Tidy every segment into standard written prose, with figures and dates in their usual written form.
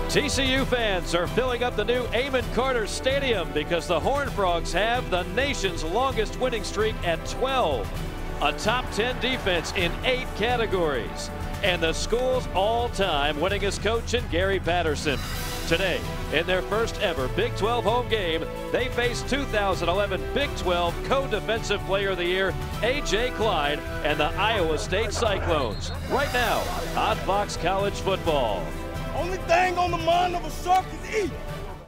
TCU fans are filling up the new Amon Carter Stadium because the Horned Frogs have the nation's longest winning streak at 12. A top 10 defense in 8 categories. And the school's all-time winningest coach in Gary Patterson. Today, in their first ever Big 12 home game, they face 2011 Big 12 Co-Defensive Player of the Year, A.J. Klein, and the Iowa State Cyclones. Right now on Fox College Football. Only thing on the mind of a shark is eat.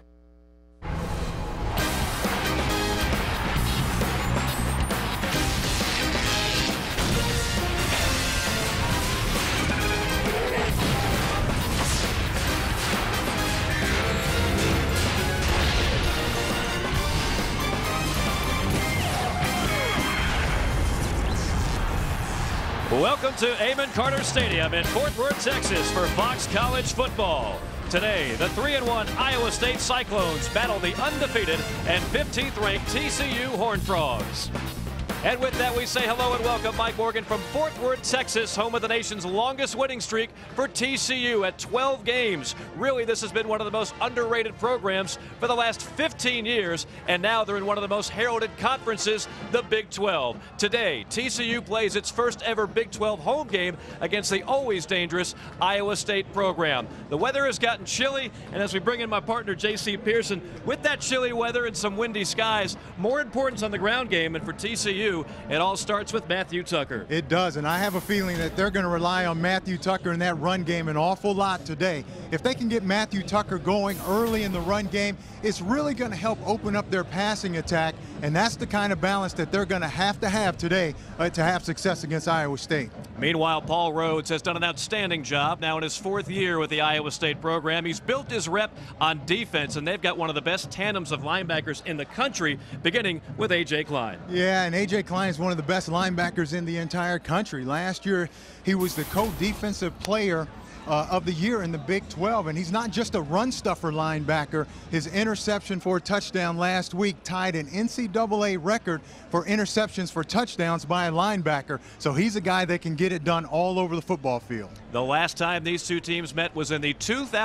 Welcome to Amon Carter Stadium in Fort Worth, Texas for Fox College Football. Today, the 3-1 Iowa State Cyclones battle the undefeated and 15th-ranked TCU Horned Frogs. And with that, we say hello and welcome Mike Morgan from Fort Worth, Texas, home of the nation's longest winning streak for TCU at 12 games. Really, this has been one of the most underrated programs for the last 15 years, and now they're in one of the most heralded conferences, the Big 12. Today, TCU plays its first ever Big 12 home game against the always dangerous Iowa State program. The weather has gotten chilly, and as we bring in my partner, J.C. Pearson, with that chilly weather and some windy skies, more importance on the ground game, and for TCU, it all starts with Matthew Tucker. It does, and I have a feeling that they're going to rely on Matthew Tucker in that run game an awful lot today. If they can get Matthew Tucker going early in the run game, it's really going to help open up their passing attack, and that's the kind of balance that they're going to have today to have success against Iowa State. Meanwhile, Paul Rhodes has done an outstanding job now in his 4th year with the Iowa State program. He's built his rep on defense, and they've got one of the best tandems of linebackers in the country, beginning with A.J. Klein. Yeah, and A.J. Klein is one of the best linebackers in the entire country. Last year, he was the co-defensive player of the year in the Big 12, and he's not just a run stuffer linebacker. His interception for a touchdown last week tied an NCAA record for interceptions for touchdowns by a linebacker, so he's a guy that can get it done all over the football field. The last time these two teams met was in the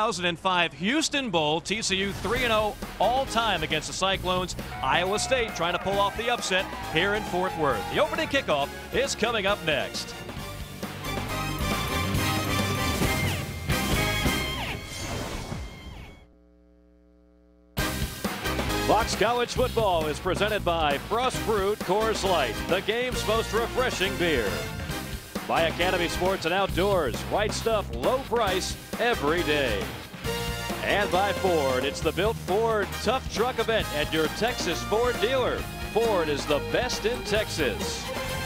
2005 Houston Bowl. TCU 3-0 all-time against the Cyclones. Iowa State trying to pull off the upset here in Fort Worth. The opening kickoff is coming up next. Fox College Football is presented by Frost Brewed Coors Light, the game's most refreshing beer. By Academy Sports and Outdoors, right stuff, low price, every day. And by Ford, it's the Built Ford Tough Truck event at your Texas Ford dealer. Ford is the best in Texas.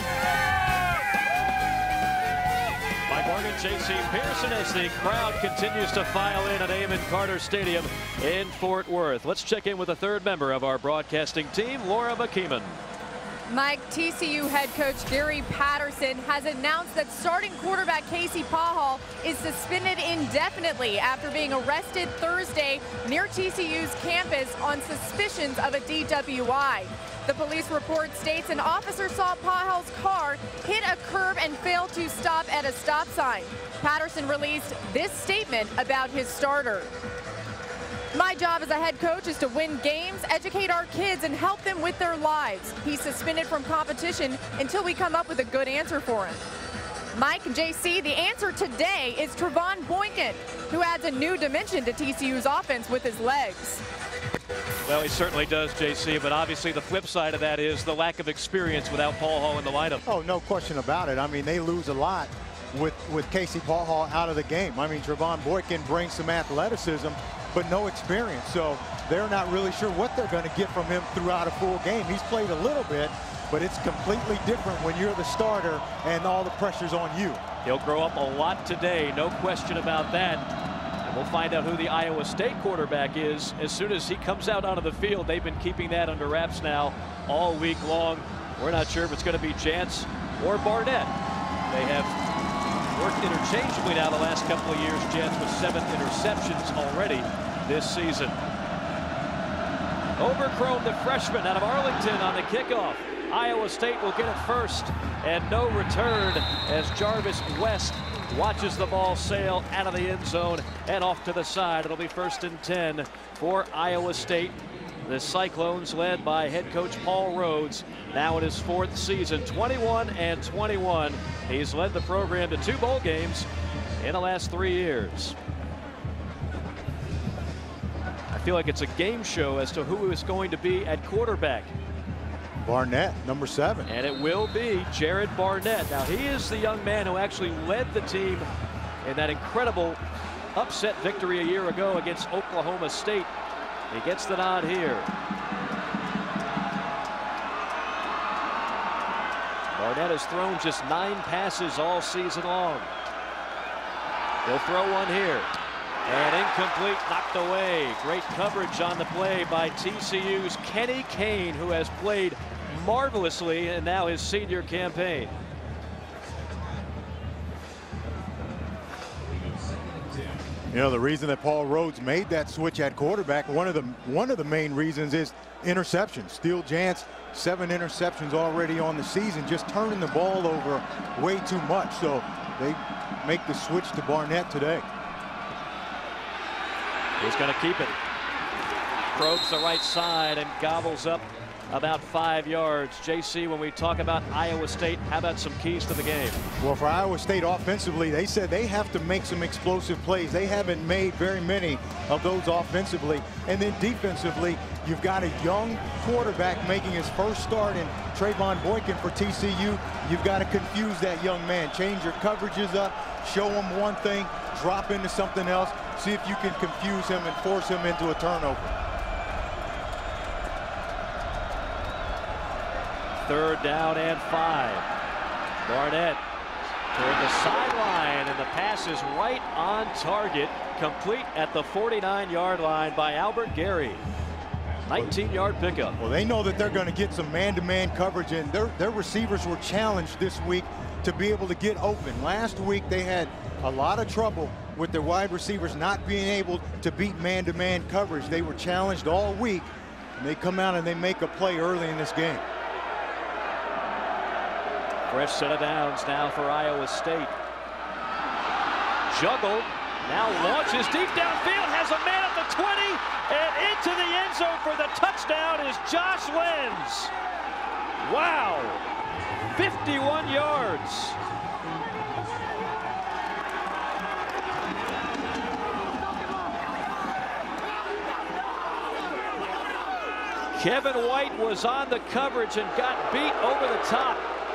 Mike Morgan, J.C. Pearson, as the crowd continues to file in at Amon Carter Stadium in Fort Worth. Let's check in with a third member of our broadcasting team, Laura McKeeman. Mike, TCU head coach Gary Patterson has announced that starting quarterback Casey Pahal is suspended indefinitely after being arrested Thursday near TCU's campus on suspicions of a DWI. The police report states an officer saw Pahal's car hit a curb and failed to stop at a stop sign. Patterson released this statement about his starter. My job as a head coach is to win games, educate our kids, and help them with their lives. He's suspended from competition until we come up with a good answer for him. Mike and JC, the answer today is Trevon Boykin, who adds a new dimension to TCU's offense with his legs. Well, he certainly does, JC, but obviously the flip side of that is the lack of experience without Paul Hall in the lineup. Oh, no question about it. I mean, they lose a lot with Casey Pahal out of the game. I mean, Trevon Boykin brings some athleticism, but no experience. So they're not really sure what they're going to get from him throughout a full game. He's played a little bit, but it's completely different when you're the starter and all the pressure's on you. He'll grow up a lot today, no question about that. And we'll find out who the Iowa State quarterback is as soon as he comes out onto the field. They've been keeping that under wraps now all week long. We're not sure if it's going to be Jantz or Barnett. They have worked interchangeably now the last couple of years. Jantz with 7 interceptions already this season. Overcrome, the freshman out of Arlington on the kickoff. Iowa State will get it first, and no return as Jarvis West watches the ball sail out of the end zone and off to the side. It'll be 1st and 10 for Iowa State. The Cyclones, led by head coach Paul Rhodes, now in his 4th season, 21-21. He's led the program to 2 bowl games in the last 3 years. I feel like it's a game show as to who is going to be at quarterback. Barnett, number 7. And it will be Jared Barnett. Now, he is the young man who actually led the team in that incredible upset victory a year ago against Oklahoma State. He gets the nod here. Barnett has thrown just 9 passes all season long. He'll throw one here. And incomplete, knocked away. Great coverage on the play by TCU's Kenny Kane, who has played marvelously in now his senior campaign. You know, the reason that Paul Rhodes made that switch at quarterback, one of the main reasons is interceptions. Steele Jantz, 7 interceptions already on the season, just turning the ball over way too much. So they make the switch to Barnett today. He's going to keep it. Probes the right side and gobbles up about 5 yards. JC, when we talk about Iowa State, how about some keys to the game? Well, for Iowa State offensively, they said they have to make some explosive plays. They haven't made very many of those offensively. And then defensively, you've got a young quarterback making his first start in Trayvon Boykin for TCU. You've got to confuse that young man. Change your coverages up, show him one thing, drop into something else, see if you can confuse him and force him into a turnover. 3rd down and 5. Barnett toward the sideline, and the pass is right on target, complete at the 49-yard line by Albert Gary. 19-yard pickup. Well, they know that they're going to get some man-to-man coverage, and their receivers were challenged this week to be able to get open. Last week they had a lot of trouble with their wide receivers not being able to beat man-to-man coverage. They were challenged all week, and they come out and they make a play early in this game. Fresh set of downs now for Iowa State. Juggled, now launches deep downfield, has a man at the 20, and into the end zone for the touchdown is Josh Lenz. Wow, 51 yards. Kevin White was on the coverage and got beat over the top.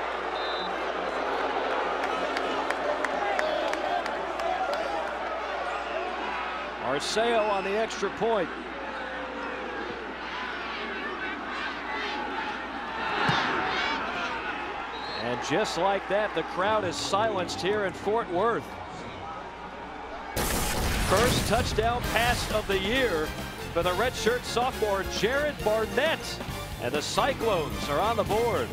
Arceo on the extra point. And just like that, the crowd is silenced here in Fort Worth. First touchdown pass of the year for the redshirt sophomore Jared Barnett. And the Cyclones are on the board.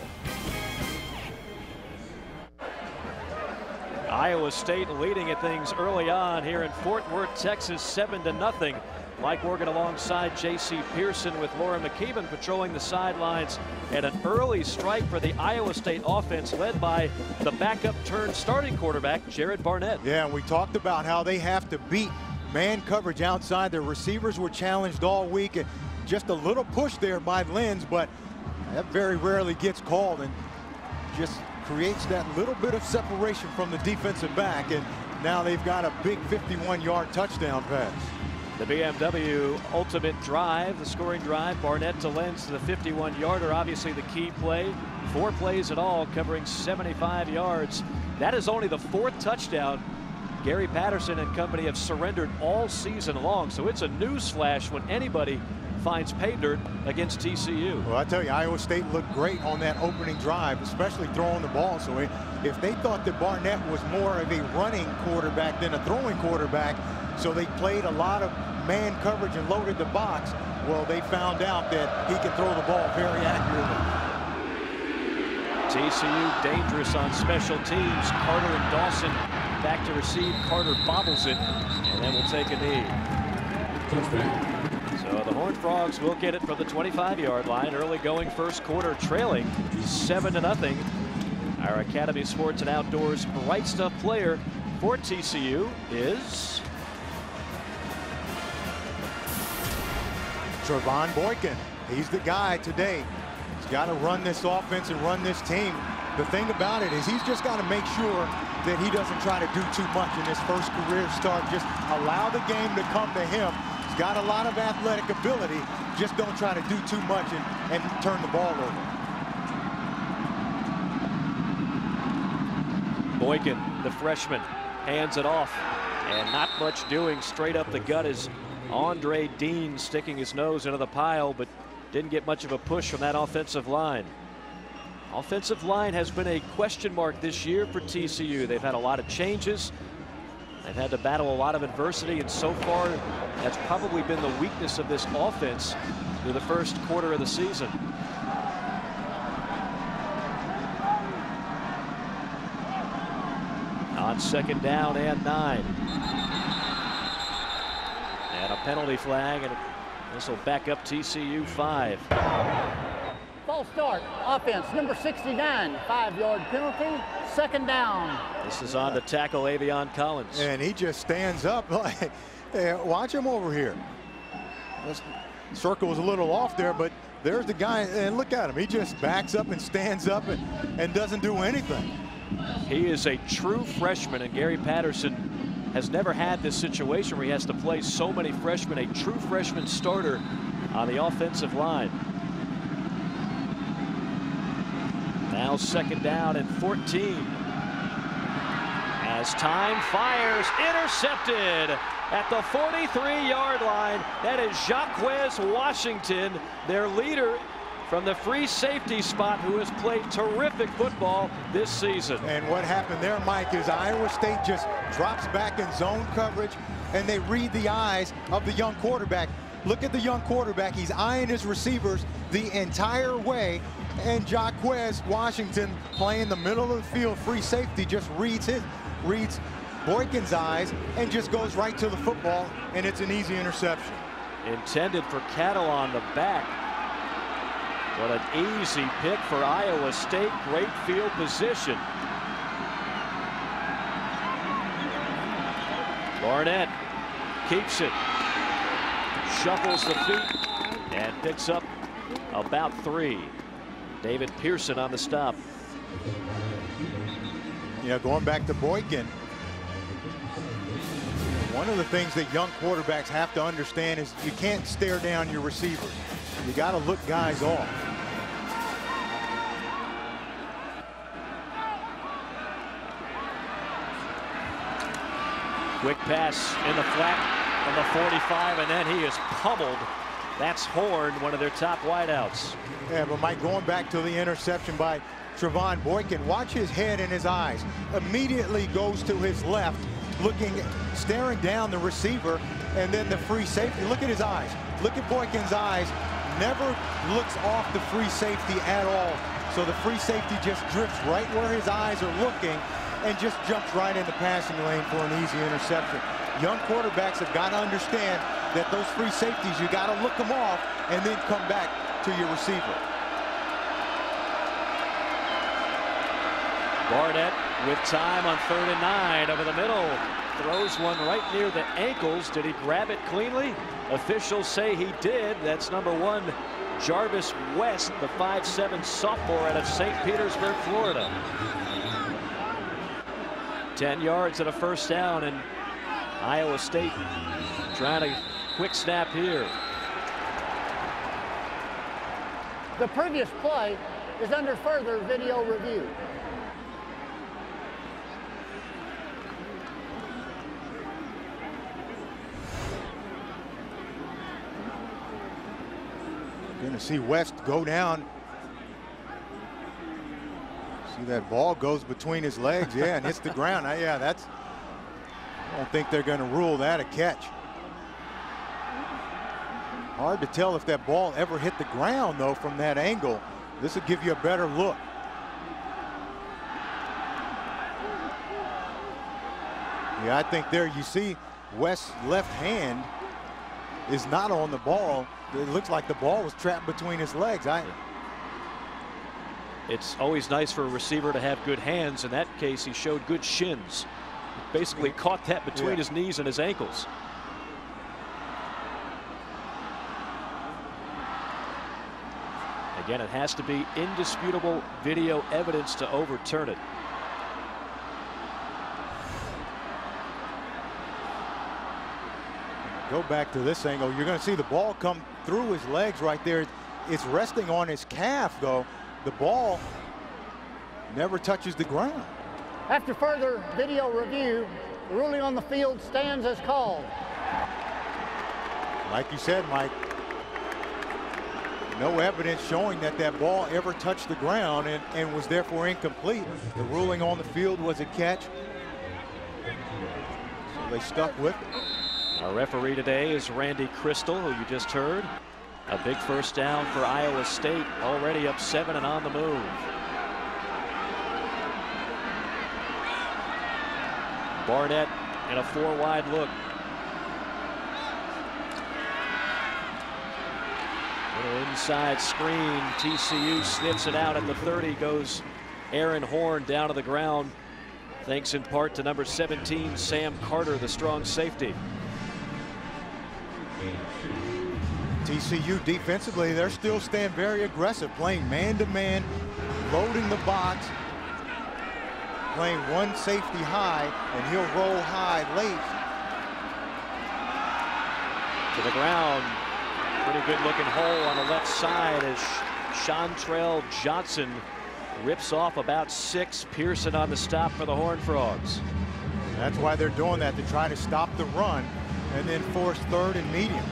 Iowa State leading at things early on here in Fort Worth, Texas, 7-0. Mike Morgan alongside J.C. Pearson with Laura McKeevan patrolling the sidelines, and an early strike for the Iowa State offense led by the backup turned starting quarterback Jared Barnett. Yeah, and we talked about how they have to beat man coverage outside. Their receivers were challenged all week, and just a little push there by Lenz, but that very rarely gets called and just creates that little bit of separation from the defensive back, and now they've got a big 51-yard touchdown pass. The BMW ultimate drive, the scoring drive, Barnett to Lenz to the 51-yarder, obviously the key play. 4 plays in all, covering 75 yards. That is only the 4th touchdown Gary Patterson and company have surrendered all season long, so it's a news flash when anybody finds pay dirt against TCU. Well, I tell you, Iowa State looked great on that opening drive, especially throwing the ball. So if they thought that Barnett was more of a running quarterback than a throwing quarterback, so they played a lot of man coverage and loaded the box, well, they found out that he can throw the ball very accurately. TCU dangerous on special teams. Carter and Dawson back to receive. Carter bobbles it, and then will take a knee. So the Horned Frogs will get it from the 25-yard line. Early going first quarter, trailing 7-0. Our Academy Sports and Outdoors Right Stuff player for TCU is Trevon Boykin. He's the guy today. He's got to run this offense and run this team. The thing about it is he's just got to make sure that he doesn't try to do too much in his first career start. Just allow the game to come to him. He's got a lot of athletic ability. Just don't try to do too much and turn the ball over. Boykin, the freshman, hands it off. And not much doing straight up the gut is Andre Dean, sticking his nose into the pile, but didn't get much of a push from that offensive line. Offensive line has been a question mark this year for TCU. They've had a lot of changes. They've had to battle a lot of adversity, and so far that's probably been the weakness of this offense through the first quarter of the season. On second down and 9. And a penalty flag, and this will back up TCU 5. False start, offense, number 69, 5-yard penalty, second down. This is on to tackle Avion Collins. And he just stands up like, hey, watch him over here. This circle was a little off there, but there's the guy, and look at him. He just backs up and stands up and doesn't do anything. He is a true freshman, and Gary Patterson has never had this situation where he has to play so many freshmen, a true freshman starter on the offensive line. Now second down and 14. As time fires, intercepted at the 43-yard line. That is Jaquez Washington, their leader from the free safety spot, who has played terrific football this season. And what happened there, Mike, is Iowa State just drops back in zone coverage, and they read the eyes of the young quarterback. Look at the young quarterback. He's eyeing his receivers the entire way, and Jaquez Washington, playing the middle of the field, free safety, just reads Boykin's eyes and just goes right to the football, and it's an easy interception. Intended for Cattle on the back. What an easy pick for Iowa State. Great field position. Barnett keeps it, shuffles the feet, and picks up about 3. David Pearson on the stop. Going back to Boykin, one of the things that young quarterbacks have to understand is you can't stare down your receiver. You got to look guys off. Quick pass in the flat from the 45, and then he is pummeled. That's Horn, one of their top wideouts. Yeah, but Mike, going back to the interception by Trevon Boykin, watch his head and his eyes. Immediately goes to his left, staring down the receiver, and then the free safety. Look at his eyes. Look at Boykin's eyes. Never looks off the free safety at all. So the free safety just drifts right where his eyes are looking and just jumps right in the passing lane for an easy interception. Young quarterbacks have got to understand that those free safeties, you got to look them off and then come back to your receiver. Barnett with time on 3rd and 9 over the middle. Throws one right near the ankles. Did he grab it cleanly? Officials say he did. That's number 1, Jarvis West, the 5'7" sophomore out of St. Petersburg, Florida. 10 yards and a first down, and Iowa State trying a quick snap here. The previous play is under further video review. Going to see West go down. See that ball goes between his legs, yeah, and hits the ground. Yeah, I don't think they're going to rule that a catch. Hard to tell if that ball ever hit the ground, though, from that angle. This will give you a better look. Yeah, I think there you see West's left hand is not on the ball. It looks like the ball was trapped between his legs. It's always nice for a receiver to have good hands. In that case, he showed good shins. basically caught that between his knees and his ankles. Again, it has to be indisputable video evidence to overturn it. Go back to this angle. You're going to see the ball come through his legs right there. It's resting on his calf, though. The ball never touches the ground. After further video review, the ruling on the field stands as called. Like you said, Mike, no evidence showing that that ball ever touched the ground and was therefore incomplete. The ruling on the field was a catch. So they stuck with it. Our referee today is Randy Crystal, who you just heard. A big first down for Iowa State, already up 7 and on the move. Barnett in a 4-wide look. Little inside screen. TCU sniffs it out at the 30. Goes Aaron Horn down to the ground, thanks in part to number 17 Sam Carter, the strong safety. TCU defensively, they're still staying very aggressive, playing man-to-man, loading the box, playing one safety high, and he'll roll high late. To the ground. Pretty good looking hole on the left side as Chantrell Johnson rips off about 6. Pearson on the stop for the Horned Frogs. That's why they're doing that, to try to stop the run and then force third and medium.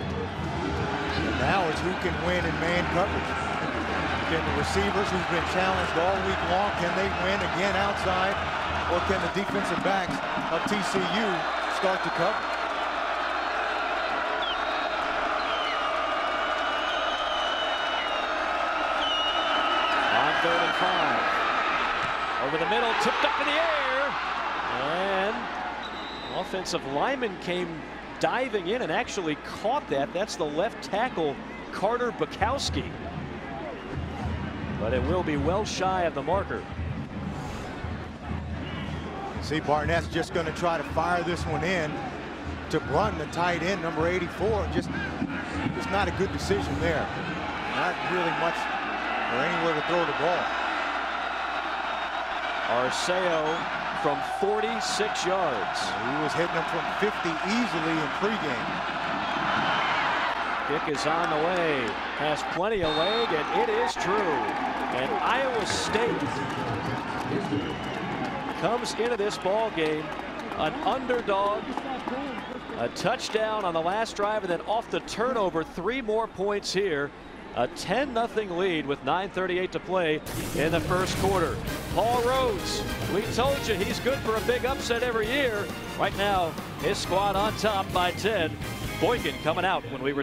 Now it's who can win in man coverage. Can the receivers who've been challenged all week long, can they win again outside? Or can the defensive backs of TCU start to cover? On 3rd and 5. Over the middle, tipped up in the air. And offensive lineman came diving in and actually caught that. That's the left tackle, Carter Bukowski. But it will be well shy of the marker. See, Barnett's just going to try to fire this one in to run the tight end, number 84. Just not a good decision there. Not really much or anywhere to throw the ball. Arceo from 46 yards. He was hitting them from 50 easily in pregame. Kick is on the way. Has plenty of leg, and it is true. And Iowa State comes into this ball game an underdog. A touchdown on the last drive, and then off the turnover, 3 more points here. A 10-0 lead with 9:38 to play in the first quarter. Paul Rhodes, we told you he's good for a big upset every year. Right now, his squad on top by 10. Boykin coming out when we were.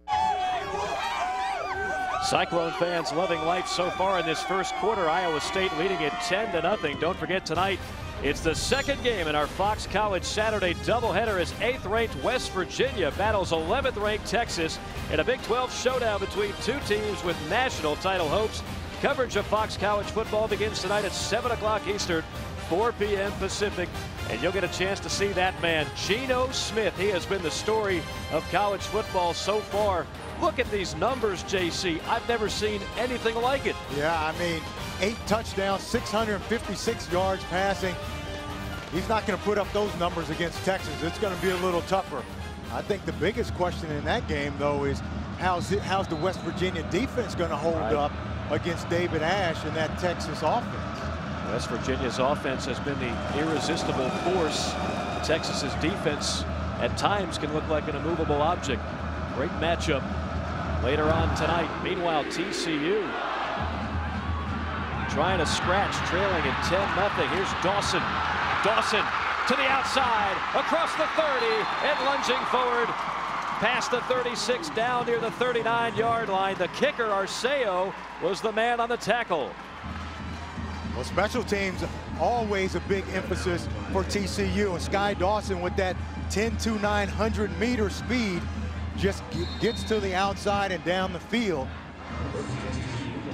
Cyclone fans loving life so far in this first quarter. Iowa State leading it 10-0. Don't forget tonight, it's the second game in our Fox College Saturday doubleheader as 8th-ranked West Virginia battles 11th-ranked Texas in a Big 12 showdown between 2 teams with national title hopes. Coverage of Fox College football begins tonight at 7 o'clock Eastern, 4 p.m. Pacific, and you'll get a chance to see that man, Geno Smith. He has been the story of college football so far. Look at these numbers, JC. I've never seen anything like it. Yeah, I mean, 8 touchdowns, 656 yards passing. He's not going to put up those numbers against Texas. It's going to be a little tougher. I think the biggest question in that game, though, is how's the West Virginia defense going to hold up against David Ash and that Texas offense? West Virginia's offense has been the irresistible force. Texas's defense at times can look like an immovable object. Great matchup later on tonight. Meanwhile, TCU trying to scratch, trailing at 10-0. Here's Dawson. Dawson to the outside, across the 30, and lunging forward past the 36, down near the 39-yard line. The kicker, Arceo, was the man on the tackle. Well, special teams, always a big emphasis for TCU. And Sky Dawson with that 10-9 100-meter speed just gets to the outside and down the field.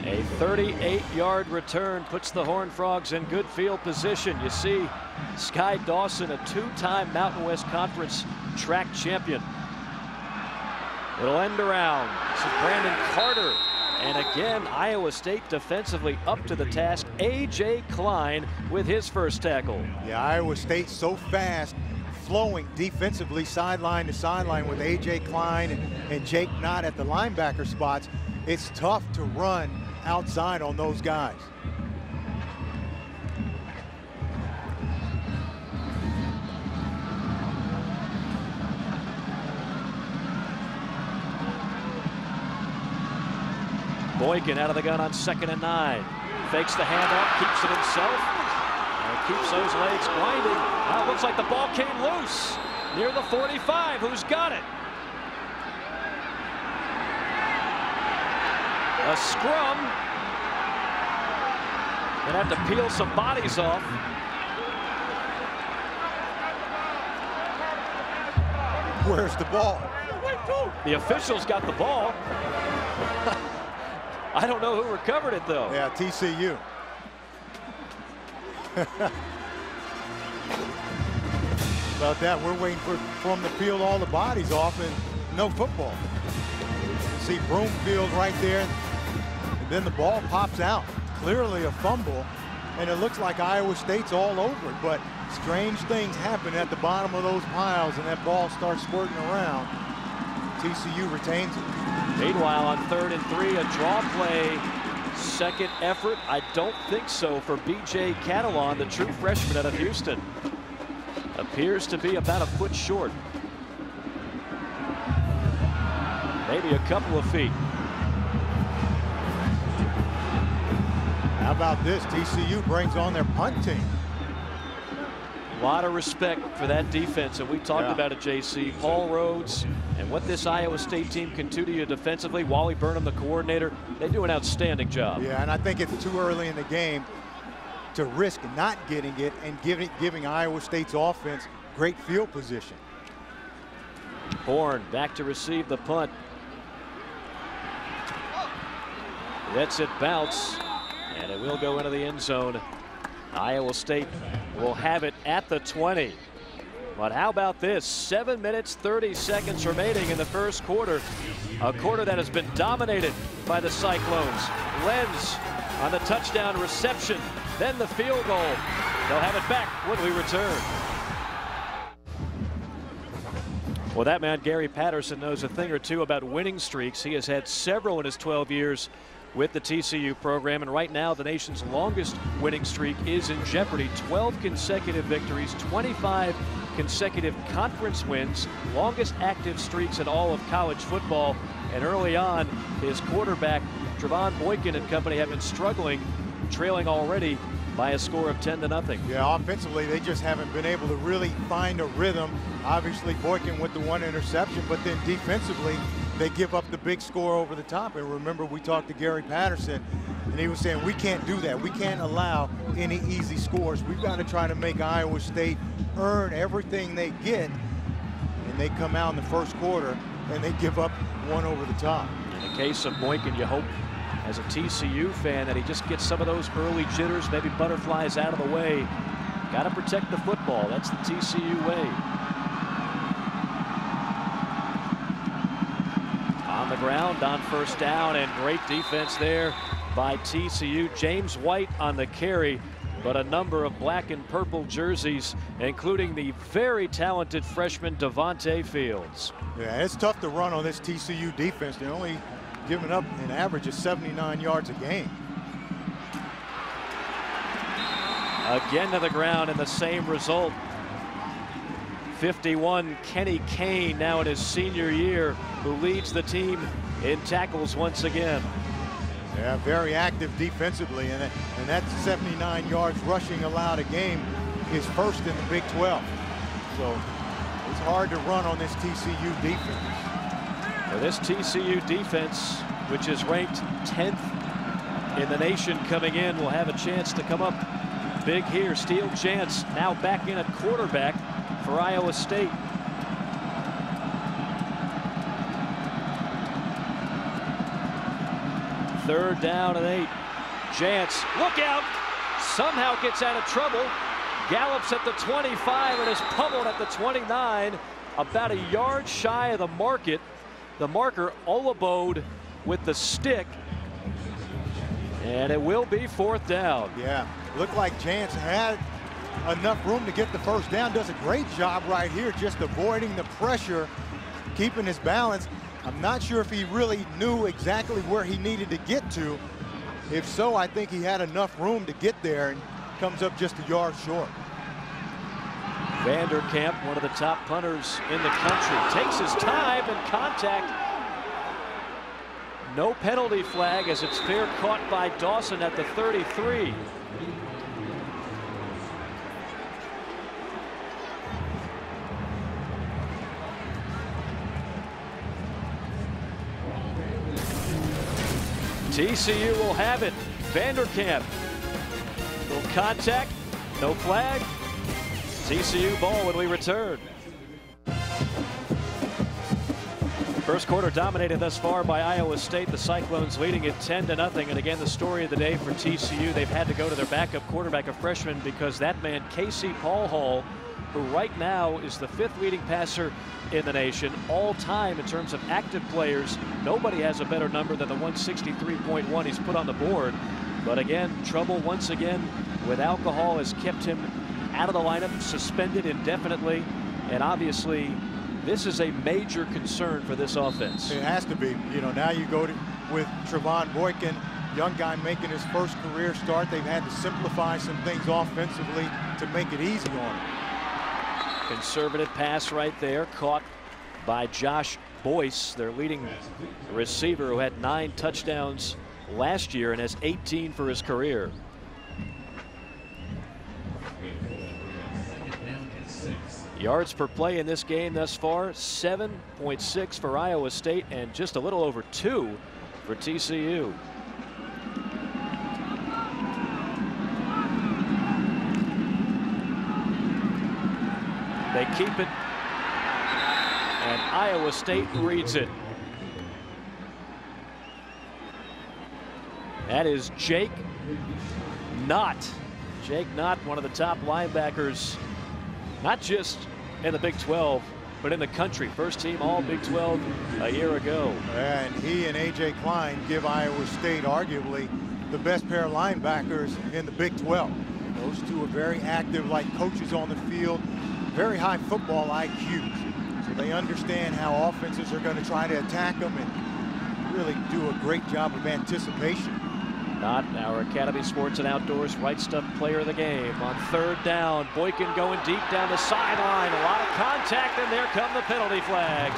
A 38-yard return puts the Horned Frogs in good field position. You see Sky Dawson, a two-time Mountain West Conference track champion. It'll end around. This is Brandon Carter. And again, Iowa State defensively up to the task. A.J. Klein with his first tackle. Yeah, Iowa State so fast, flowing defensively sideline to sideline with A.J. Klein and Jake Knott at the linebacker spots. It's tough to run outside on those guys. Boykin out of the gun on 2nd and 9. Fakes the handoff, keeps it himself, and keeps those legs grinding. Now it looks like the ball came loose near the 45. Who's got it? A scrum. Gonna have to peel some bodies off. Where's the ball? The officials got the ball. I don't know who recovered it, though. Yeah, TCU. About that, we're waiting for them to peel all the bodies off and no football. You see Broomfield right there, and then the ball pops out. Clearly a fumble, and it looks like Iowa State's all over it, but strange things happen at the bottom of those piles, and that ball starts squirting around. TCU retains it. Meanwhile, on 3rd and 3, a draw play, second effort. I don't think so for B.J. Catalon, the true freshman out of Houston. Appears to be about a foot short. Maybe a couple of feet. How about this? TCU brings on their punt team. A lot of respect for that defense, and we talked about it, JC. Paul Rhodes and what this Iowa State team can do to you defensively. Wally Burnham, the coordinator, they do an outstanding job. Yeah, and I think it's too early in the game to risk not getting it and giving Iowa State's offense great field position. Horn back to receive the punt. Lets it bounce, and it will go into the end zone. Iowa State will have it at the 20. But how about this? 7 minutes, 30 seconds remaining in the first quarter. A quarter that has been dominated by the Cyclones. Lenz on the touchdown reception, then the field goal. They'll have it back when we return. Well, that man, Gary Patterson, knows a thing or two about winning streaks. He has had several in his 12 years with the TCU program, and right now the nation's longest winning streak is in jeopardy. 12 consecutive victories, 25 consecutive conference wins, longest active streaks in all of college football. And early on, his quarterback Trevon Boykin and company have been struggling, trailing already by a score of 10-0. Yeah, offensively they just haven't been able to really find a rhythm. Obviously Boykin with the one interception, but then defensively they give up the big score over the top. And remember, we talked to Gary Patterson, and he was saying we can't do that. We can't allow any easy scores. We've got to try to make Iowa State earn everything they get. And they come out in the first quarter and they give up one over the top. In the case of Boykin, you hope as a TCU fan that he just gets some of those early jitters, maybe butterflies out of the way. Got to protect the football. That's the TCU way. On the ground on first down, and great defense there by TCU. James White on the carry, but a number of black and purple jerseys, including the very talented freshman Devontae Fields. Yeah, it's tough to run on this TCU defense. They're only giving up an average of 79 yards a game. Again to the ground, and the same result. 51, Kenny Kane, now in his senior year, who leads the team in tackles once again. Yeah, very active defensively, and that 79 yards rushing allowed a game is first in the Big 12. So it's hard to run on this TCU defense. For this TCU defense, which is ranked 10th in the nation coming in, will have a chance to come up big here. Steele Jantz now back in at quarterback for Iowa State. 3rd down and 8. Jantz, look out, somehow gets out of trouble, gallops at the 25 and is pummeled at the 29, about a yard shy of the marker. Olabode with the stick, and it will be 4th down. Yeah, looked like Jantz had enough room to get the 1st down. Does a great job right here, just avoiding the pressure, keeping his balance. I'm not sure if he really knew exactly where he needed to get to. If so, I think he had enough room to get there and comes up just a yard short. Vanderkamp, one of the top punters in the country, takes his time and contact. No penalty flag as it's fair caught by Dawson at the 33. TCU will have it. Vanderkamp. Little contact, no flag. TCU ball when we return. First quarter dominated thus far by Iowa State. The Cyclones leading it 10-0. And again, the story of the day for TCU. They've had to go to their backup quarterback, a freshman, because that man, Casey Paul, who right now is the 5th leading passer in the nation all time in terms of active players. Nobody has a better number than the 163.1 he's put on the board. But again, trouble once again with alcohol has kept him out of the lineup, suspended indefinitely, and obviously this is a major concern for this offense. It has to be. You know, now you go with Trevon Boykin, young guy making his first career start. They've had to simplify some things offensively to make it easy on him. Conservative pass right there, caught by Josh Boyce, their leading receiver, who had 9 touchdowns last year and has 18 for his career. Yards per play in this game thus far, 7.6 for Iowa State and just a little over 2 for TCU. They keep it, and Iowa State reads it. That is Jake Knott. Jake Knott, one of the top linebackers, not just in the Big 12, but in the country. First team all Big 12 a year ago. And he and A.J. Klein give Iowa State arguably the best pair of linebackers in the Big 12. Those two are very active, like coaches on the field, very high football IQs. So they understand how offenses are going to try to attack them and really do a great job of anticipation. Not our Academy Sports and Outdoors Right Stuff player of the game. On 3rd down, Boykin going deep down the sideline. A lot of contact, and there come the penalty flags.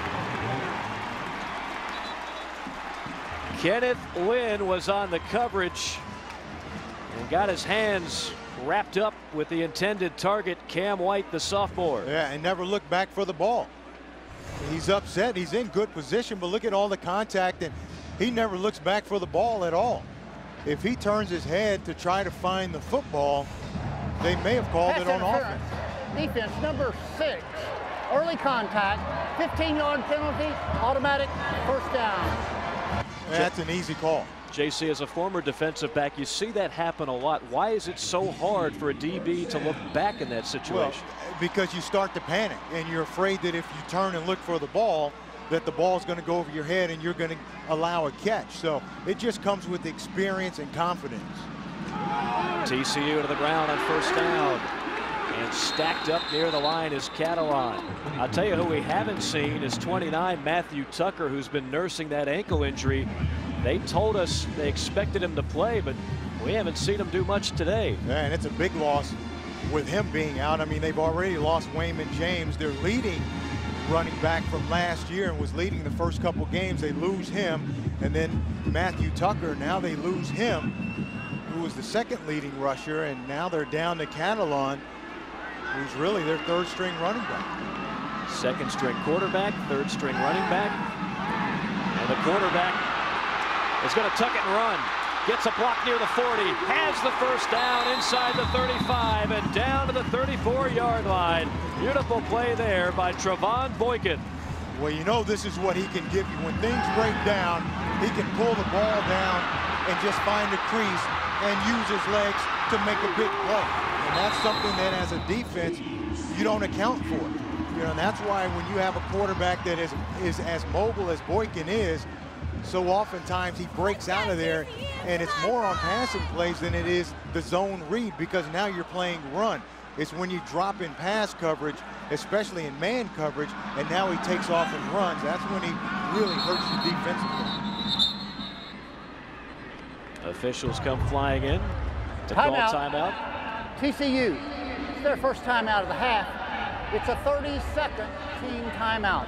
Kenneth Lynn was on the coverage and got his hands wrapped up with the intended target, Cam White, the sophomore. Yeah, and never looked back for the ball. He's upset. He's in good position, but look at all the contact, and he never looks back for the ball at all. If he turns his head to try to find the football, they may have called it on offense. Defense number 6. Early contact, 15-yard penalty, automatic 1st down. That's an easy call. JC, as a former defensive back, you see that happen a lot. Why is it so hard for a DB to look back in that situation? Well, because you start to panic, and you're afraid that if you turn and look for the ball, that the ball's going to go over your head and you're going to allow a catch. So it just comes with experience and confidence. TCU to the ground on 1st down. And stacked up near the line is Catalan. I'll tell you who we haven't seen is 29, Matthew Tucker, who's been nursing that ankle injury. They told us they expected him to play, but we haven't seen him do much today. Yeah, and it's a big loss with him being out. I mean, they've already lost Wayman James, their leading running back from last year, and was leading the first couple games. They lose him, and then Matthew Tucker, now they lose him, who was the 2nd leading rusher, and now they're down to Catalan, who's really their 3rd string running back. 2nd string quarterback, 3rd string running back, and the quarterback is going to tuck it and run. Gets a block near the 40, has the 1st down inside the 35 and down to the 34-yard line. Beautiful play there by Trevon Boykin. Well, you know this is what he can give you. When things break down, he can pull the ball down and just find the crease and use his legs to make a big play. And that's something that as a defense, you don't account for. You know, and that's why when you have a quarterback that is as mobile as Boykin is, so oftentimes he breaks out of there, and it's more on passing plays than it is the zone read, because now you're playing run. It's when you drop in pass coverage, especially in man coverage, and now he takes off and runs. That's when he really hurts you defensively. Officials come flying in to call timeout. TCU, it's their first timeout of the half. It's a 30-second team timeout.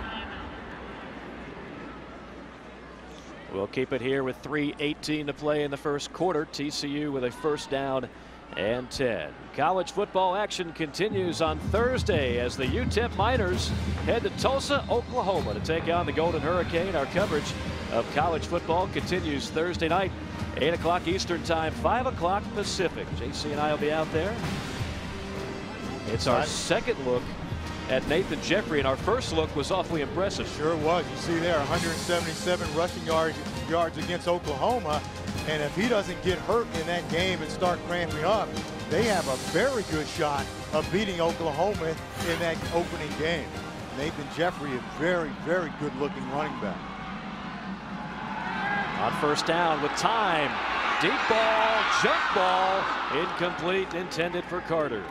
We'll keep it here with 3:18 to play in the first quarter. TCU with a first down and 10. College football action continues on Thursday as the UTEP Miners head to Tulsa, Oklahoma to take on the Golden Hurricane. Our coverage of college football continues Thursday night, 8 o'clock Eastern time, 5 o'clock Pacific. JC and I will be out there. It's our second look at Nathan Jeffrey, and our first look was awfully impressive. Sure was. You see there, 177 rushing yards against Oklahoma, and if he doesn't get hurt in that game and start cramping up, they have a very good shot of beating Oklahoma in that opening game. Nathan Jeffrey, a very, very good-looking running back. On first down with time, deep ball, jump ball, incomplete, intended for Carter.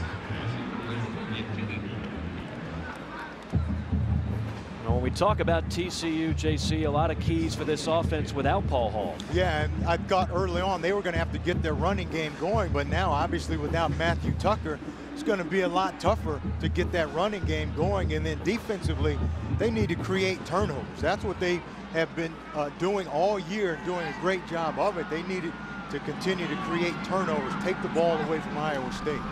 When we talk about TCU, JC, a lot of keys for this offense without Paul Hall. Yeah, and I thought early on they were going to have to get their running game going, but now obviously without Matthew Tucker, it's going to be a lot tougher to get that running game going. And then defensively, they need to create turnovers. That's what they have been doing all year, doing a great job of it. They needed to continue to create turnovers, take the ball away from Iowa State.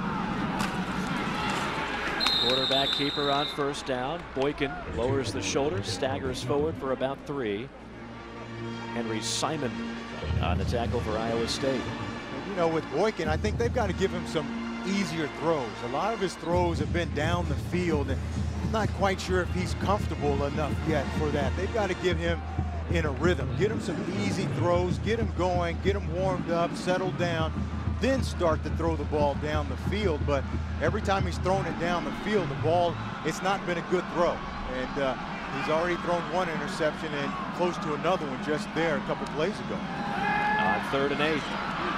Quarterback keeper on first down. Boykin lowers the shoulder, staggers forward for about 3. Henry Simon on the tackle for Iowa State. You know, with Boykin, I think they've got to give him some easier throws. A lot of his throws have been down the field, and I'm not quite sure if he's comfortable enough yet for that. They've got to get him in a rhythm, get him some easy throws, get him going, get him warmed up, settled down, then start to throw the ball down the field. But every time he's thrown it down the field, the ball, it's not been a good throw. And he's already thrown one interception and close to another one just there a couple plays ago. On 3rd and 8.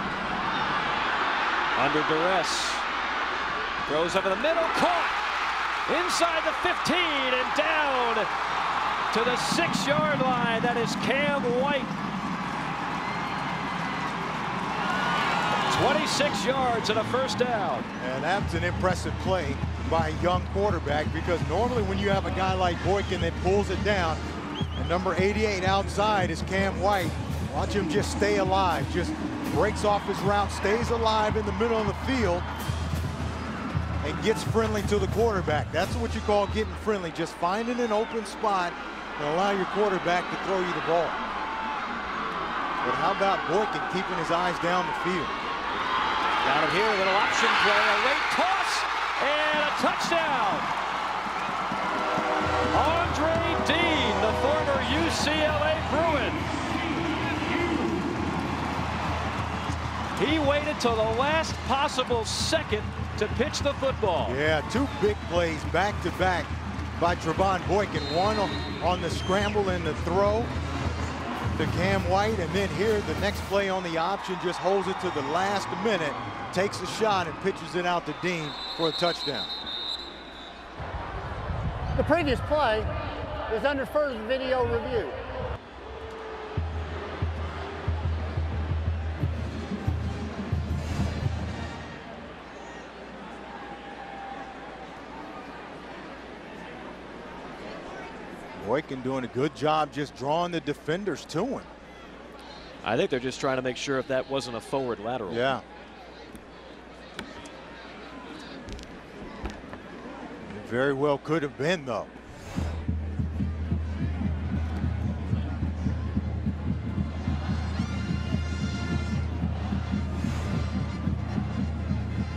Under duress. Throws over the middle, caught inside the 15 and down to the 6-yard line. That is Cam White. 26 yards and a first down. And that's an impressive play by a young quarterback, because normally when you have a guy like Boykin that pulls it down, and number 88 outside is Cam White. Watch him just stay alive, just breaks off his route, stays alive in the middle of the field, and gets friendly to the quarterback. That's what you call getting friendly, just finding an open spot and allow your quarterback to throw you the ball. But how about Boykin keeping his eyes down the field? Got him here, a little option play, a late toss, and a touchdown. Andre Dean, the former UCLA Bruin. He waited till the last possible second to pitch the football. Yeah, 2 big plays back to back by Trevon Boykin. One on the scramble and the throw to Cam White, and then here the next play on the option, just holds it to the last minute, takes a shot and pitches it out to Dean for a touchdown. The previous play is under further video review. Boykin doing a good job just drawing the defenders to him. I think they're just trying to make sure if that wasn't a forward lateral. Yeah. It very well could have been, though.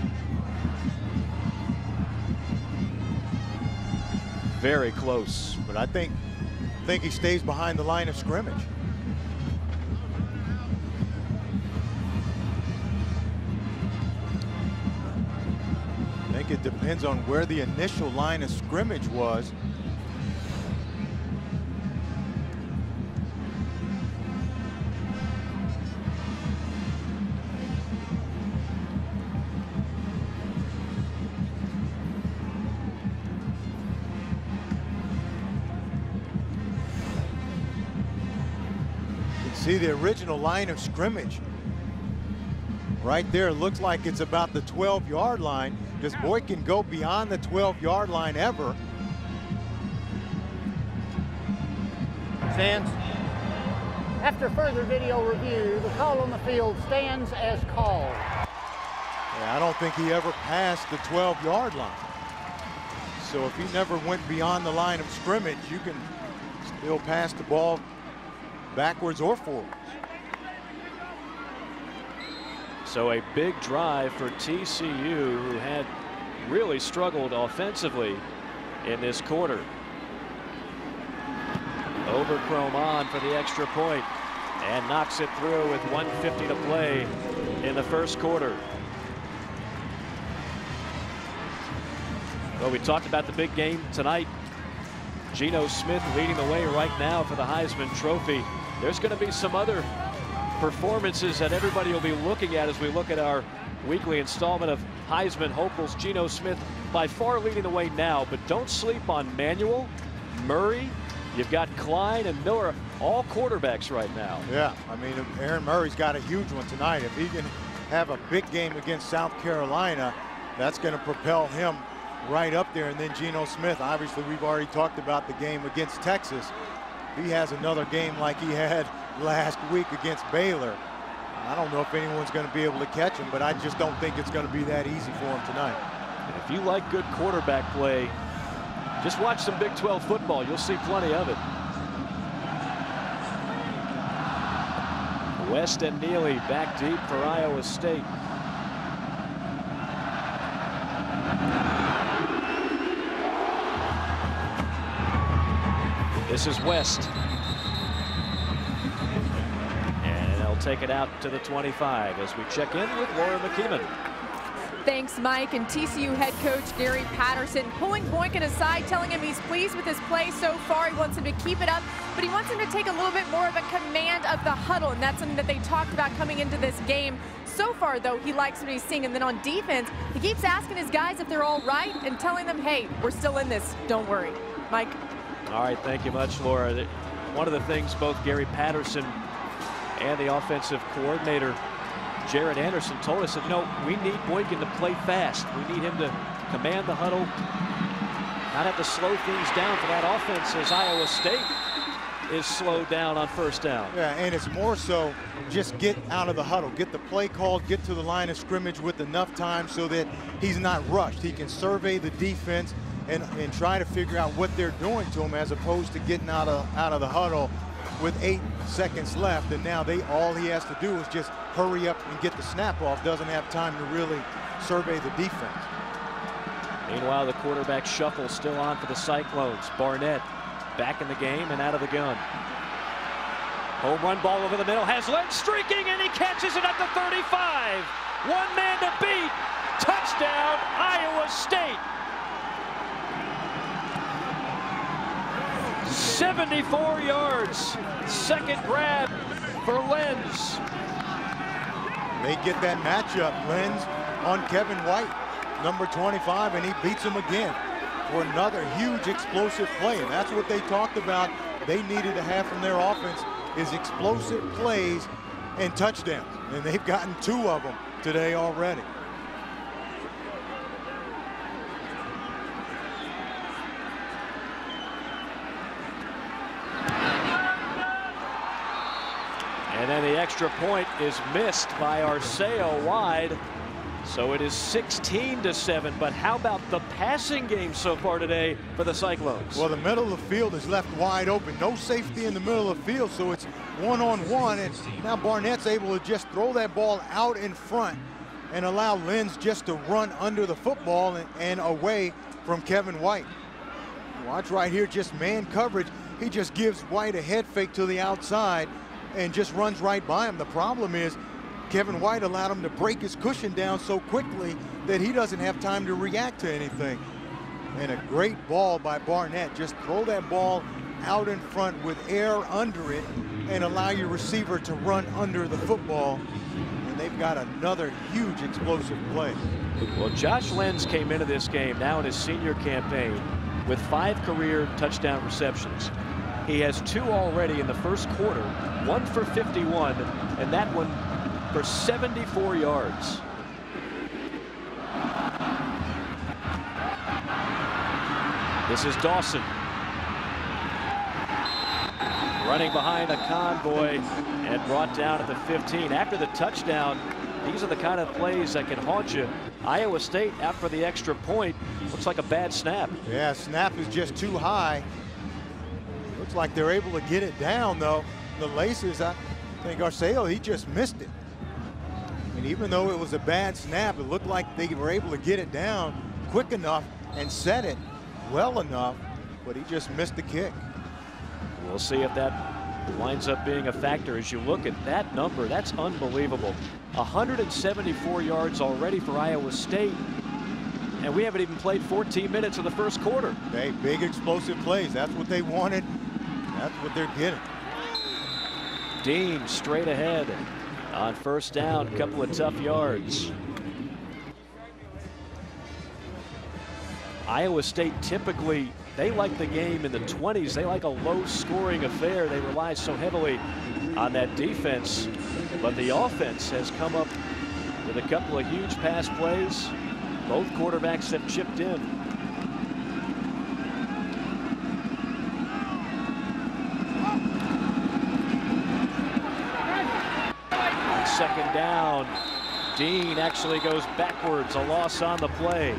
Very close. but I think he stays behind the line of scrimmage. I think it depends on where the initial line of scrimmage was. See the original line of scrimmage right there. Looks like it's about the 12-yard line. Does Boykin go beyond the 12-yard line ever? Stands. After further video review, the call on the field stands as called. Yeah, I don't think he ever passed the 12-yard line. So if he never went beyond the line of scrimmage, you can still pass the ball backwards or forwards. So a big drive for TCU, who had really struggled offensively in this quarter. Overchrome on for the extra point and knocks it through with 1:50 to play in the first quarter. Well, we talked about the big game tonight. Geno Smith leading the way right now for the Heisman Trophy. There's going to be some other performances that everybody will be looking at as we look at our weekly installment of Heisman hopefuls. Geno Smith by far leading the way now, but don't sleep on Manuel, Murray. You've got Klein and Miller, all quarterbacks right now. Yeah, I mean, Aaron Murray's got a huge one tonight. If he can have a big game against South Carolina, that's going to propel him right up there. And then Geno Smith, obviously we've already talked about the game against Texas. He has another game like he had last week against Baylor. I don't know if anyone's going to be able to catch him, but I just don't think it's going to be that easy for him tonight. And if you like good quarterback play, just watch some Big 12 football. You'll see plenty of it. West and Neely back deep for Iowa State. This is West. And they'll take it out to the 25 as we check in with Laura McKeeman. Thanks, Mike. And TCU head coach Gary Patterson pulling Boykin aside, telling him he's pleased with his play so far. He wants him to keep it up, but he wants him to take a little bit more of a command of the huddle, and that's something that they talked about coming into this game. So far, though, he likes what he's seeing. And then on defense, he keeps asking his guys if they're all right and telling them, hey, we're still in this. Don't worry. Mike? All right, thank you much, Laura. One of the things both Gary Patterson and the offensive coordinator Jared Anderson told us that, you know, we need Boykin to play fast. We need him to command the huddle, not have to slow things down for that offense as Iowa State is slowed down on first down. Yeah, and it's more so just get out of the huddle, get the play called, get to the line of scrimmage with enough time so that he's not rushed. He can survey the defense and try to figure out what they're doing to him, as opposed to getting out of the huddle with 8 seconds left, and now all he has to do is just hurry up and get the snap off. Doesn't have time to really survey the defense. Meanwhile, the quarterback shuffle still on for the Cyclones. Barnett back in the game and out of the gun. Home run ball over the middle, has legs streaking, and he catches it at the 35. One man to beat. Touchdown, Iowa State. 74 yards. Second grab for Lenz. They get that matchup, Lenz on Kevin White, number 25, and he beats him again for another huge explosive play. And that's what they talked about they needed to have from their offense, is explosive plays and touchdowns. And they've gotten 2 of them today already. And then the extra point is missed by Arceo wide. So it is 16-7. But how about the passing game so far today for the Cyclones? Well, the middle of the field is left wide open. No safety in the middle of the field, so it's one-on-one. And now Barnett's able to just throw that ball out in front and allow Lenz just to run under the football and away from Kevin White. Watch right here, just man coverage. He just gives White a head fake to the outside and just runs right by him. The problem is Kevin White allowed him to break his cushion down so quickly that he doesn't have time to react to anything. And a great ball by Barnett. Just throw that ball out in front with air under it and allow your receiver to run under the football. And they've got another huge explosive play. Well, Josh Lenz came into this game now in his senior campaign with 5 career touchdown receptions. He has 2 already in the first quarter, 1 for 51, and that one for 74 yards. This is Dawson. Running behind a convoy and brought down at the 15. After the touchdown, these are the kind of plays that can haunt you. Iowa State, after the extra point, looks like a bad snap. Yeah, snap is just too high. Looks like they're able to get it down, though. The laces, I think Arceo, he just missed it. I mean, even though it was a bad snap, it looked like they were able to get it down quick enough and set it well enough, but he just missed the kick. We'll see if that winds up being a factor. As you look at that number, that's unbelievable. 174 yards already for Iowa State, and we haven't even played 14 minutes of the first quarter. Hey, big explosive plays. That's what they wanted. That's what they're getting. Dean straight ahead on first down, a couple of tough yards. Iowa State typically, they like the game in the 20s. They like a low-scoring affair. They rely so heavily on that defense, but the offense has come up with a couple of huge pass plays. Both quarterbacks have chipped in. On second down, Dean actually goes backwards, a loss on the play.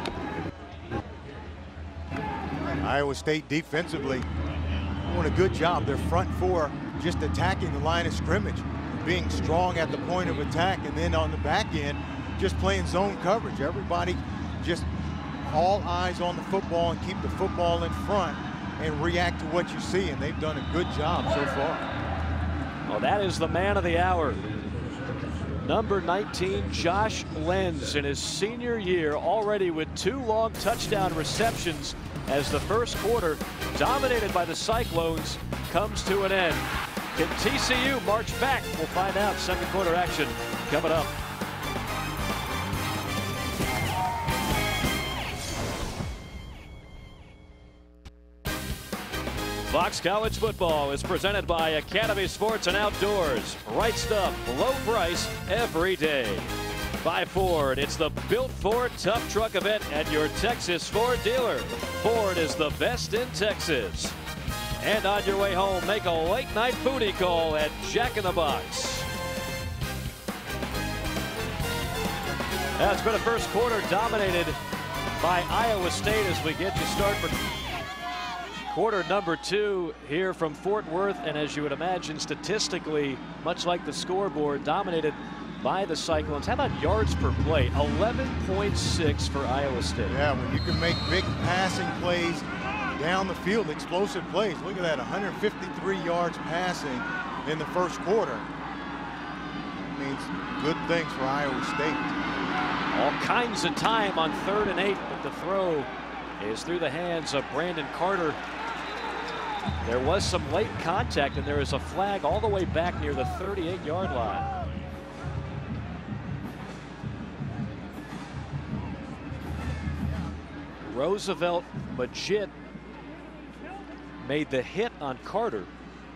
Iowa State defensively doing a good job. Their front 4 just attacking the line of scrimmage, being strong at the point of attack, and then on the back end just playing zone coverage. Everybody just all eyes on the football and keep the football in front and react to what you see, and they've done a good job so far. Well, that is the man of the hour. Number 19, Josh Lenz, in his senior year, already with 2 long touchdown receptions as the first quarter, dominated by the Cyclones, comes to an end. Can TCU march back? We'll find out. Second quarter action coming up. Fox College Football is presented by Academy Sports and Outdoors. Right stuff, low price every day. By Ford, it's the Built Ford Tough Truck event at your Texas Ford dealer. Ford is the best in Texas. And on your way home, make a late night foodie call at Jack in the Box. It's been a first quarter dominated by Iowa State as we get you started for quarter number 2 here from Fort Worth. And as you would imagine, statistically, much like the scoreboard, dominated by the Cyclones. How about yards per play? 11.6 for Iowa State. Yeah, when you can make big passing plays down the field, explosive plays. Look at that, 153 yards passing in the first quarter. Means good things for Iowa State. All kinds of time on 3rd and 8, but the throw is through the hands of Brandon Carter. There was some late contact, and there is a flag all the way back near the 38-yard line. Roosevelt Majid made the hit on Carter.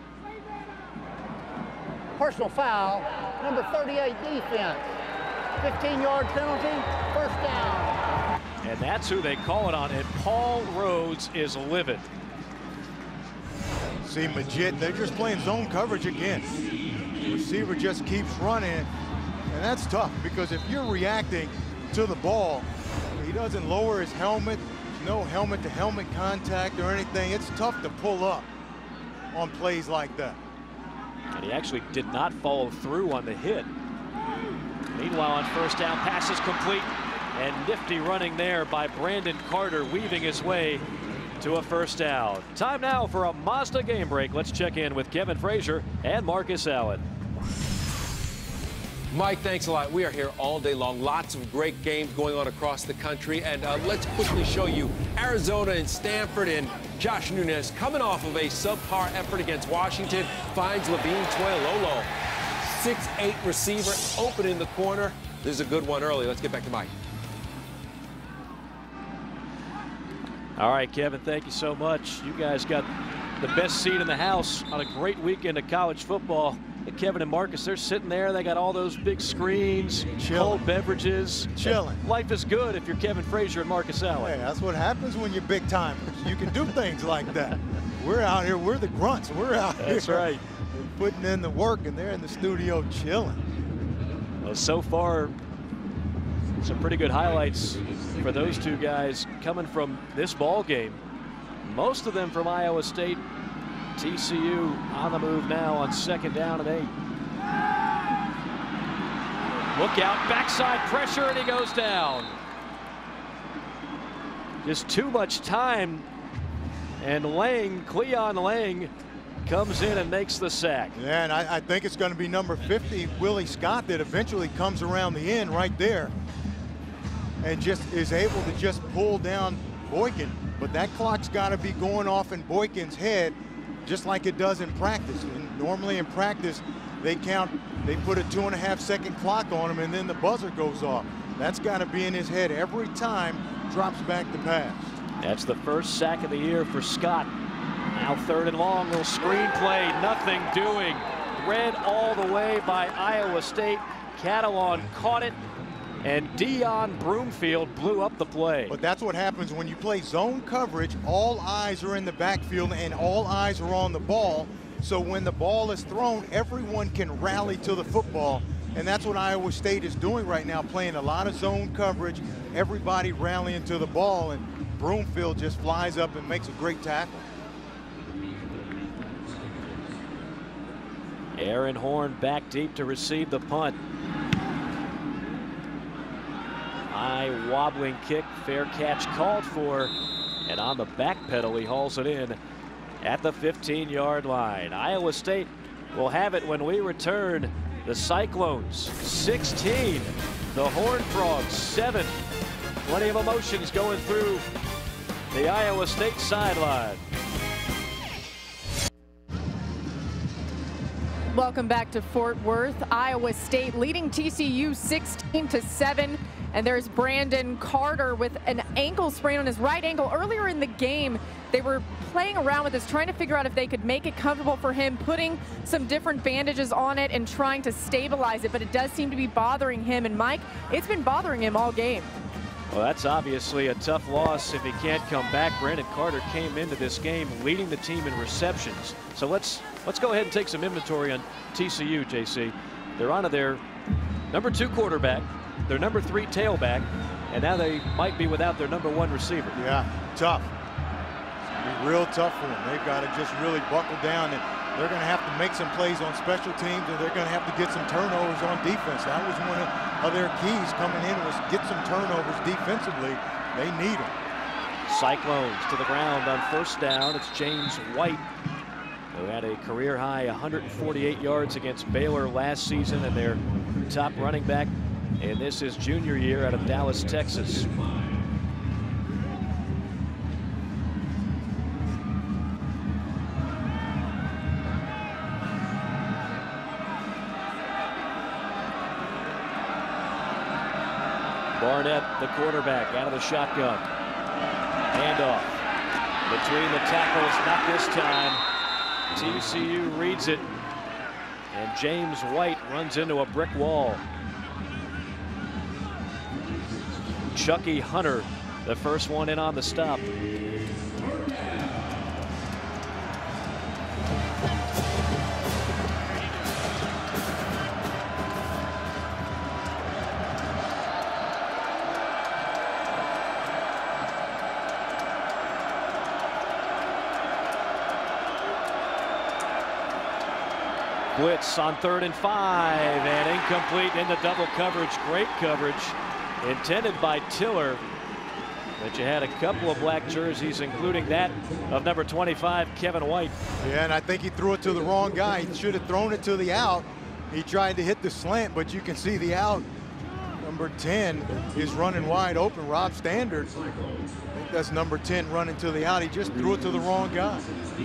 Personal foul, number 38 defense. 15-yard penalty, first down. And that's who they call it on, and Paul Rhodes is livid. See Majid, they're just playing zone coverage again. The receiver just keeps running, and that's tough because if you're reacting to the ball, he doesn't lower his helmet, no helmet-to-helmet contact or anything. It's tough to pull up on plays like that. And he actually did not follow through on the hit. Meanwhile, on first down, pass is complete, and nifty running there by Brandon Carter, weaving his way to a first down. Time now for a Mazda game break. Let's check in with Kevin Frazier and Marcus Allen. Mike, thanks a lot. We are here all day long. Lots of great games going on across the country. And let's quickly show you Arizona and Stanford, and Josh Nunez coming off of a subpar effort against Washington. Finds Levine Toilolo, 6'8" receiver, open in the corner. This is a good one early. Let's get back to Mike. All right, Kevin, thank you so much. You guys got the best seat in the house on a great weekend of college football. And Kevin and Marcus, they're sitting there. They got all those big screens, cold beverages. Chilling. Life is good if you're Kevin Frazier and Marcus Allen. Hey, that's what happens when you're big timers. You can do things like that. We're out here. We're the grunts. We're out here. That's right. We're putting in the work, and they're in the studio chilling. Well, so far, some pretty good highlights for those two guys coming from this ball game. Most of them from Iowa State. TCU on the move now on 2nd down and 8. Look out, backside pressure, and he goes down. Just too much time, and Cleon Lang comes in and makes the sack. Yeah, and I think it's going to be number 50, Willie Scott, that eventually comes around the end right there and just is able to just pull down Boykin. But that clock's got to be going off in Boykin's head, just like it does in practice. And normally in practice, they put a 2.5-second clock on him, and then the buzzer goes off. That's got to be in his head every time drops back to pass. That's the first sack of the year for Scott. Now 3rd and long, little screen play, nothing doing. Read all the way by Iowa State. Catalon caught it, and Dion Broomfield blew up the play. But that's what happens when you play zone coverage. All eyes are in the backfield and all eyes are on the ball. So when the ball is thrown, everyone can rally to the football. And that's what Iowa State is doing right now, playing a lot of zone coverage, everybody rallying to the ball, and Broomfield just flies up and makes a great tackle. Aaron Horn back deep to receive the punt. High wobbling kick, fair catch called for, and on the back pedal he hauls it in at the 15-yard line. Iowa State will have it when we return. The Cyclones 16, the Horned Frogs 7. Plenty of emotions going through the Iowa State sideline. Welcome back to Fort Worth. Iowa State leading TCU 16-7. And there's Brandon Carter with an ankle sprain on his right ankle. Earlier in the game, they were playing around with this, trying to figure out if they could make it comfortable for him, putting some different bandages on it and trying to stabilize it. But it does seem to be bothering him. And Mike, it's been bothering him all game. Well, that's obviously a tough loss if he can't come back. Brandon Carter came into this game leading the team in receptions. So let's go ahead and take some inventory on TCU, JC. They're onto their number 2 quarterback, their number 3 tailback, and now they might be without their number 1 receiver. Yeah, tough. It's real tough for them. They've got to just really buckle down, and they're going to have to make some plays on special teams, and they're going to have to get some turnovers on defense. That was one of their keys coming in, was get some turnovers defensively. They need them. Cyclones to the ground on 1st down. It's James White, who had a career-high 148 yards against Baylor last season, and their top running back in this is junior year out of Dallas, Texas. Barnett, the quarterback, out of the shotgun. Handoff between the tackles, not this time. TCU reads it, and James White runs into a brick wall. Chucky Hunter, the first one in on the stop. Blitz on 3rd and 5, and incomplete into double coverage. Great coverage intended by Tiller. But you had a couple of black jerseys, including that of number 25, Kevin White. Yeah, and I think he threw it to the wrong guy. He should have thrown it to the out. He tried to hit the slant, but you can see the out. Number 10 is running wide open. Rob Standard, I think that's number 10 running to the out. He just threw it to the wrong guy.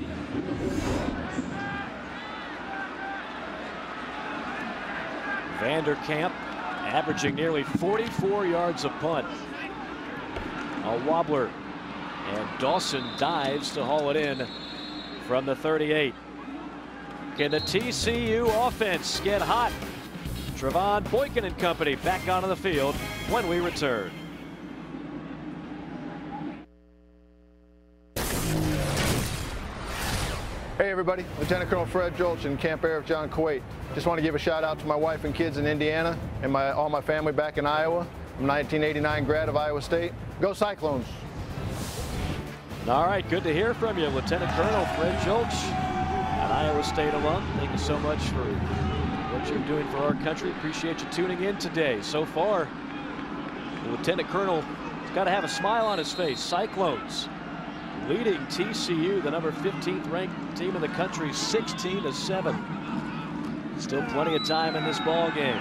Vanderkamp averaging nearly 44 yards a punt. A wobbler, and Dawson dives to haul it in from the 38. Can the TCU offense get hot? Trevon Boykin and company back onto the field when we return. Hey everybody, Lieutenant Colonel Fred Jolch and Camp Air of John Kuwait. Just want to give a shout out to my wife and kids in Indiana and all my family back in Iowa. I'm a 1989 grad of Iowa State. Go Cyclones. All right, good to hear from you, Lieutenant Colonel Fred Jolch, an Iowa State alum. Thank you so much for what you're doing for our country. Appreciate you tuning in today. So far, the Lieutenant Colonel has got to have a smile on his face. Cyclones leading TCU, the number 15th ranked team in the country, 16-7. Still plenty of time in this ball game.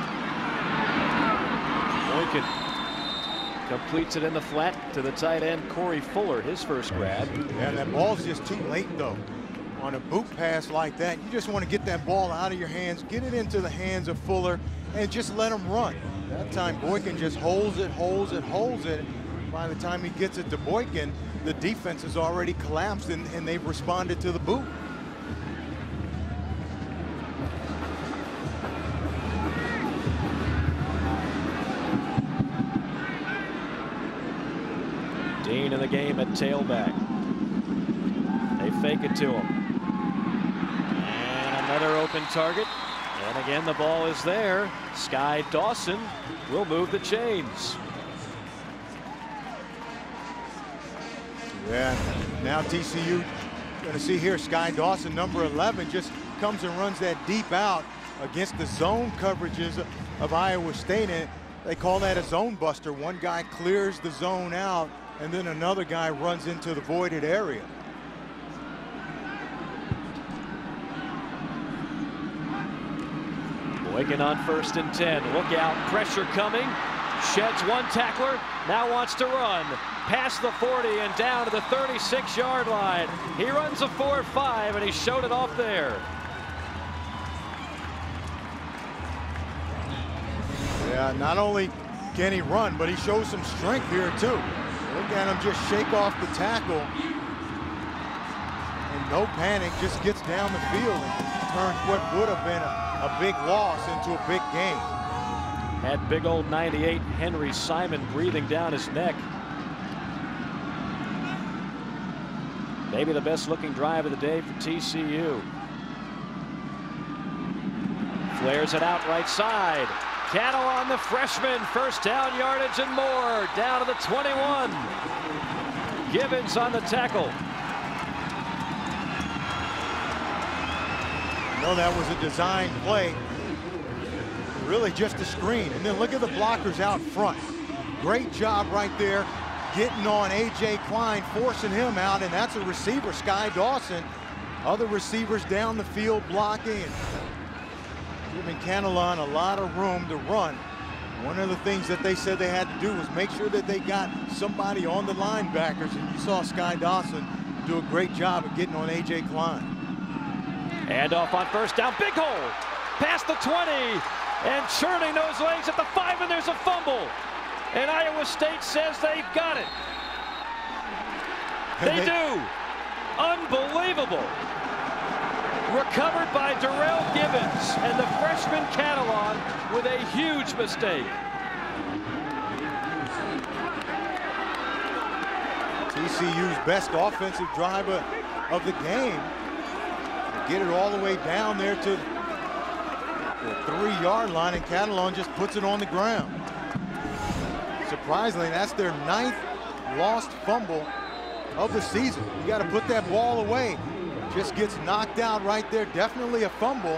Boykin completes it in the flat to the tight end, Corey Fuller, his first grab. Yeah, that ball's just too late, though. On a boot pass like that, you just want to get that ball out of your hands, get it into the hands of Fuller, and just let him run. That time, Boykin just holds it. By the time he gets it to Boykin, the defense has already collapsed, and they've responded to the boot. Dean in the game at tailback. They fake it to him. And another open target. And again, the ball is there. Sky Dawson will move the chains. Yeah, now TCU going to see here Sky Dawson, number 11, just comes and runs that deep out against the zone coverages of Iowa State. And they call that a zone buster. One guy clears the zone out, and then another guy runs into the voided area. Boykin on 1st and 10. Look out, pressure coming. Sheds one tackler, now wants to run. Past the 40 and down to the 36-yard line. He runs a 4.5, and he showed it off there. Yeah, not only can he run, but he shows some strength here, too. Look at him just shake off the tackle. And no panic, just gets down the field and turns what would have been a big loss into a big game. Had big old 98 Henry Simon breathing down his neck. Maybe the best looking drive of the day for TCU. Flares it out right side. Cannell on the freshman, first down yardage and more, down to the 21. Gibbons on the tackle. No, that was a design play. Really just a screen. And then look at the blockers out front. Great job right there, getting on A.J. Klein, forcing him out, and that's a receiver, Sky Dawson. Other receivers down the field blocking, giving Cannell a lot of room to run. One of the things that they said they had to do was make sure that they got somebody on the linebackers, and you saw Sky Dawson do a great job of getting on A.J. Klein. Handoff on first down, big hole, past the 20, and churning those legs at the 5, and there's a fumble. And Iowa State says they've got it. They do. Unbelievable. Recovered by Darrell Gibbons, and the freshman Cannell with a huge mistake. TCU's best offensive drive of the game. Get it all the way down there to the 3-yard line, and Cannell just puts it on the ground. Surprisingly, that's their 9th lost fumble of the season. You got to put that ball away. Just gets knocked out right there. Definitely a fumble.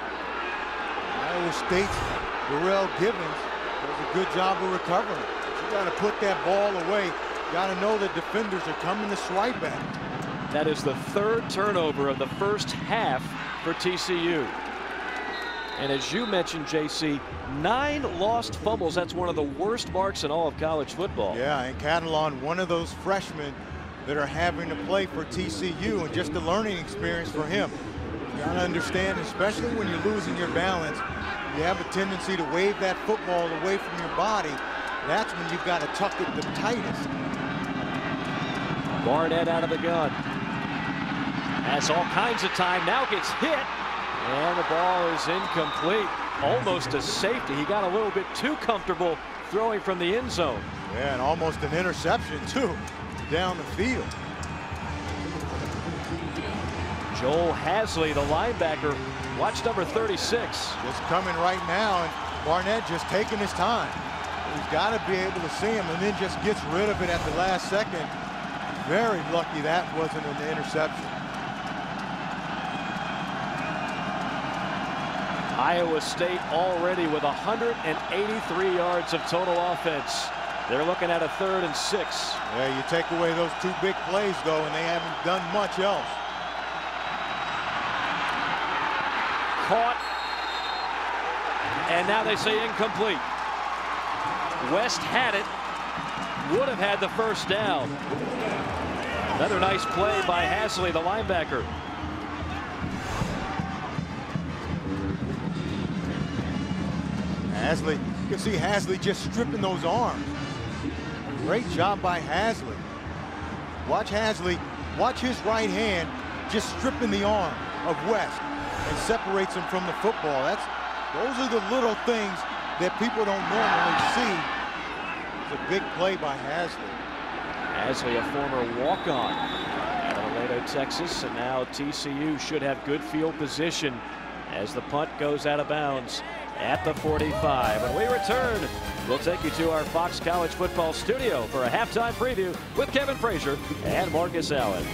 Iowa State's Darrell Gibbons does a good job of recovering. got to put that ball away. Got to know that defenders are coming to swipe at him. That is the third turnover of the first half for TCU. And as you mentioned, JC, 9 lost fumbles. That's one of the worst marks in all of college football. Yeah, and Catalon, one of those freshmen that are having to play for TCU, and just a learning experience for him. You got to understand, especially when you're losing your balance, you have a tendency to wave that football away from your body. That's when you've got to tuck it the tightest. Barnett out of the gun. Has all kinds of time, now gets hit. And the ball is incomplete. Almost a safety. He got a little bit too comfortable throwing from the end zone. Yeah, and almost an interception, too, down the field. Joel Hasley, the linebacker. Watch number 36. Just coming right now, and Barnett just taking his time. He's got to be able to see him, and then just gets rid of it at the last second. Very lucky that wasn't an interception. Iowa State already with 183 yards of total offense. They're looking at a 3rd and 6. Yeah, you take away those 2 big plays, though, and they haven't done much else. Caught. And now they say incomplete. West had it. Would have had the first down. Another nice play by Hasley, the linebacker. Hasley, you can see Hasley just stripping those arms. Great job by Hasley. Watch Hasley, watch his right hand just stripping the arm of West and separates him from the football. Those are the little things that people don't normally see. It's a big play by Hasley. Hasley, a former walk-on out of Laredo, Texas, and now TCU should have good field position as the punt goes out of bounds at the 45. When we return, we'll take you to our Fox College Football studio for a halftime preview with Kevin Frazier and Marcus Allen.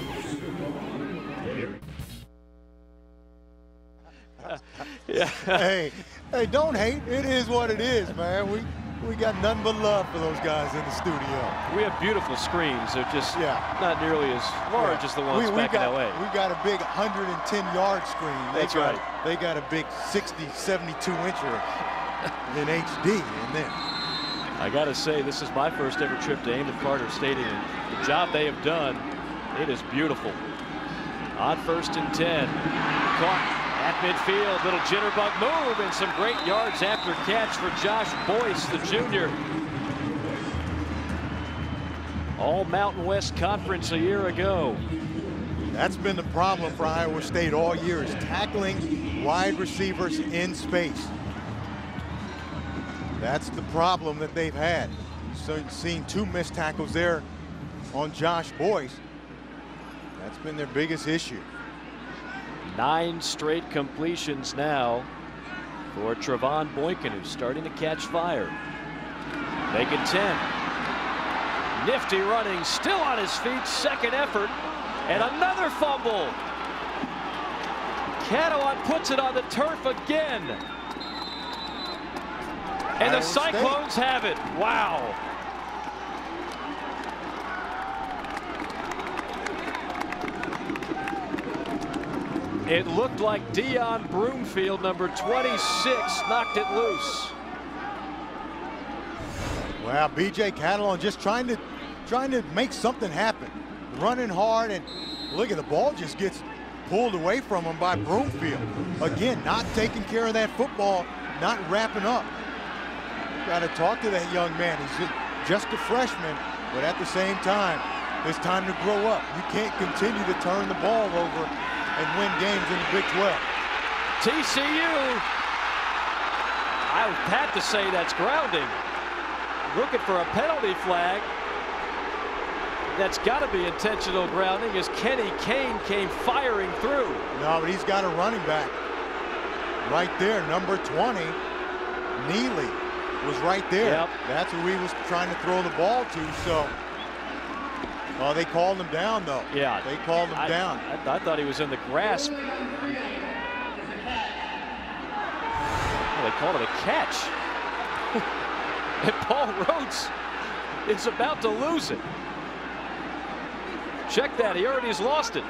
Yeah. Hey, don't hate. It is what it is, man. We got nothing but love for those guys in the studio. We have beautiful screens. They're just not nearly as large as the ones back in LA. We got a big 110-yard screen. That's right. They got a big 60, 72-incher in HD in there. I got to say, this is my first ever trip to Amon Carter Stadium. The job they have done, it is beautiful. On 1st and 10. Caught at midfield, little jitterbug move, and some great yards after catch for Josh Boyce, the junior. All Mountain West Conference a year ago. That's been the problem for Iowa State all year, is tackling wide receivers in space. That's the problem that they've had. So seeing 2 missed tackles there on Josh Boyce. That's been their biggest issue. 9 straight completions now for Trevon Boykin, who's starting to catch fire. Make it 10. Nifty running, still on his feet, second effort, and another fumble. Catalon puts it on the turf again. And the Cyclones have it. Wow. It looked like Dion Broomfield, number 26, knocked it loose. Wow, B.J. Catalon just trying to make something happen. Running hard, and look at the ball just gets pulled away from him by Broomfield. Again, not taking care of that football, not wrapping up. Got to talk to that young man. He's just a freshman, but at the same time, it's time to grow up. You can't continue to turn the ball over and win games in the Big 12. TCU, I had to say that's grounding. Looking for a penalty flag. That's got to be intentional grounding as Kenny Kane came firing through. No, but he's got a running back right there, number 20. Neely was right there. Yep. That's who he was trying to throw the ball to. So, oh, they called him down, though. Yeah. They called him down. I thought he was in the grasp. Well, they called it a catch. And Paul Rhodes is about to lose it. Check that. He already has lost it.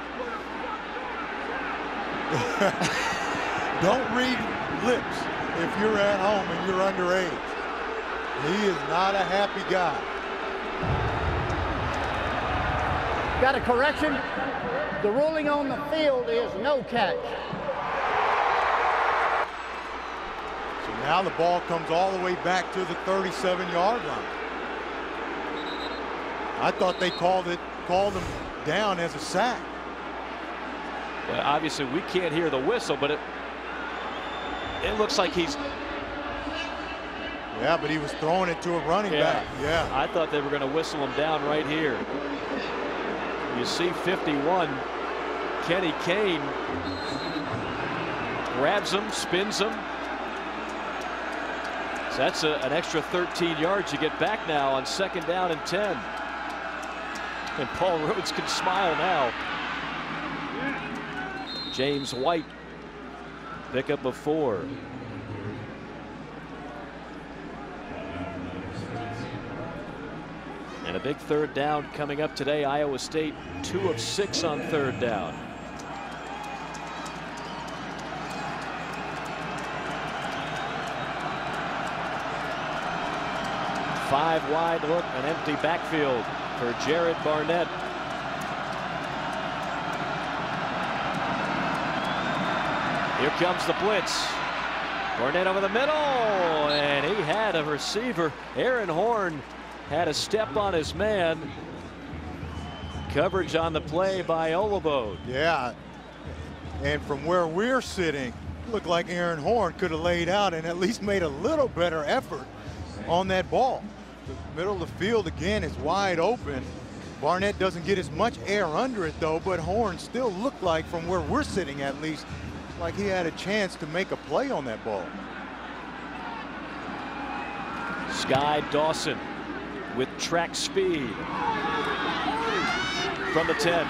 Don't read lips if you're at home and you're underage. He is not a happy guy. Got a correction. The ruling on the field is no catch. So now the ball comes all the way back to the 37-yard line. I thought they called him down as a sack. Well, obviously we can't hear the whistle, but it looks like he's. Yeah, but he was throwing it to a running back. Yeah. I thought they were going to whistle him down right here. You see 51, Kenny Kane grabs him, spins him. So that's an extra 13 yards you get back now on 2nd down and 10. And Paul Rhodes can smile now. James White, pickup of 4. And a big 3rd down coming up today. Iowa State 2 of 6 on 3rd down. Five wide look, an empty backfield for Jared Barnett. Here comes the blitz. Barnett over the middle, and he had a receiver. Aaron Horn had a step on his man. Coverage on the play by Olabode. Yeah, and from where we're sitting, looked like Aaron Horn could have laid out and at least made a little better effort on that ball. The middle of the field again is wide open. Barnett doesn't get as much air under it though, but Horn still looked like, from where we're sitting at least, like he had a chance to make a play on that ball. Sky Dawson with track speed from the 10.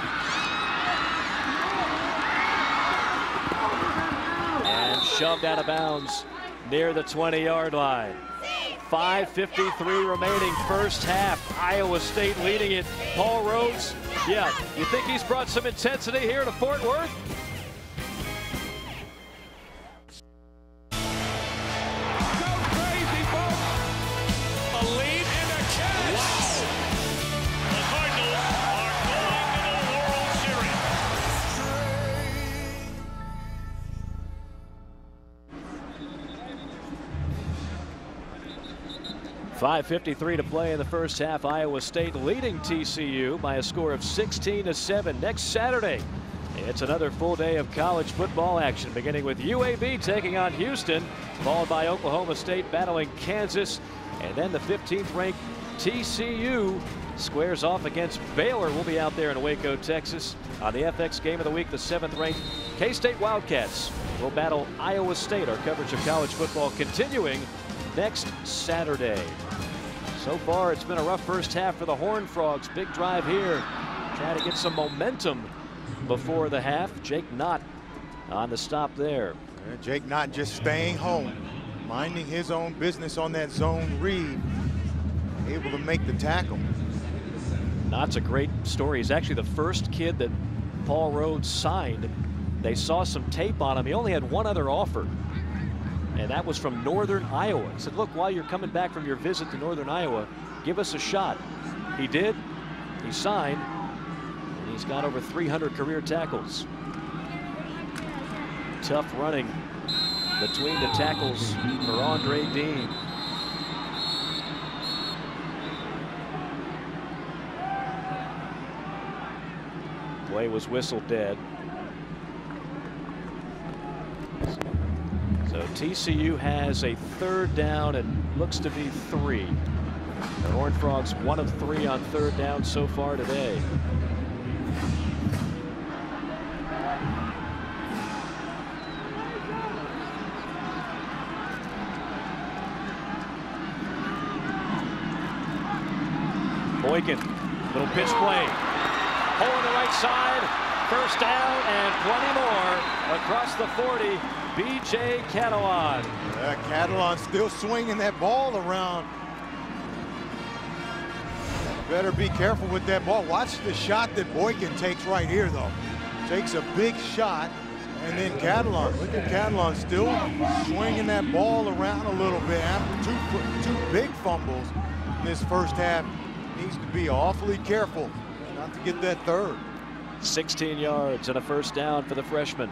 And shoved out of bounds near the 20-yard line. 5:53 remaining, first half. Iowa State leading it. Paul Rhodes, yeah, you think he's brought some intensity here to Fort Worth? .5:53 to play in the first half. Iowa State leading TCU by a score of 16-7. Next Saturday, it's another full day of college football action, beginning with UAB taking on Houston, followed by Oklahoma State battling Kansas, and then the 15th ranked TCU squares off against Baylor. We'll be out there in Waco, Texas. On the FX Game of the Week, the 7th ranked K-State Wildcats will battle Iowa State. Our coverage of college football continuing next Saturday. So far, it's been a rough first half for the Horned Frogs. Big drive here, trying to get some momentum before the half. Jake Knott on the stop there. Jake Knott just staying home, minding his own business on that zone read, able to make the tackle. Knott's a great story. He's actually the first kid that Paul Rhodes signed. They saw some tape on him. He only had one other offer, and that was from Northern Iowa. He said, look, while you're coming back from your visit to Northern Iowa, give us a shot. He did. He signed, and he's got over 300 career tackles. Tough running between the tackles for Andre Dean. Play was whistled dead. So TCU has a 3rd down and looks to be 3. The Horned Frogs 1 of 3 on 3rd down so far today. Boykin, little pitch play. Hole on the right side, 1st down and plenty more across the 40. B.J. Catalon. Catalon still swinging that ball around. better be careful with that ball. Watch the shot that Boykin takes right here, though. Takes a big shot, and then Catalon. Look at Catalon still swinging that ball around a little bit after two big fumbles in this first half. Needs to be awfully careful not to get that third. 16 yards and a first down for the freshman.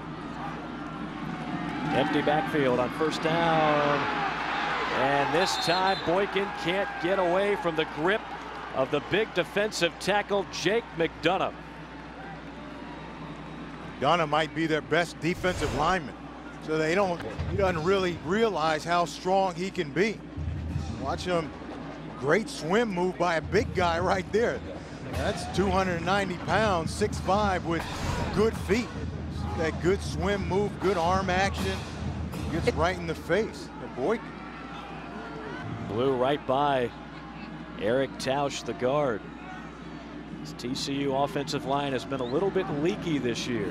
Empty backfield on first down. And this time Boykin can't get away from the grip of the big defensive tackle, Jake McDonough. McDonough might be their best defensive lineman. So he doesn't really realize how strong he can be. Watch him. Great swim move by a big guy right there. That's 290 pounds, 6'5", with good feet. That good swim move, good arm action. Gets right in the face of Boykin. Blew right by Eric Tausch, the guard. This TCU offensive line has been a little bit leaky this year.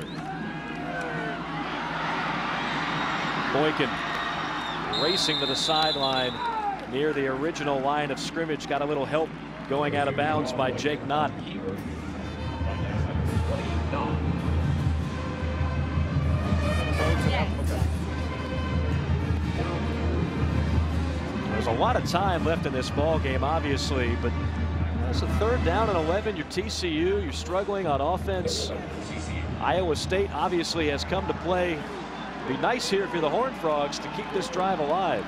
Boykin racing to the sideline near the original line of scrimmage. Got a little help going out of bounds by Jake Knott. There's a lot of time left in this ball game, obviously, but it's a 3rd down and 11. You're TCU. You're struggling on offense. Iowa State obviously has come to play. It'd be nice here if you're the Horned Frogs to keep this drive alive.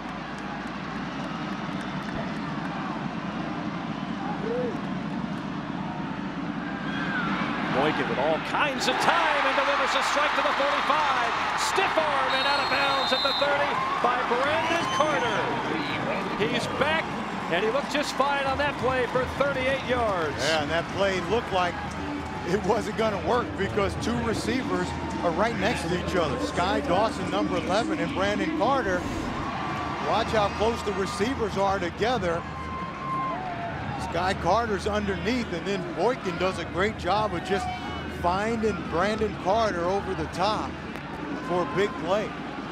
Boykin with all kinds of time and delivers a strike to the 45. Stiff arm and out of bounds at the 30 by Brandon Carter. He's back, and he looked just fine on that play for 38 yards. Yeah, and that play looked like it wasn't going to work because 2 receivers are right next to each other. Sky Dawson, number 11, and Brandon Carter. Watch how close the receivers are together. Sky Carter's underneath, and then Boykin does a great job of just finding Brandon Carter over the top for a big play.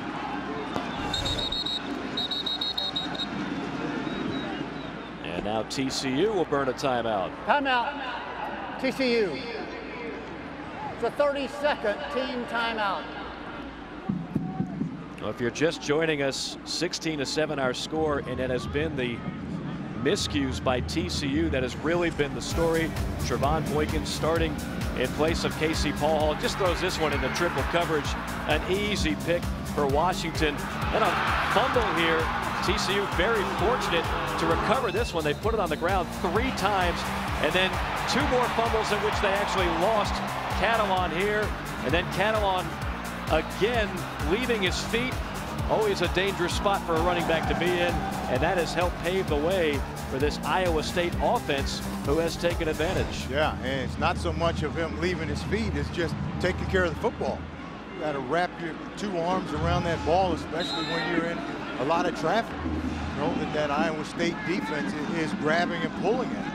And now TCU will burn a timeout. Timeout, TCU. It's a 30-second team timeout. Well, if you're just joining us, 16-7 our score, and it has been the miscues by TCU that has really been the story. Trevon Boykin starting in place of Casey Paul Hall. Just throws this one into triple coverage. An easy pick for Washington. And a fumble here. TCU very fortunate to recover this one. They put it on the ground 3 times, and then 2 more fumbles in which they actually lost. Catalon here, and then Catalon again leaving his feet. Always a dangerous spot for a running back to be in, and that has helped pave the way for this Iowa State offense, who has taken advantage. Yeah, and it's not so much of him leaving his feet, it's just taking care of the football. You got to wrap your 2 arms around that ball, especially when you're in a lot of traffic. You know that Iowa State defense is grabbing and pulling it.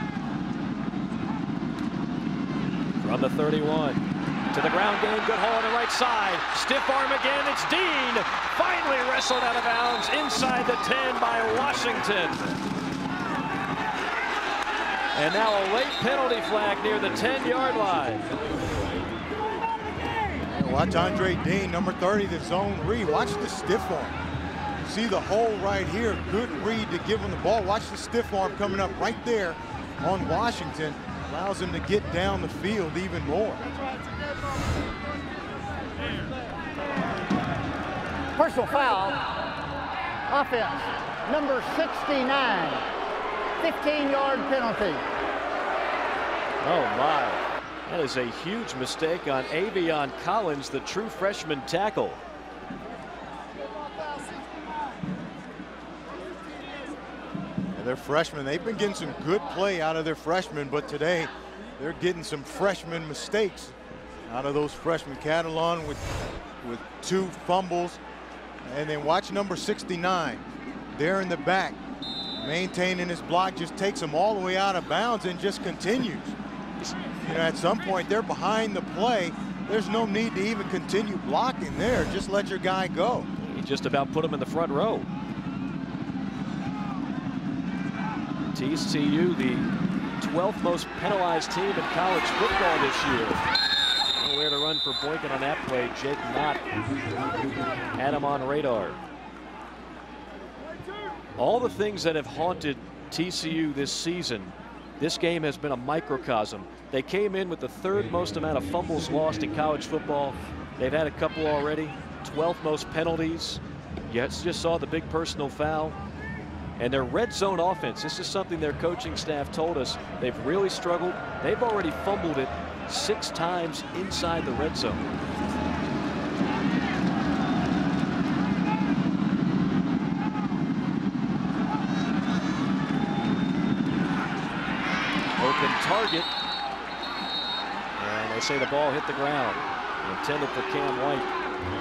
From the 31 to the ground game, good haul on the right side. Stiff arm again, it's Dean. Finally wrestled out of bounds inside the 10 by Washington. And now a late penalty flag near the 10-yard line. And watch Andre Dean, number 30, the zone read. Watch the stiff arm. See the hole right here. Good read to give him the ball. Watch the stiff arm coming up right there on Washington. Allows him to get down the field even more. Personal foul. Offense, number 69. 15-yard penalty. Oh, my. That is a huge mistake on Avion Collins, the true freshman tackle. They're freshmen. They've been getting some good play out of their freshmen, but today they're getting some freshman mistakes out of those freshmen. Catalon with 2 fumbles. And then watch number 69 there in the back, maintaining his block, just takes him all the way out of bounds and just continues. You know, at some point they're behind the play. There's no need to even continue blocking there. Just let your guy go. He just about put him in the front row. TCU, the 12th most penalized team in college football this year. Nowhere to run for Boykin on that play. Jake Knott had him on radar. All the things that have haunted TCU this season, this game has been a microcosm. They came in with the 3rd most amount of fumbles lost in college football. They've had a couple already. 12th most penalties. You just saw the big personal foul. And their red zone offense, this is something their coaching staff told us. They've really struggled. They've already fumbled it 6 times inside the red zone. Open target. And they say the ball hit the ground. Intended for Cam White.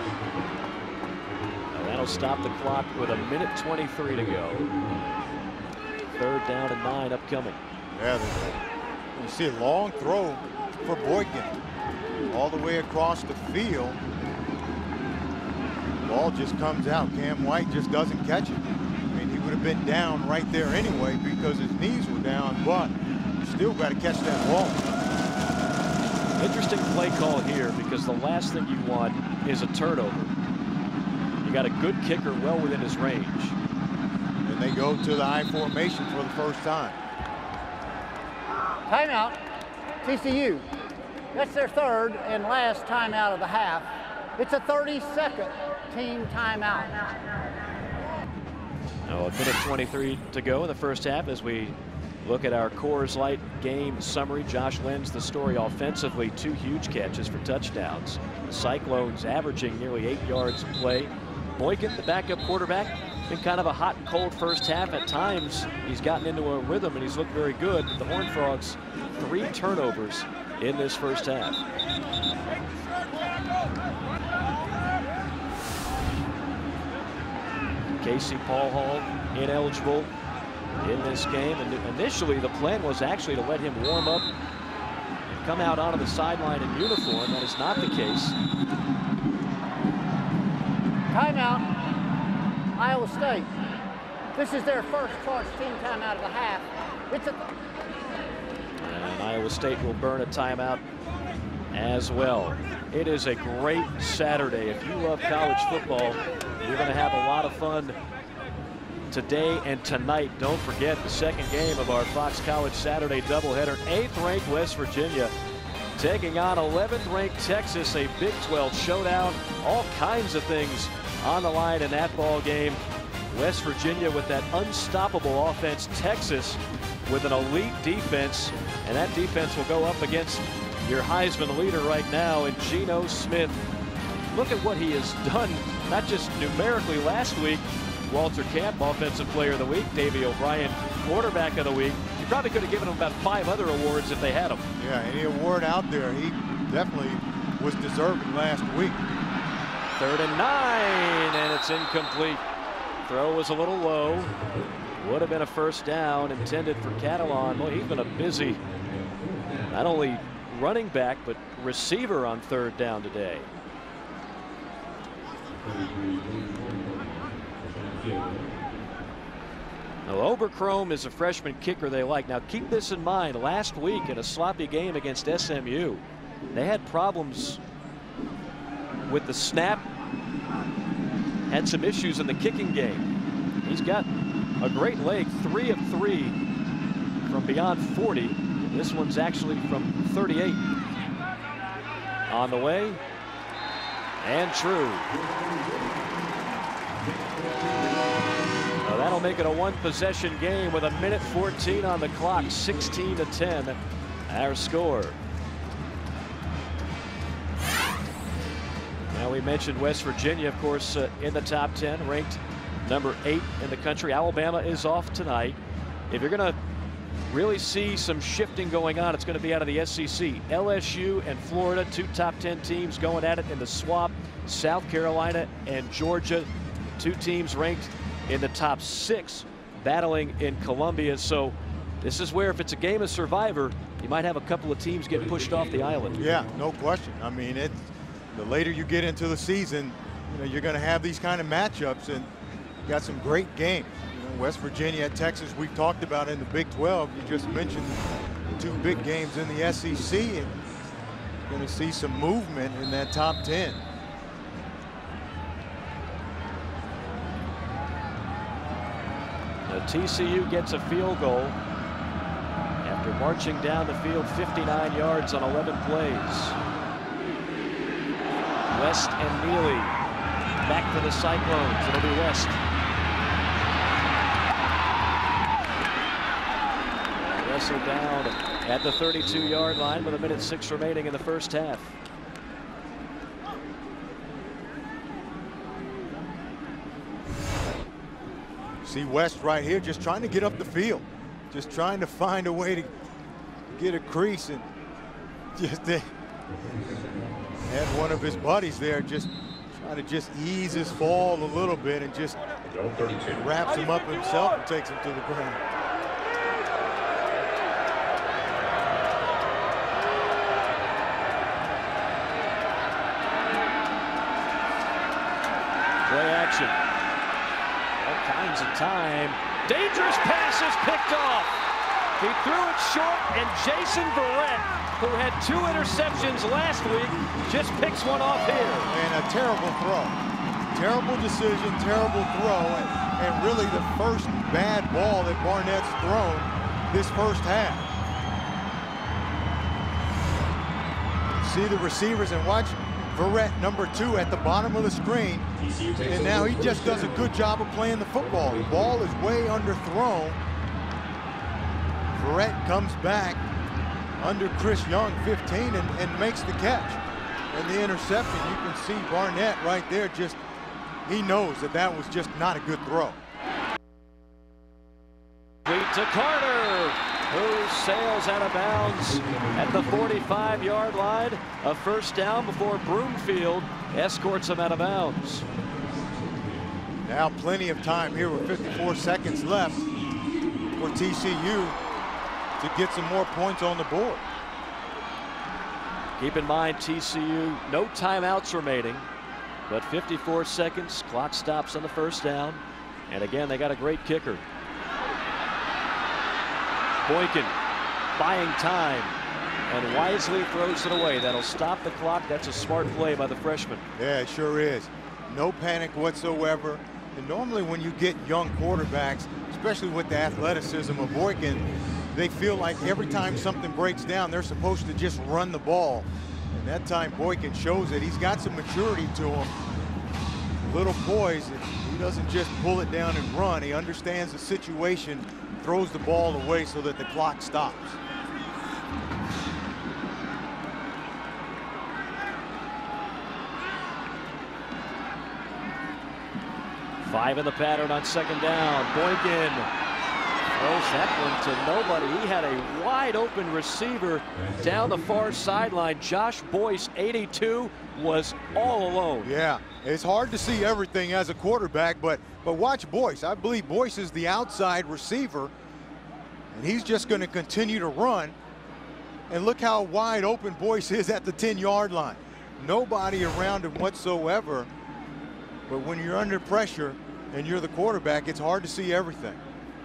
That'll stop the clock with 1:23 to go. 3rd down and 9 upcoming. Yeah, you see a long throw for Boykin all the way across the field. Ball just comes out. Cam White just doesn't catch it. I mean, he would have been down right there anyway because his knees were down, but you still got to catch that ball. Interesting play call here because the last thing you want is a turnover. You got a good kicker well within his range. And they go to the I formation for the first time. Timeout, TCU. That's their 3rd and last timeout of the half. It's a 30-second team timeout. Now 1:23 to go in the first half as we look at our Coors Light game summary. Josh Lenz, the story offensively, 2 huge catches for touchdowns. The Cyclones averaging nearly 8 yards a play. Boykin, the backup quarterback, been kind of a hot and cold first half. At times, he's gotten into a rhythm and he's looked very good. The Horned Frogs, 3 turnovers in this first half. Casey Paul Hall ineligible in this game, and initially the plan was actually to let him warm up and come out onto the sideline in uniform. That is not the case. Timeout, Iowa State. This is their first charged team timeout of the half. And Iowa State will burn a timeout as well. It is a great Saturday. If you love college football, you're going to have a lot of fun today and tonight. Don't forget the 2nd game of our Fox College Saturday doubleheader. 8th-ranked West Virginia taking on 11th-ranked Texas, a Big 12 showdown. All kinds of things on the line in that ball game. West Virginia with that unstoppable offense. Texas with an elite defense, and that defense will go up against your Heisman leader right now in Geno Smith. Look at what he has done, not just numerically last week. Walter Camp, Offensive Player of the Week. Davey O'Brien, Quarterback of the Week. You probably could have given him about 5 other awards if they had them. Yeah, any award out there, he definitely was deserving last week. 3rd and 9, and it's incomplete. Throw was a little low. Would have been a first down intended for Catalan. Well, he's been a busy, not only running back, but receiver on 3rd down today. Now, Oberchrome is a freshman kicker they like. Now, keep this in mind. Last week in a sloppy game against SMU, they had problems with the snap, had some issues in the kicking game. He's got a great leg, 3 of 3 from beyond 40. This one's actually from 38. On the way, and true. Now that'll make it a 1-possession game with 1:14 on the clock. 16-10 our score. Now, we mentioned West Virginia, of course, in the top 10, ranked number 8 in the country. Alabama is off tonight. If you're going to really see some shifting going on, it's going to be out of the SEC. LSU and Florida, 2 top 10 teams going at it in the swap. South Carolina and Georgia, 2 teams ranked in the top 6, battling in Columbia. So this is where, if it's a game of survivor, you might have a couple of teams get pushed off the island. Yeah, no question. I mean, the later you get into the season, you're going to have these kind of matchups, and you got some great games. West Virginia at Texas, we've talked about in the Big 12. You just mentioned 2 big games in the SEC, and going to see some movement in that top 10. Now TCU gets a field goal after marching down the field 59 yards on 11 plays. West and Neely back for the Cyclones. It'll be West. Wrestled down at the 32-yard line with 1:06 remaining in the first half. See West right here just trying to get up the field, just trying to find a way to get a crease, and just had one of his buddies there just trying to just ease his fall a little bit, and just wraps him up himself and takes him to the ground. Play action. All kinds of time. Dangerous pass is picked off. He threw it short, and Jason Verrett, who had 2 interceptions last week, just picks one off here. And a terrible throw. Terrible decision, terrible throw, and really the first bad ball that Barnett's thrown this first half. See the receivers, and watch Verrett, number 2, at the bottom of the screen, and now he just does a good job of playing the football. The ball is way underthrown. Verrett comes back under Chris Young, 15, and makes the catch. And the interception, you can see Barnett right there, just, he knows that that was just not a good throw. To Carter, who sails out of bounds at the 45-yard line. A first down before Broomfield escorts him out of bounds. Now plenty of time here with 54 seconds left for TCU to get some more points on the board. Keep in mind, TCU, no timeouts remaining, but 54 seconds. Clock stops on the first down. And again, they got a great kicker. Boykin buying time and wisely throws it away. That'll stop the clock. That's a smart play by the freshman. Yeah, it sure is. No panic whatsoever. And normally when you get young quarterbacks, especially with the athleticism of Boykin, they feel like every time something breaks down, they're supposed to just run the ball. And that time Boykin shows it. He's got some maturity to him. Little poise. He doesn't just pull it down and run. He understands the situation, throws the ball away so that the clock stops. Five in the pattern on second down. Boykin throws that one to nobody. He had a wide open receiver down the far sideline. Josh Boyce, 82, was all alone. Yeah, it's hard to see everything as a quarterback, but watch Boyce. I believe Boyce is the outside receiver, and he's just going to continue to run. And look how wide open Boyce is at the 10-yard line. Nobody around him whatsoever. But when you're under pressure and you're the quarterback, it's hard to see everything.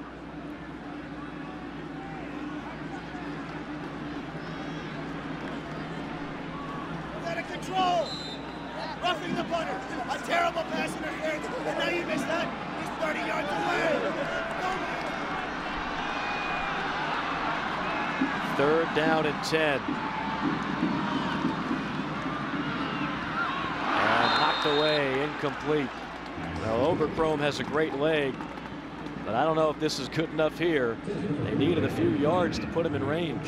Out of control. Roughing the punter. A terrible pass interference. And now you missed that. He's 30 yards away. Third down and 10. And knocked away, incomplete. Now Overchrome has a great leg, but I don't know if this is good enough here. They needed a few yards to put him in range.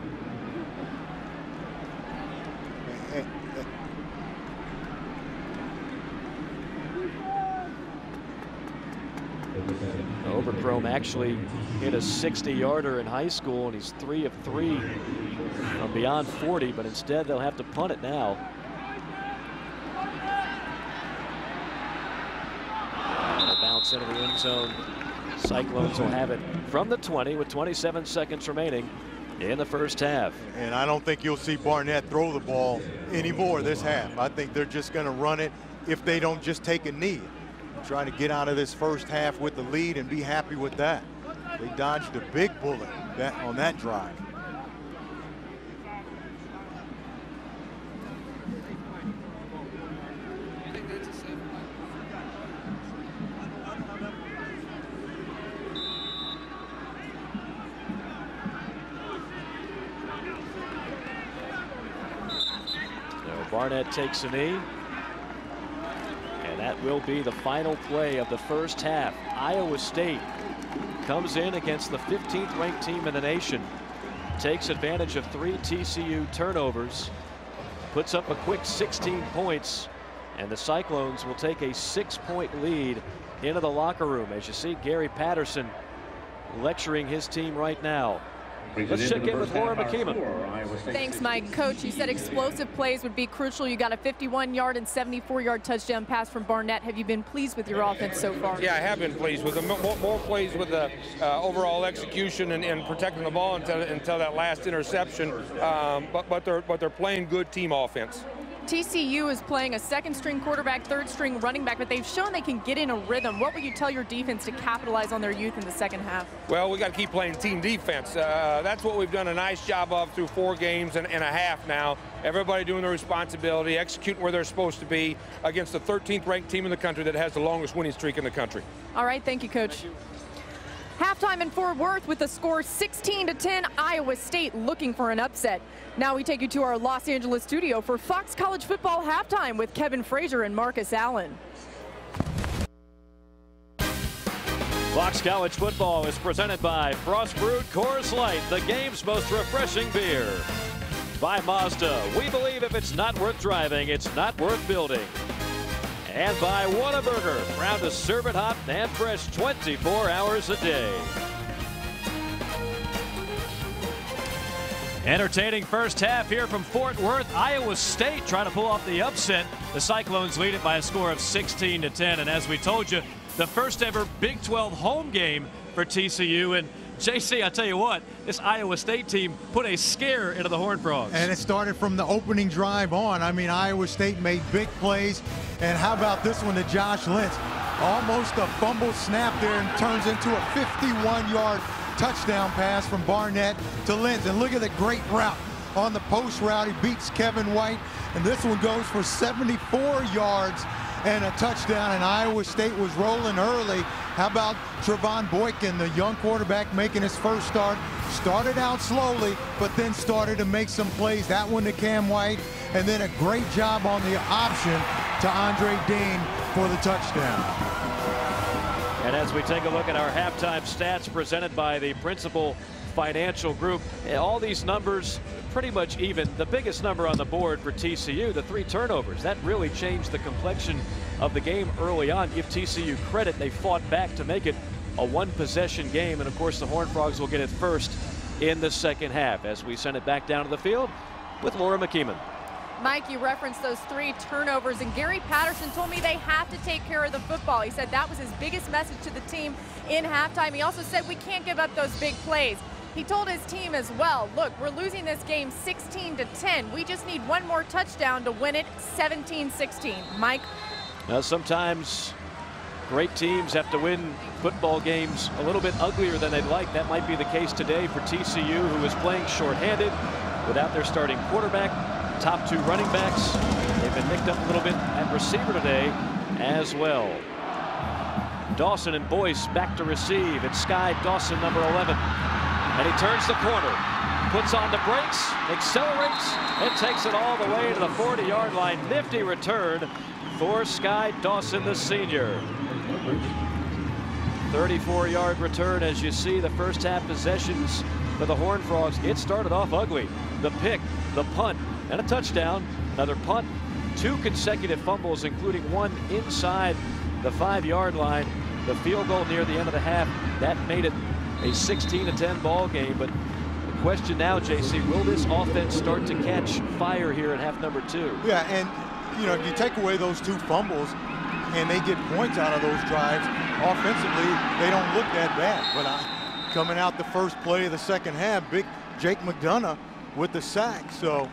Overchrome actually hit a 60-yarder in high school, and he's 3 of 3 from beyond 40, but instead they'll have to punt it now. And a bounce into the end zone. Cyclones will have it from the 20 with 27 seconds remaining in the first half. And I don't think you'll see Barnett throw the ball anymore this half. I think they're just going to run it if they don't just take a knee. Trying to get out of this first half with the lead and be happy with that. They dodged a big bullet on that drive. Barnett takes a knee. And that will be the final play of the first half. Iowa State comes in against the 15th ranked team in the nation. Takes advantage of 3 TCU turnovers. Puts up a quick 16 points. And the Cyclones will take a 6-point lead into the locker room. As you see Gary Patterson lecturing his team right now. Let's check in with Laura McKeeman. Thanks, Mike. Coach, you said explosive plays would be crucial. You got a 51-yard and 74-yard touchdown pass from Barnett. Have you been pleased with your offense so far? Yeah, I have been pleased with them. More pleased with the overall execution and protecting the ball until that last interception. But they're playing good team offense. TCU is playing a second-string quarterback, third-string running back, but they've shown they can get in a rhythm. What would you tell your defense to capitalize on their youth in the second half? Well, we got to keep playing team defense. That's what we've done a nice job of through 4 games and a half now. Everybody doing their responsibility, executing where they're supposed to be against the 13th ranked team in the country that has the longest winning streak in the country. All right, thank you, Coach. Thank you. Halftime in Fort Worth with the score 16-10, Iowa State looking for an upset. Now we take you to our Los Angeles studio for Fox College Football Halftime with Kevin Frazier and Marcus Allen. Fox College Football is presented by Frost Brewed Coors Light, the game's most refreshing beer. By Mazda, we believe if it's not worth driving, it's not worth building. And by Whataburger, proud to serve it hot and fresh 24 hours a day. Entertaining first half here from Fort Worth. Iowa State trying to pull off the upset. The Cyclones lead it by a score of 16-10. And as we told you, the first ever Big 12 home game for TCU. And JC, I tell you what, this Iowa State team put a scare into the Horned Frogs. And it started from the opening drive on. I mean, Iowa State made big plays. And how about this one to Josh Lentz? Almost a fumble snap there and turns into a 51-yard touchdown pass from Barnett to Lentz. And look at the great route on the post route. He beats Kevin White. And this one goes for 74 yards and a touchdown, and Iowa State was rolling early. How about Trevon Boykin, the young quarterback making his first start? Started out slowly, but then started to make some plays. That one to Cam White, and then a great job on the option to Andre Dean for the touchdown. And as we take a look at our halftime stats presented by the Principal Financial Group, all these numbers pretty much even. The biggest number on the board for TCU, the 3 turnovers. That really changed the complexion of the game early on. Give TCU credit. They fought back to make it a 1-possession game. And, of course, the Horned Frogs will get it first in the second half as we send it back down to the field with Laura McKeeman. Mike, you referenced those 3 turnovers, and Gary Patterson told me they have to take care of the football. He said that was his biggest message to the team in halftime. He also said we can't give up those big plays. He told his team as well, look, we're losing this game 16-10. We just need 1 more touchdown to win it 17-16. Mike? Now, sometimes great teams have to win football games a little bit uglier than they'd like. That might be the case today for TCU, who is playing shorthanded without their starting quarterback. Top 2 running backs. They've been nicked up a little bit at receiver today as well. Dawson and Boyce back to receive. It's Sky Dawson, number 11. And he turns the corner, puts on the brakes, accelerates, and takes it all the way to the 40-yard line. Nifty return for Sky Dawson, the senior. 34-yard return. As you see, the first half possessions for the Horned Frogs, it started off ugly. The pick, the punt, and a touchdown. Another punt, 2 consecutive fumbles, including 1 inside the 5-yard line. The field goal near the end of the half, that made it a 16-10 ball game. But the question now, JC, will this offense start to catch fire here in half number 2? Yeah, and you know, if you take away those 2 fumbles and they get points out of those drives, offensively they don't look that bad. But coming out the first play of the second half, big Jake McDonough with the sack. So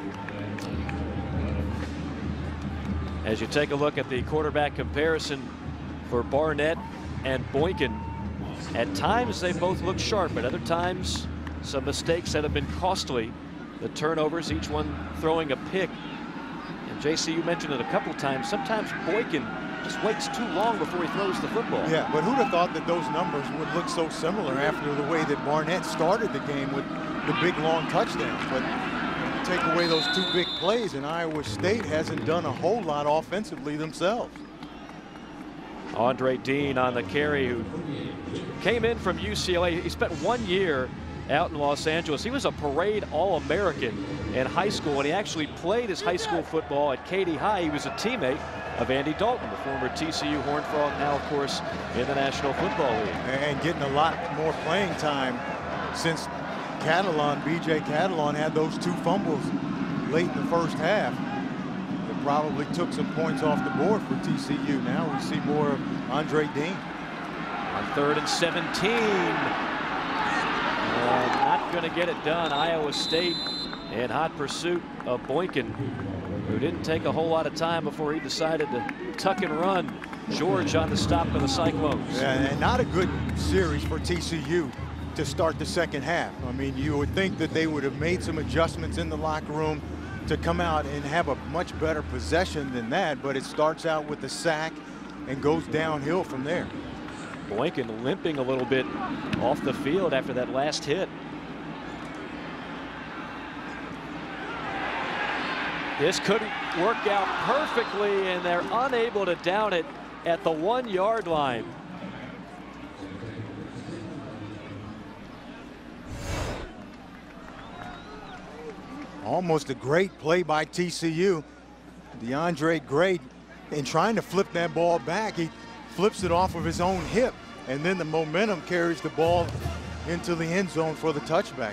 as you take a look at the quarterback comparison for Barnett and Boykin, at times they both look sharp, at other times some mistakes that have been costly. The turnovers, each one throwing a pick. And JC, you mentioned it a couple of times. Sometimes Boykin just waits too long before he throws the football. Yeah, but who'd have thought that those numbers would look so similar after the way that Barnett started the game with the big long touchdowns. But take away those two big plays, and Iowa State hasn't done a whole lot offensively themselves. Andre Dean on the carry, who came in from UCLA. He spent 1 year out in Los Angeles. He was a parade All-American in high school, and he actually played his high school football at Katy High. He was a teammate of Andy Dalton, the former TCU Horned Frog, now, of course, in the National Football League. And getting a lot more playing time since Catalon, B.J. Catalon, had those 2 fumbles late in the first half. It probably took some points off the board for TCU. Now we see more of Andre Dean. On 3rd and 17. Not going to get it done. Iowa State in hot pursuit of Boykin, who didn't take a whole lot of time before he decided to tuck and run. George on the stop of the Cyclones. Yeah, and not a good series for TCU to start the second half. I mean, you would think that they would have made some adjustments in the locker room to come out and have a much better possession than that, but it starts out with a sack and goes downhill from there. Boykin limping a little bit off the field after that last hit. This couldn't work out perfectly, and they're unable to down it at the 1-yard line. Almost a great play by TCU. DeAndre Gray, in trying to flip that ball back, he flips it off of his own hip, and then the momentum carries the ball into the end zone for the touchback.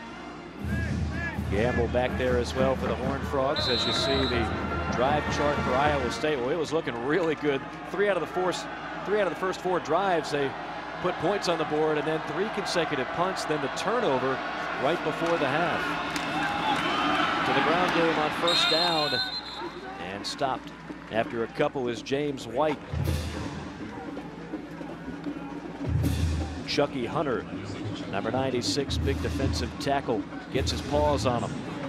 Gamble back there as well for the Horned Frogs. As you see the drive chart for Iowa State, well, it was looking really good. 3 out of the first 4 drives, they put points on the board, and then 3 consecutive punts, then the turnover right before the half. To the ground game on 1st down, and stopped after a couple is James White. Chucky Hunter, number 96, big defensive tackle, gets his paws on him.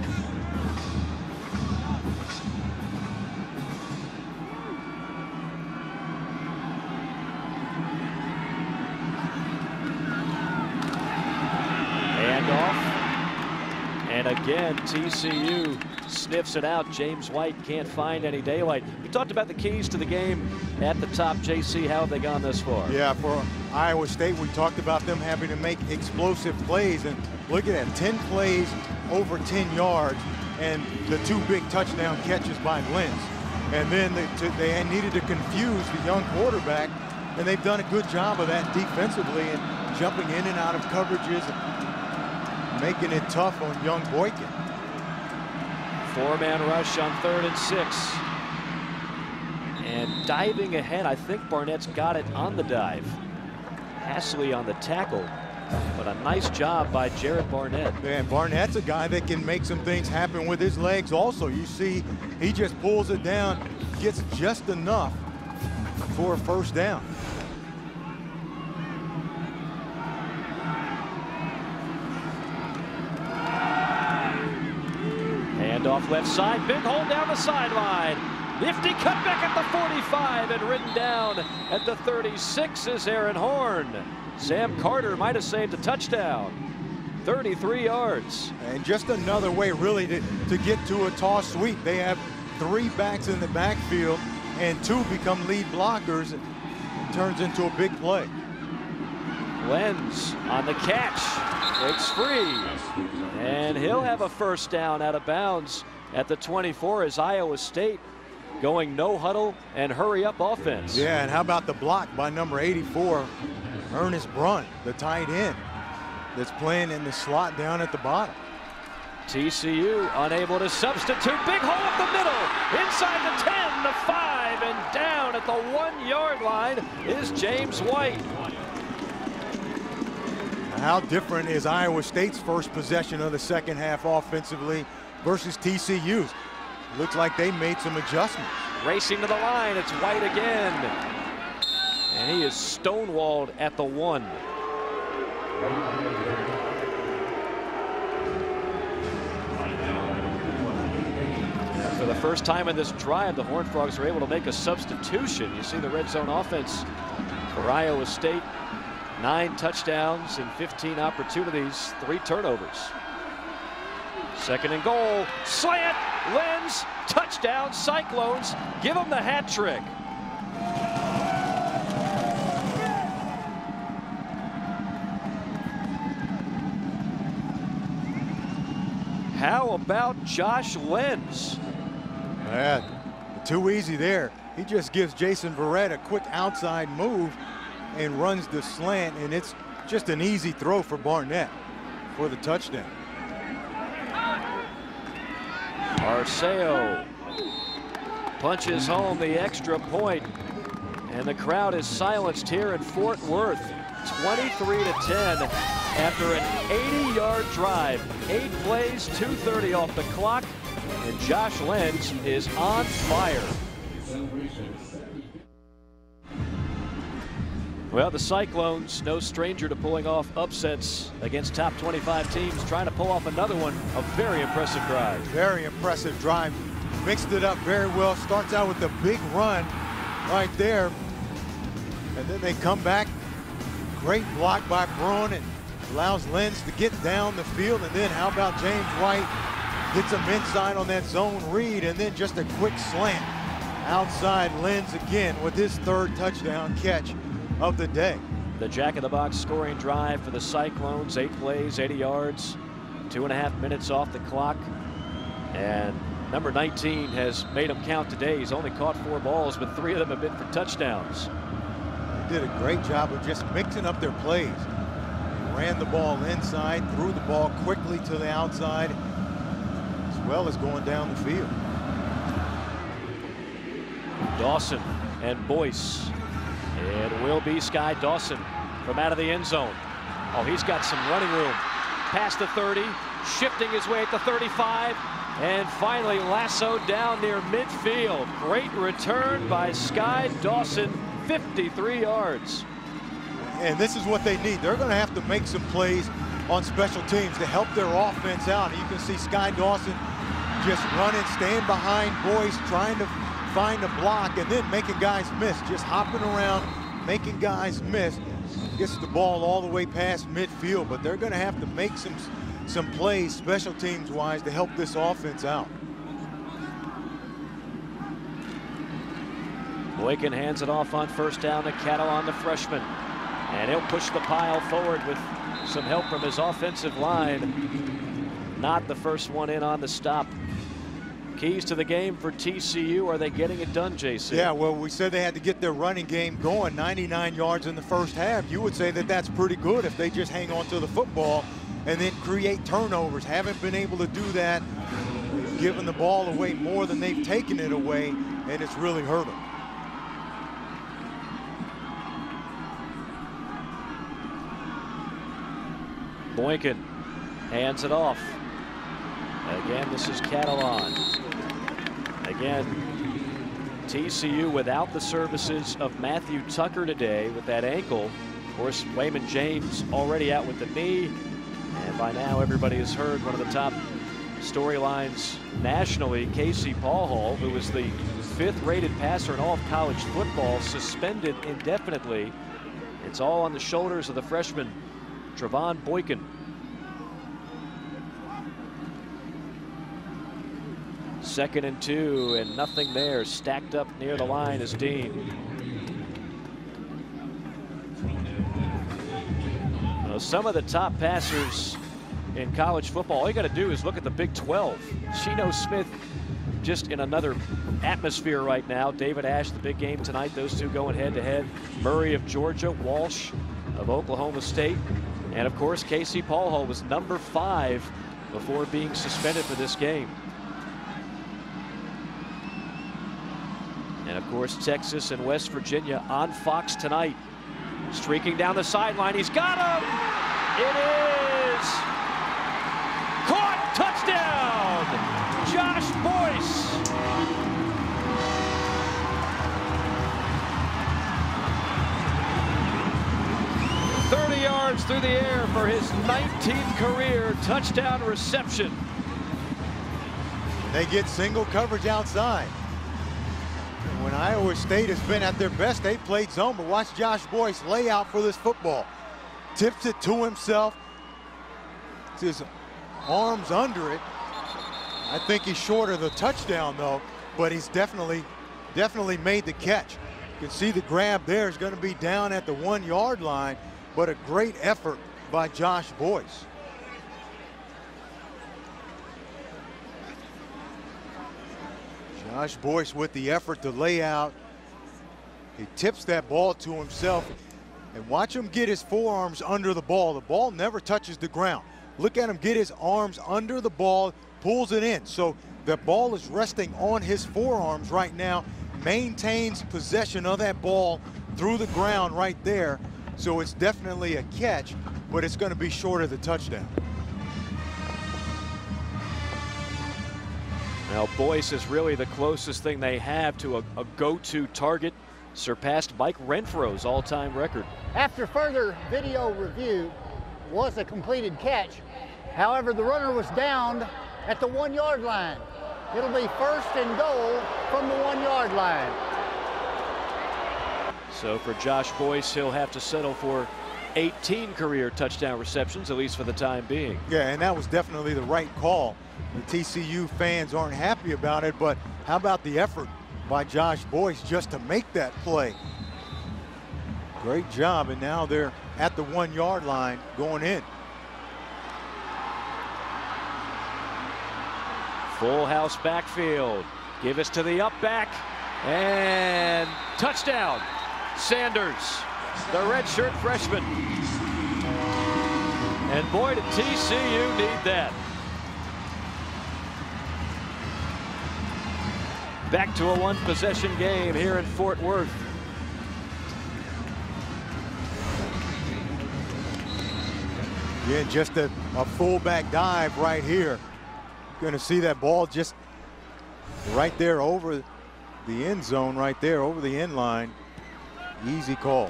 Handoff. And again, TCU sniffs it out. James White can't find any daylight. We talked about the keys to the game at the top. JC, how have they gone this far? Yeah, for Iowa State, we talked about them having to make explosive plays, and look at that, 10 plays over 10 yards, and the 2 big touchdown catches by Lentz. And then they needed to confuse the young quarterback, and they've done a good job of that defensively and jumping in and out of coverages, and making it tough on young Boykin. 4-man rush on 3rd and 6. And diving ahead, I think Barnett's got it on the dive. Hasley on the tackle, but a nice job by Jared Barnett. And Barnett's a guy that can make some things happen with his legs also. You see, he just pulls it down, gets just enough for a 1st down. Handoff left side, big hole down the sideline. Nifty cutback at the 45 and ridden down at the 36 is Aaron Horn. Sam Carter might have saved a touchdown. 33 yards. And just another way really to get to a toss sweep. They have 3 backs in the backfield and 2 become lead blockers. It turns into a big play. Lenz on the catch, breaks free, and he'll have a 1st down out of bounds at the 24 as Iowa State going no huddle and hurry up offense. Yeah, and how about the block by number 84, Ernest Brunt, the tight end that's playing in the slot down at the bottom. TCU unable to substitute. Big hole up the middle, inside the 10, the 5, and down at the 1-yard line is James White. How different is Iowa State's first possession of the second half offensively versus TCU's? Looks like they made some adjustments. Racing to the line, it's White again. And he is stonewalled at the 1. For the first time in this drive, the Horned Frogs are able to make a substitution. You see the red zone offense for Iowa State. 9 touchdowns and 15 opportunities, 3 turnovers. Second and goal. Slant. Lenz. Touchdown. Cyclones. Give them the hat trick. How about Josh Lenz? Yeah, too easy there. He just gives Jason Verrett a quick outside move and runs the slant, and it's just an easy throw for Barnett for the touchdown. Arceo punches home the extra point, and the crowd is silenced here in Fort Worth. 23-10 after an 80-yard drive. 8 plays, 2:30 off the clock, and Josh Lenz is on fire. Well, the Cyclones, no stranger to pulling off upsets against top 25 teams, trying to pull off another one. A very impressive drive. Very impressive drive. Mixed it up very well. Starts out with a big run right there. And then they come back. Great block by Braun and allows Lenz to get down the field. And then how about James White gets him inside on that zone read, and then just a quick slant outside. Lenz again with his 3rd touchdown catch of the day. The jack-in-the-box scoring drive for the Cyclones. 8 plays, 80 yards, 2.5 minutes off the clock. And number 19 has made him count today. He's only caught 4 balls, but 3 of them have been for touchdowns. Did a great job of just mixing up their plays. Ran the ball inside, threw the ball quickly to the outside, as well as going down the field. Dawson and Boyce. It will be Sky Dawson from out of the end zone. Oh, he's got some running room. Past the 30, shifting his way at the 35, and finally lassoed down near midfield. Great return by Sky Dawson. 53 yards. And this is what they need. They're going to have to make some plays on special teams to help their offense out. You can see Sky Dawson just running, staying behind Boyce, trying to find a block, and then making guys miss. Just hopping around, making guys miss. Gets the ball all the way past midfield, but they're going to have to make some plays special teams wise to help this offense out. Boykin hands it off on 1st down to Catalon, the freshman. And he'll push the pile forward with some help from his offensive line. Not the first one in on the stop. Keys to the game for TCU. Are they getting it done, JC? Yeah, well, we said they had to get their running game going. 99 yards in the first half. You would say that that's pretty good if they just hang on to the football and then create turnovers. Haven't been able to do that. They've given the ball away more than they've taken it away, and it's really hurt them. Boykin hands it off. Again, this is Catalon. Again, TCU without the services of Matthew Tucker today with that ankle. Of course, Wayman James already out with the knee. And by now, everybody has heard one of the top storylines nationally, Casey Paul, who was the 5th-rated passer in all of college football, suspended indefinitely. It's all on the shoulders of the freshman Trevon Boykin. Second and 2, and nothing there. Stacked up near the line is Dean. Well, some of the top passers in college football, all you got to do is look at the Big 12. Geno Smith just in another atmosphere right now. David Ash, the big game tonight. Those two going head-to-head. Murray of Georgia, Walsh of Oklahoma State. And, of course, Casey Paul was number 5 before being suspended for this game. And, of course, Texas and West Virginia on Fox tonight. Streaking down the sideline. He's got him! It is! Caught! Touchdown! Josh Boyce! Yards through the air for his 19th career touchdown reception. They get single coverage outside. When Iowa State has been at their best, they played zone, but watch Josh Boyce lay out for this football. Tips it to himself. His arms under it, I think he's short of the touchdown, though, but he's definitely made the catch. You can see the grab there is going to be down at the 1-yard line, but a great effort by Josh Boyce. Josh Boyce with the effort to lay out. He tips that ball to himself, and watch him get his forearms under the ball. The ball never touches the ground. Look at him get his arms under the ball, pulls it in. So the ball is resting on his forearms right now, maintains possession of that ball through the ground right there. So it's definitely a catch, but it's going to be short of the touchdown. Now Boyce is really the closest thing they have to a go-to target, surpassed Mike Renfro's all-time record. After further video review, was a completed catch. However, the runner was down at the 1-yard line. It'll be 1st and goal from the 1-yard line. So for Josh Boyce, he'll have to settle for 18 career touchdown receptions, at least for the time being. Yeah, and that was definitely the right call. The TCU fans aren't happy about it, but how about the effort by Josh Boyce just to make that play? Great job, and now they're at the 1-yard line going in. Full house backfield. Give us to the up back, and touchdown. Sanders, the redshirt freshman. And boy, did TCU need that. Back to a one-possession game here in Fort Worth. Yeah, just a fullback dive right here. Going to see that ball just right there over the end zone, right there over the end line. Easy call.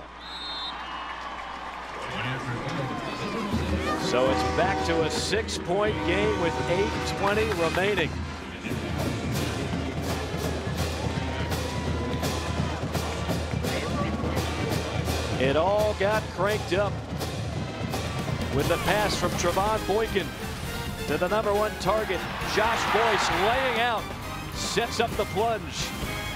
So it's back to a 6-point game with 8:20 remaining. It all got cranked up with the pass from Trevon Boykin to the #1 target. Josh Boyce laying out, sets up the plunge.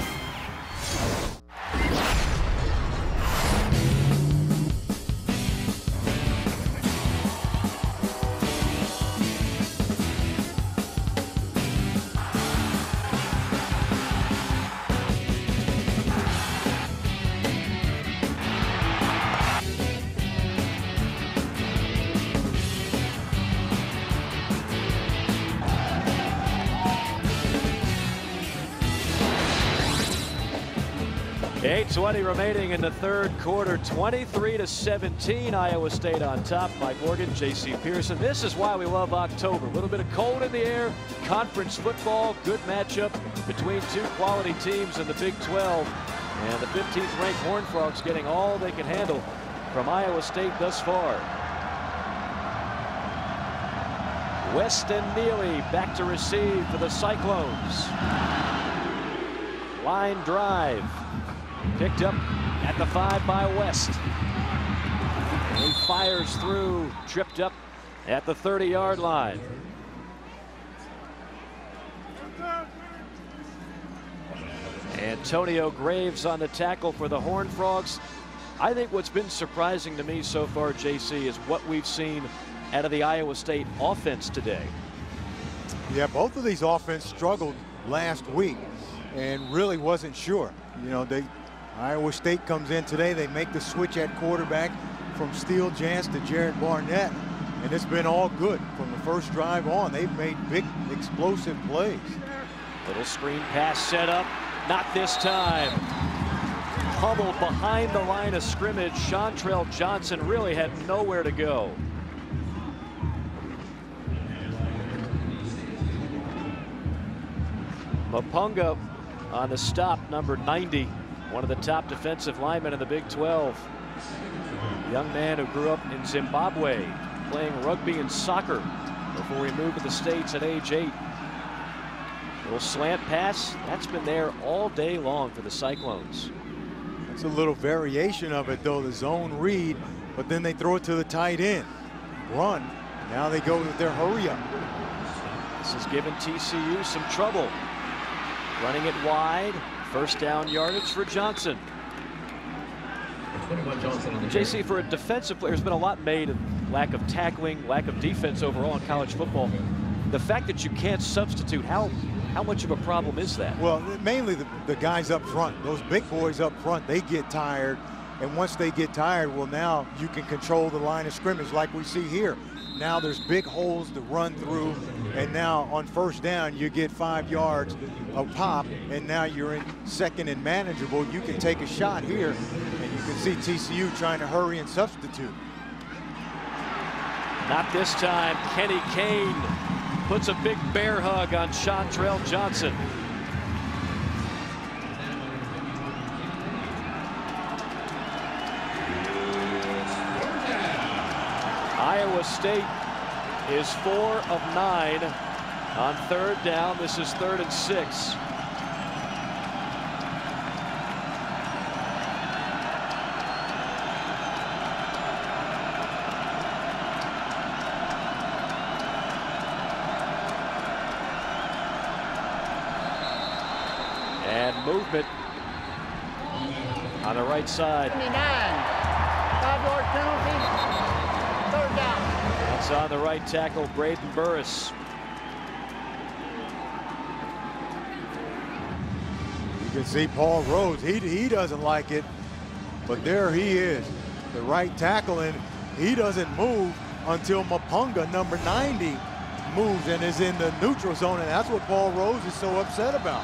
.20 remaining in the third quarter. 23-17, Iowa State on top. Mike Morgan, J.C. Pearson. This is why we love October. A little bit of cold in the air, conference football, good matchup between two quality teams in the Big 12. And the 15th ranked Horned Frogs getting all they can handle from Iowa State thus far. Weston Neely back to receive for the Cyclones. Line drive. Picked up at the 5 by West. He fires through, tripped up at the 30-yard line. Antonio Graves on the tackle for the Horned Frogs. I think what's been surprising to me so far, JC, is what we've seen out of the Iowa State offense today. Yeah, both of these offenses struggled last week and really wasn't sure. You know, Iowa State comes in today, they make the switch at quarterback from Steele Jance to Jared Barnett, and it's been all good from the first drive on. They've made big explosive plays. Little screen pass set up, not this time. Pummeled behind the line of scrimmage. Chantrell Johnson really had nowhere to go. Mapunga on the stop, number 90. One of the top defensive linemen in the Big 12. Young man who grew up in Zimbabwe, playing rugby and soccer before he moved to the States at age 8. Little slant pass, that's been there all day long for the Cyclones. That's a little variation of it, though, the zone read, but then they throw it to the tight end. Run. Now they go with their hurry up. This has given TCU some trouble. Running it wide. First down yardage for Johnson. JC, for a defensive player, there's been a lot made of lack of tackling, lack of defense overall in college football. The fact that you can't substitute, how much of a problem is that? Well, mainly the guys up front. Those big boys up front, they get tired. And once they get tired, well, now you can control the line of scrimmage like we see here. Now there's big holes to run through. And now on first down, you get 5 yards of pop. And now you're in second and manageable. You can take a shot here. And you can see TCU trying to hurry and substitute. Not this time. Kenny Kane puts a big bear hug on Chantrell Johnson. Iowa State is 4 of 9 on third down. This is 3rd and 6. And movement on the right side. 29. 5-yard penalty. 3rd down. That's on the right tackle, Braden Burris. You can see Paul Rhodes. He doesn't like it, but there he is, the right tackle, and he doesn't move until Mapunga, number 90, moves and is in the neutral zone, and that's what Paul Rhodes is so upset about.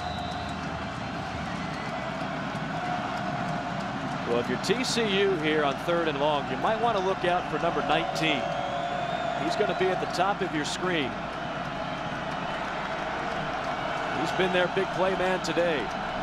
Well, if you're TCU here on 3rd and long, you might want to look out for number 19. He's going to be at the top of your screen. He's been their big play man today.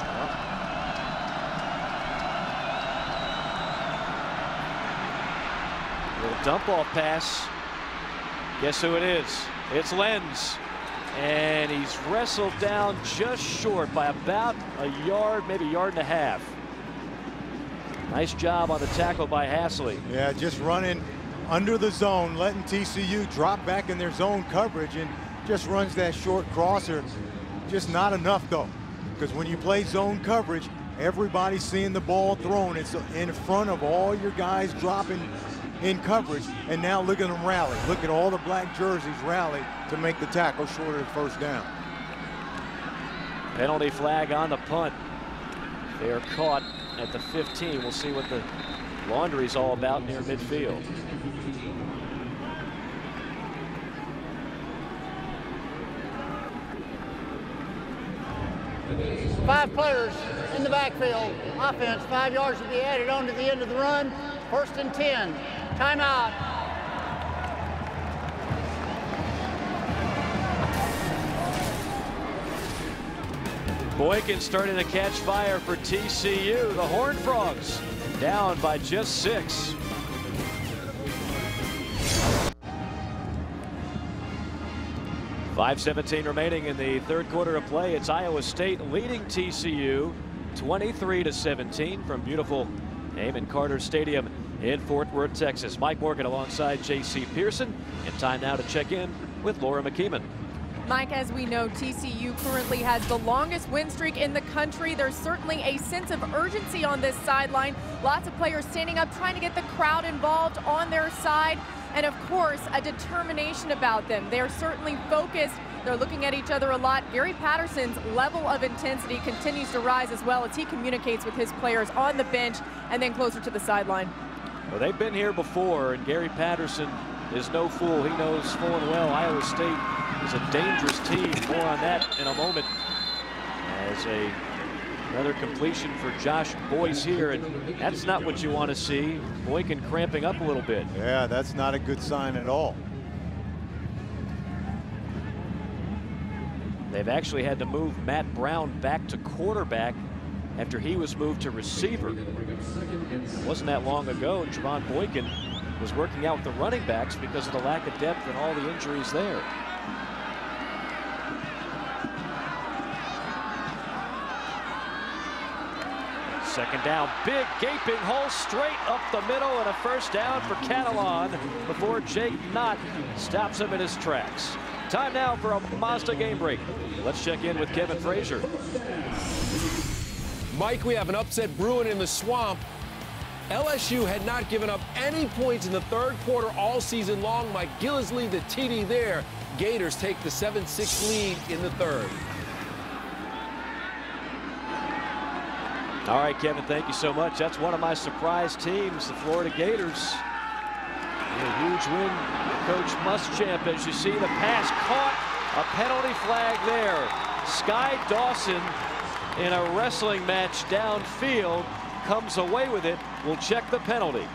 Little dump off pass. Guess who it is? It's Lenz. And he's wrestled down just short by about a yard, maybe a yard and a half. Nice job on the tackle by Hasley. Yeah, just running under the zone, letting TCU drop back in their zone coverage, and just runs that short crosser. Just not enough, though, because when you play zone coverage, everybody's seeing the ball thrown. It's in front of all your guys dropping in coverage, and now look at them rally. Look at all the black jerseys rally to make the tackle short of the first down. Penalty flag on the punt. They are caught at the 15. We'll see what the laundry's all about near midfield. Five players in the backfield. Offense, 5 yards to be added on to the end of the run. 1st and 10. Timeout. Boykin starting to catch fire for TCU. The Horned Frogs down by just 6. .5:17 remaining in the 3rd quarter of play. It's Iowa State leading TCU 23-17 from beautiful Amon Carter Stadium in Fort Worth, Texas. Mike Morgan alongside J.C. Pearson. And time now to check in with Laura McKeeman. Mike, as we know, TCU currently has the longest win streak in the country. There's certainly a sense of urgency on this sideline. Lots of players standing up, trying to get the crowd involved on their side. And of course, a determination about them. They're certainly focused. They're looking at each other a lot. Gary Patterson's level of intensity continues to rise as well as he communicates with his players on the bench and then closer to the sideline. Well, they've been here before, and Gary Patterson is no fool. He knows full and well Iowa State is a dangerous team. More on that in a moment. As another completion for Josh Boyce here, and that's not what you want to see. Boykin cramping up a little bit. Yeah, that's not a good sign at all. They've actually had to move Matt Brown back to quarterback after he was moved to receiver. It wasn't that long ago, Javon Boykin was working out with the running backs because of the lack of depth and all the injuries there. Second down, big gaping hole straight up the middle, and a first down for Catalan before Jake Knott stops him in his tracks. Time now for a Mazda game break. Let's check in with Kevin Frazier. Mike, we have an upset brewing in the swamp. LSU had not given up any points in the third quarter all season long. Mike Gillisley, the TD there. Gators take the 7-6 lead in the third. All right, Kevin, thank you so much. That's one of my surprise teams, the Florida Gators. A huge win, Coach Muschamp, as you see the pass caught. A penalty flag there. Sky Dawson in a wrestling match downfield comes away with it. We'll check the penalty.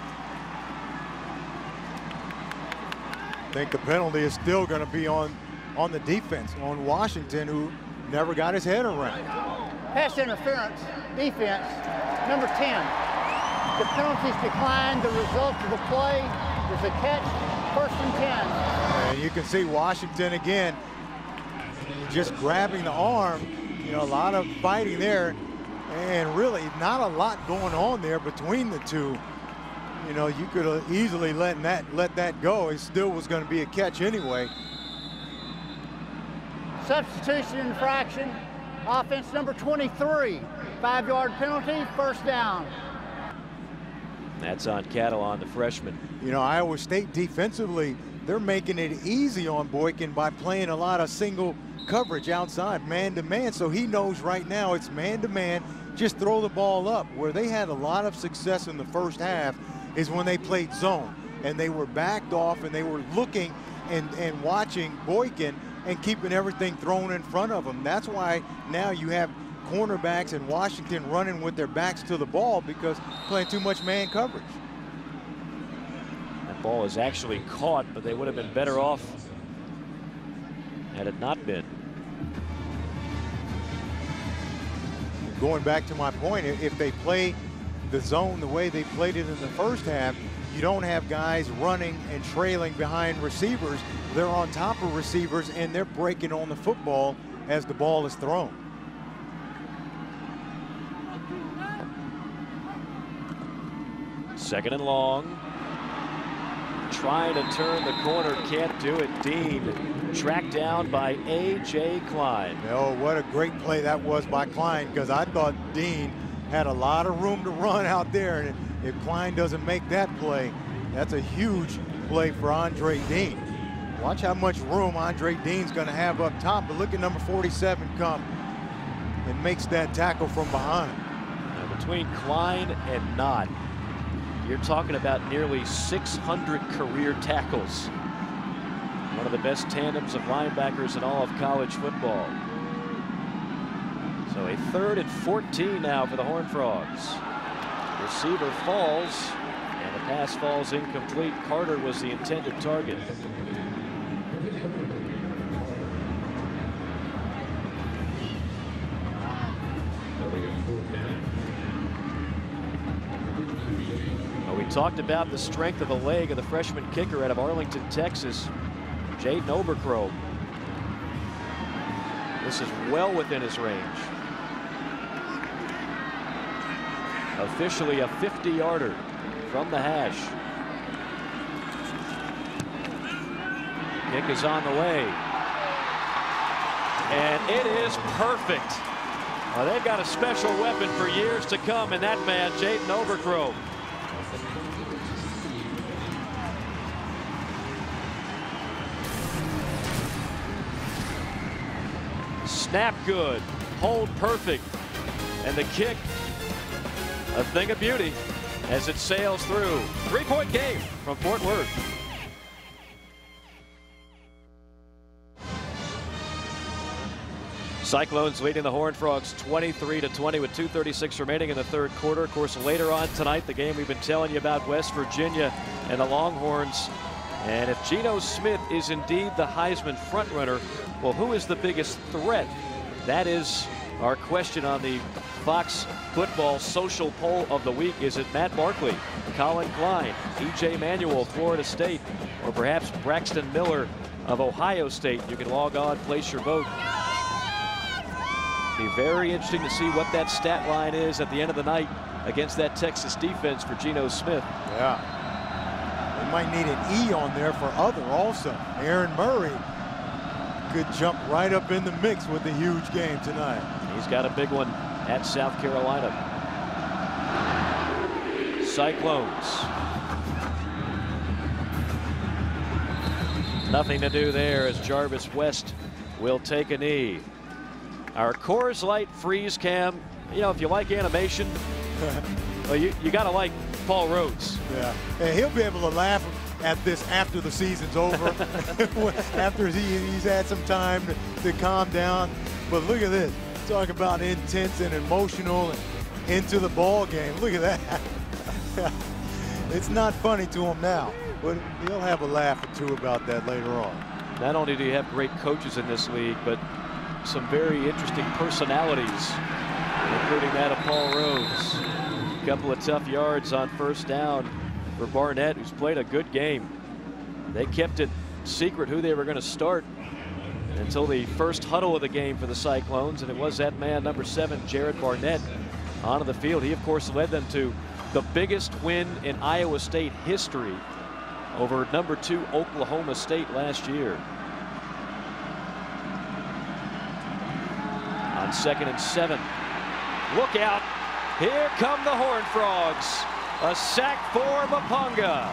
I think the penalty is still going to be on the defense, on Washington, who never got his head around. Pass interference, defense, number 10. The penalties declined. The result of the play is a catch, 1st and 10. And you can see Washington again just grabbing the arm. You know, a lot of fighting there, and really not a lot going on there between the two. You know, you could have easily let that go. It still was going to be a catch anyway. Substitution infraction. Offense number 23. 5-yard penalty, 1st down. That's on Catalon, the freshman. You know, Iowa State defensively, they're making it easy on Boykin by playing a lot of single coverage outside, man-to-man. So he knows right now it's man-to-man, just throw the ball up. Where they had a lot of success in the first half is when they played zone, and they were backed off and they were looking and watching Boykin and keeping everything thrown in front of them. That's why now you have cornerbacks in Washington running with their backs to the ball, because playing too much man coverage. That ball is actually caught, but they would have been better off had it not been. Going back to my point, if they play the zone the way they played it in the first half, you don't have guys running and trailing behind receivers. They're on top of receivers, and they're breaking on the football as the ball is thrown. Second and long. Trying to turn the corner, can't do it. Dean tracked down by A.J. Klein. Oh, what a great play that was by Klein, because I thought Dean had a lot of room to run out there, and if Klein doesn't make that play, that's a huge play for Andre Dean. Watch how much room Andre Dean's going to have up top, but look at number 47 come and makes that tackle from behind. Now, between Klein and Knott, you're talking about nearly 600 career tackles. One of the best tandems of linebackers in all of college football. So a 3rd and 14 now for the Horned Frogs. Receiver falls, and the pass falls incomplete. Carter was the intended target. We talked about the strength of the leg of the freshman kicker out of Arlington, Texas, Jaden Obercrow. This is well within his range. Officially a 50-yarder from the hash. Kick is on the way. And it is perfect. Well, they've got a special weapon for years to come in that man, Jaden Obercrow. Snap good, hold perfect, and the kick, a thing of beauty as it sails through. 3-point game from Fort Worth. Cyclones leading the Horned Frogs 23-20 with 2:36 remaining in the third quarter. Of course, later on tonight, the game we've been telling you about, West Virginia and the Longhorns. And if Geno Smith is indeed the Heisman frontrunner, well, who is the biggest threat? That is our question on the Fox Football Social Poll of the Week. Is it Matt Barkley, Colin Klein, E.J. Manuel, Florida State, or perhaps Braxton Miller of Ohio State? You can log on, place your vote. Be very interesting to see what that stat line is at the end of the night against that Texas defense for Geno Smith. Yeah. They might need an E on there for other also. Aaron Murray could jump right up in the mix with the huge game tonight. He's got a big one at South Carolina. Cyclones. Nothing to do there as Jarvis West will take a knee. Our Coors Light freeze cam, you know, if you like animation, well, you got to like Paul Rhodes. Yeah, and he'll be able to laugh at this after the season's over, after he's had some time to calm down. But look at this, talk about intense and emotional and into the ball game. Look at that. It's not funny to him now, but he'll have a laugh or two about that later on. Not only do you have great coaches in this league, but some very interesting personalities, including that of Paul Rhodes. A couple of tough yards on first down for Barnett, who's played a good game. They kept it secret who they were going to start until the first huddle of the game for the Cyclones, and it was that man, number 7, Jared Barnett, onto the field. He, of course, led them to the biggest win in Iowa State history over number 2 Oklahoma State last year. On 2nd and 7. Look out. Here come the Horned Frogs. A sack for Mapunga.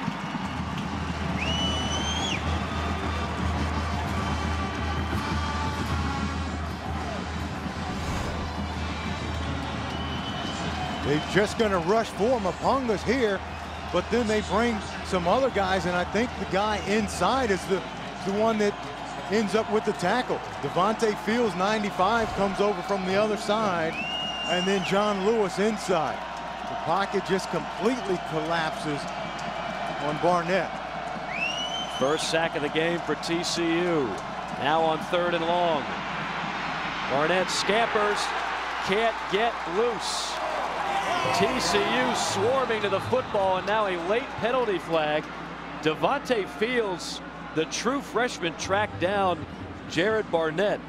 They're just going to rush for Mapunga's here, but then they bring some other guys, and I think the guy inside is the one that ends up with the tackle. Devontae Fields, 95, comes over from the other side, and then John Lewis inside. The pocket just completely collapses on Barnett. First sack of the game for TCU. Now on 3rd and long. Barnett scampers, can't get loose. TCU swarming to the football, and now a late penalty flag. Devontae Fields, the true freshman, tracked down Jared Barnett.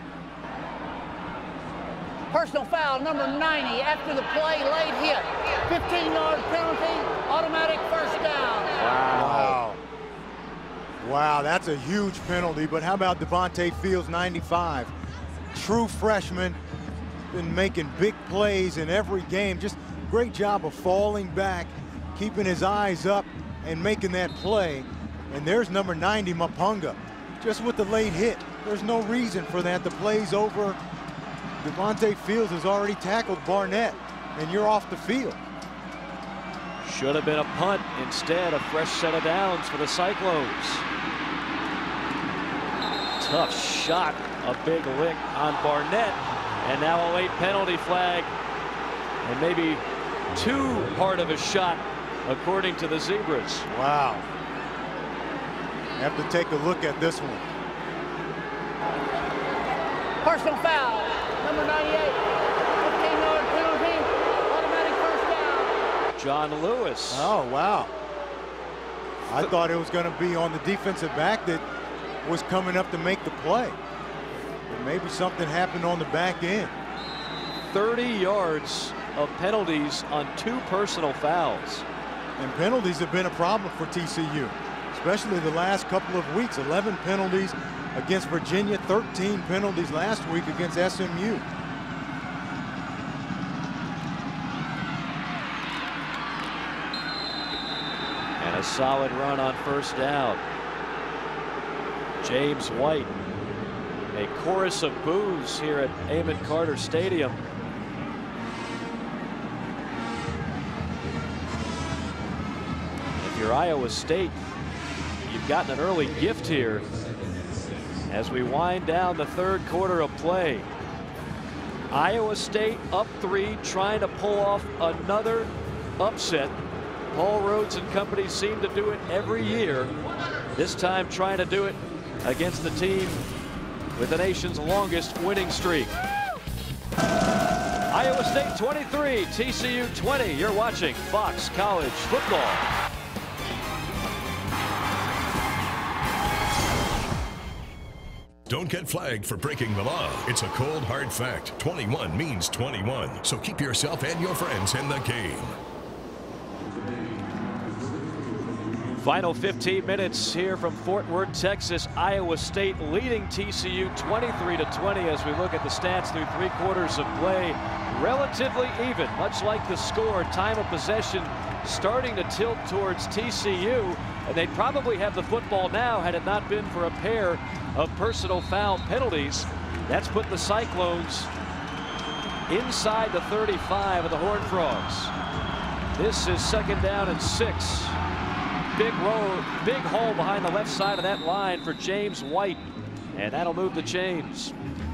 Personal foul, number 90, after the play, late hit. 15-yard penalty, automatic first down. Wow. Wow, that's a huge penalty, but how about Devontae Fields, 95? True freshman, been making big plays in every game. Just great job of falling back, keeping his eyes up, and making that play. And there's number 90, Mapunga, just with the late hit. There's no reason for that. The play's over. Devontae Fields has already tackled Barnett, and you're off the field. Should have been a punt. Instead, a fresh set of downs for the Cyclones. Tough shot, a big lick on Barnett, and now a late penalty flag, and maybe too hard of a shot, according to the Zebras. Wow. Have to take a look at this one. Personal foul, number 98, 15-yard penalty, automatic first down. John Lewis. Oh, wow. I thought it was going to be on the defensive back that was coming up to make the play. But maybe something happened on the back end. 30 yards of penalties on 2 personal fouls. And penalties have been a problem for TCU, especially the last couple of weeks. 11 penalties against Virginia, 13 penalties last week against SMU. And a solid run on first down. James White. A chorus of boos here at Amon Carter Stadium. If you're Iowa State, you've gotten an early gift here as we wind down the 3rd quarter of play. Iowa State up 3, trying to pull off another upset. Paul Rhodes and company seem to do it every year. This time trying to do it against the team with the nation's longest winning streak. Iowa State 23, TCU 20. You're watching Fox College Football. Don't get flagged for breaking the law. It's a cold, hard fact. 21 means 21. So keep yourself and your friends in the game. Final 15 minutes here from Fort Worth, Texas. Iowa State leading TCU 23-20 as we look at the stats through 3 quarters of play. Relatively even, much like the score. Time of possession starting to tilt towards TCU, and they'd probably have the football now had it not been for a pair of personal foul penalties. That's put the Cyclones inside the 35 of the Horned Frogs. This is 2nd down and 6. Big hole behind the left side of that line for James White, and that'll move the chains.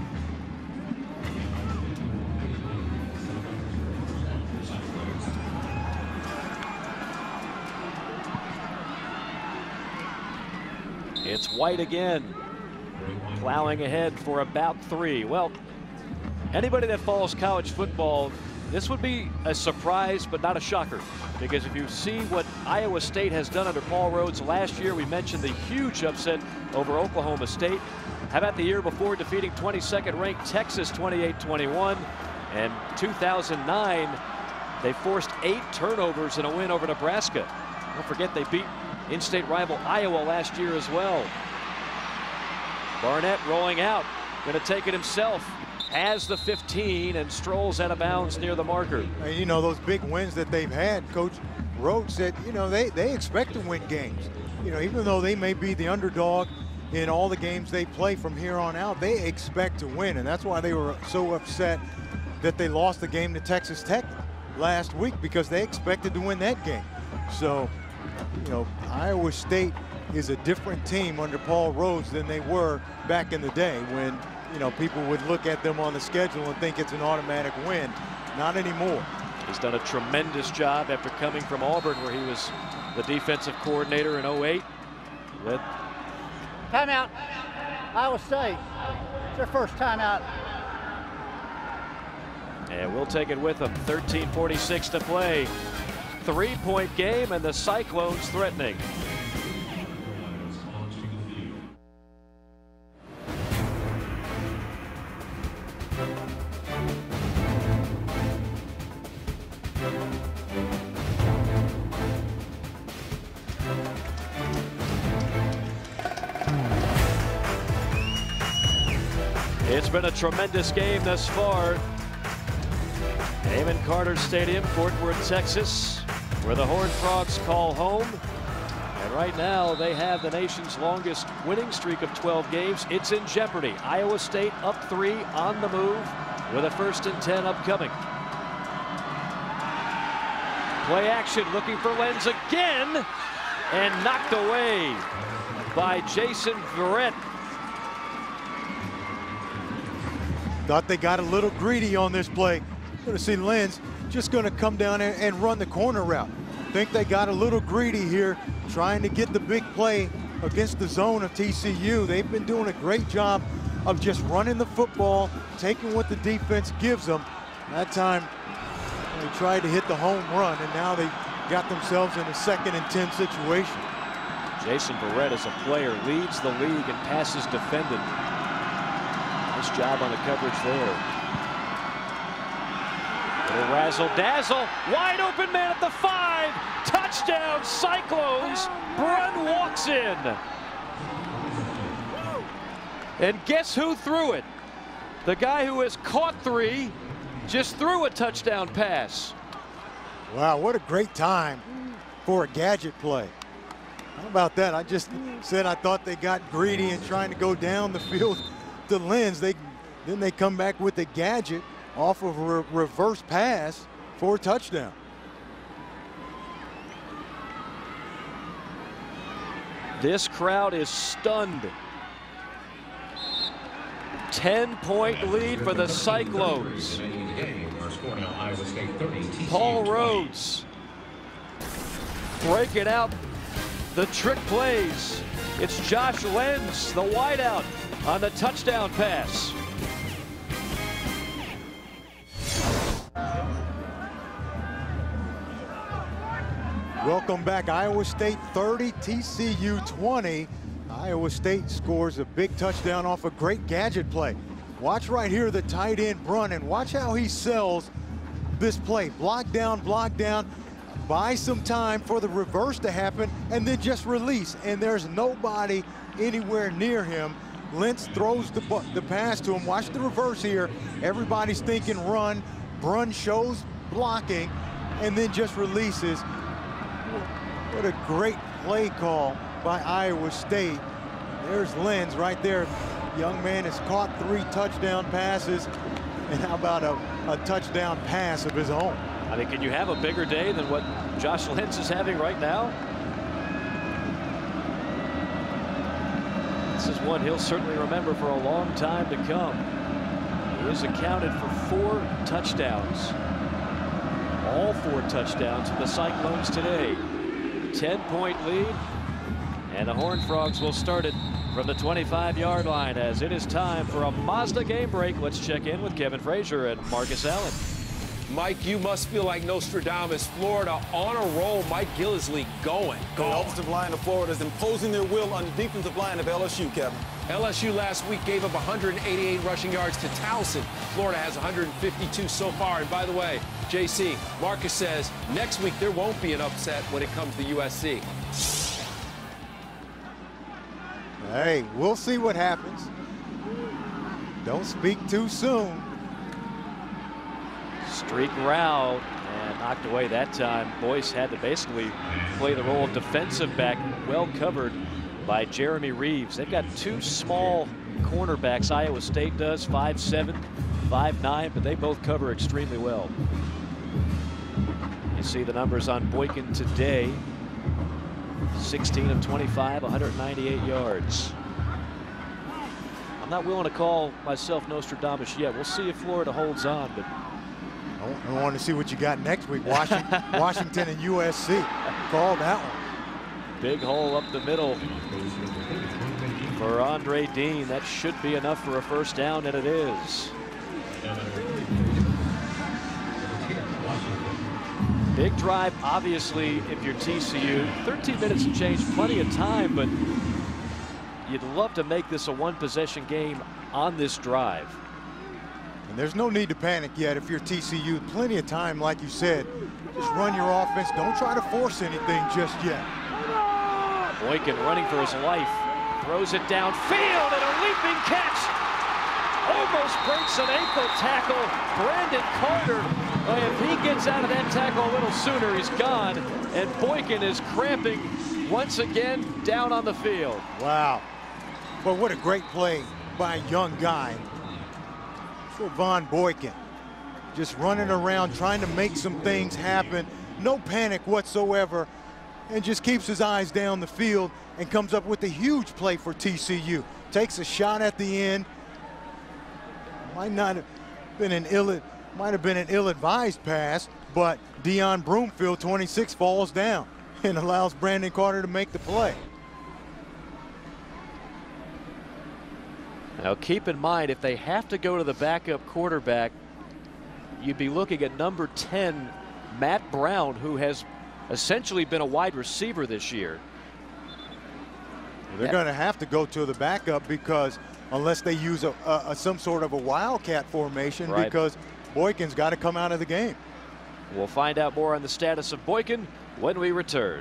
It's White again, plowing ahead for about 3. Well, anybody that follows college football, this would be a surprise, but not a shocker. Because if you see what Iowa State has done under Paul Rhodes last year, we mentioned the huge upset over Oklahoma State. How about the year before, defeating 22nd ranked Texas 28-21? And 2009, they forced 8 turnovers in a win over Nebraska. Don't forget they beat in-state rival Iowa last year as well. Barnett rolling out, going to take it himself. Has the 15 and strolls out of bounds near the marker. And you know, those big wins that they've had, Coach Rhodes said, you know, they expect to win games. You know, even though they may be the underdog in all the games they play from here on out, they expect to win. And that's why they were so upset that they lost the game to Texas Tech last week, because they expected to win that game. So, you know, Iowa State is a different team under Paul Rhodes than they were back in the day when, you know, people would look at them on the schedule and think it's an automatic win. Not anymore. He's done a tremendous job after coming from Auburn, where he was the defensive coordinator in 08. Timeout. Iowa State. It's their first timeout. And we'll take it with them. 13:46 to play. 3-point game, and the Cyclones threatening. It's been a tremendous game thus far. Amon Carter Stadium, Fort Worth, Texas, where the Horned Frogs call home. And right now they have the nation's longest winning streak of 12 games. It's in jeopardy. Iowa State up 3 on the move with a 1st and 10 upcoming. Play action, looking for Lenz again, and knocked away by Jason Verrett. Thought they got a little greedy on this play. Going to see Lenz just going to come down and run the corner route. Think they got a little greedy here, trying to get the big play against the zone of TCU. They've been doing a great job of just running the football, taking what the defense gives them. That time they tried to hit the home run, and now they got themselves in a 2nd and 10 situation. Jason Verrett, as a player, leads the league in passes defended. Nice job on the coverage there. Little razzle-dazzle, wide open man at the 5, touchdown Cyclones. Brun walks in. And guess who threw it? The guy who has caught 3 just threw a touchdown pass. Wow, what a great time for a gadget play. How about that? I just said I thought they got greedy and trying to go down the field to Lenz. Then they come back with the gadget off of a reverse pass for a touchdown. This crowd is stunned. 10-point lead for the Cyclones. Paul Rhodes breaking out the trick plays. It's Josh Lenz, the wideout, on the touchdown pass. Welcome back. Iowa State 30, TCU 20. Iowa State scores a big touchdown off a great gadget play. Watch right here, the tight end Brun, and watch how he sells this play. Block down, buy some time for the reverse to happen, and then just release. And there's nobody anywhere near him. Lentz throws the pass to him. Watch the reverse here. Everybody's thinking run. Brun shows blocking, and then just releases. What a great play call by Iowa State. There's Lentz right there. Young man has caught 3 touchdown passes, and how about a touchdown pass of his own? I mean, can you have a bigger day than what Josh Lentz is having right now? This is one he'll certainly remember for a long time to come. He is accounted for 4 touchdowns. All 4 touchdowns for the Cyclones today. 10-point lead, and the Horned Frogs will start it from the 25-yard line as it is time for a Mazda game break. Let's check in with Kevin Frazier and Marcus Allen. Mike, you must feel like Nostradamus. Florida on a roll. Mike Gillislee going. The offensive line of Florida is imposing their will on the defensive line of LSU, Kevin. LSU last week gave up 188 rushing yards to Towson. Florida has 152 so far. And by the way, JC, Marcus says next week there won't be an upset when it comes to USC. Hey, we'll see what happens. Don't speak too soon. Streak route and knocked away that time. Boyce had to basically play the role of defensive back, well covered by Jeremy Reeves. They've got 2 small cornerbacks. Iowa State does, 5'7", 5'9", but they both cover extremely well. You see the numbers on Boykin today. 16 of 25, 198 yards. I'm not willing to call myself Nostradamus yet. We'll see if Florida holds on, but I want to see what you got next week. Washington and USC. Call that one. Big hole up the middle for Andre Dean. That should be enough for a first down, and it is. Big drive, obviously, if you're TCU. 13 minutes and change, plenty of time, but you'd love to make this a 1-possession game on this drive. And there's no need to panic yet if you're TCU. Plenty of time, like you said. Just run your offense. Don't try to force anything just yet. Boykin running for his life. Throws it downfield and a leaping catch. Almost breaks an ankle tackle. Brandon Carter. If he gets out of that tackle a little sooner, he's gone. And Boykin is cramping once again down on the field. Wow. But what a great play by a young guy. Trevon Boykin just running around trying to make some things happen. No panic whatsoever, and just keeps his eyes down the field and comes up with a huge play for TCU. Takes a shot at the end. Might have been an ill-advised pass, but Deion Broomfield, 26, falls down and allows Brandon Carter to make the play. Now keep in mind, if they have to go to the backup quarterback, you'd be looking at number 10, Matt Brown, who has essentially been a wide receiver this year. They're going to have to go to the backup because unless they use some sort of a wildcat formation, right, because Boykin's got to come out of the game. We'll find out more on the status of Boykin when we return.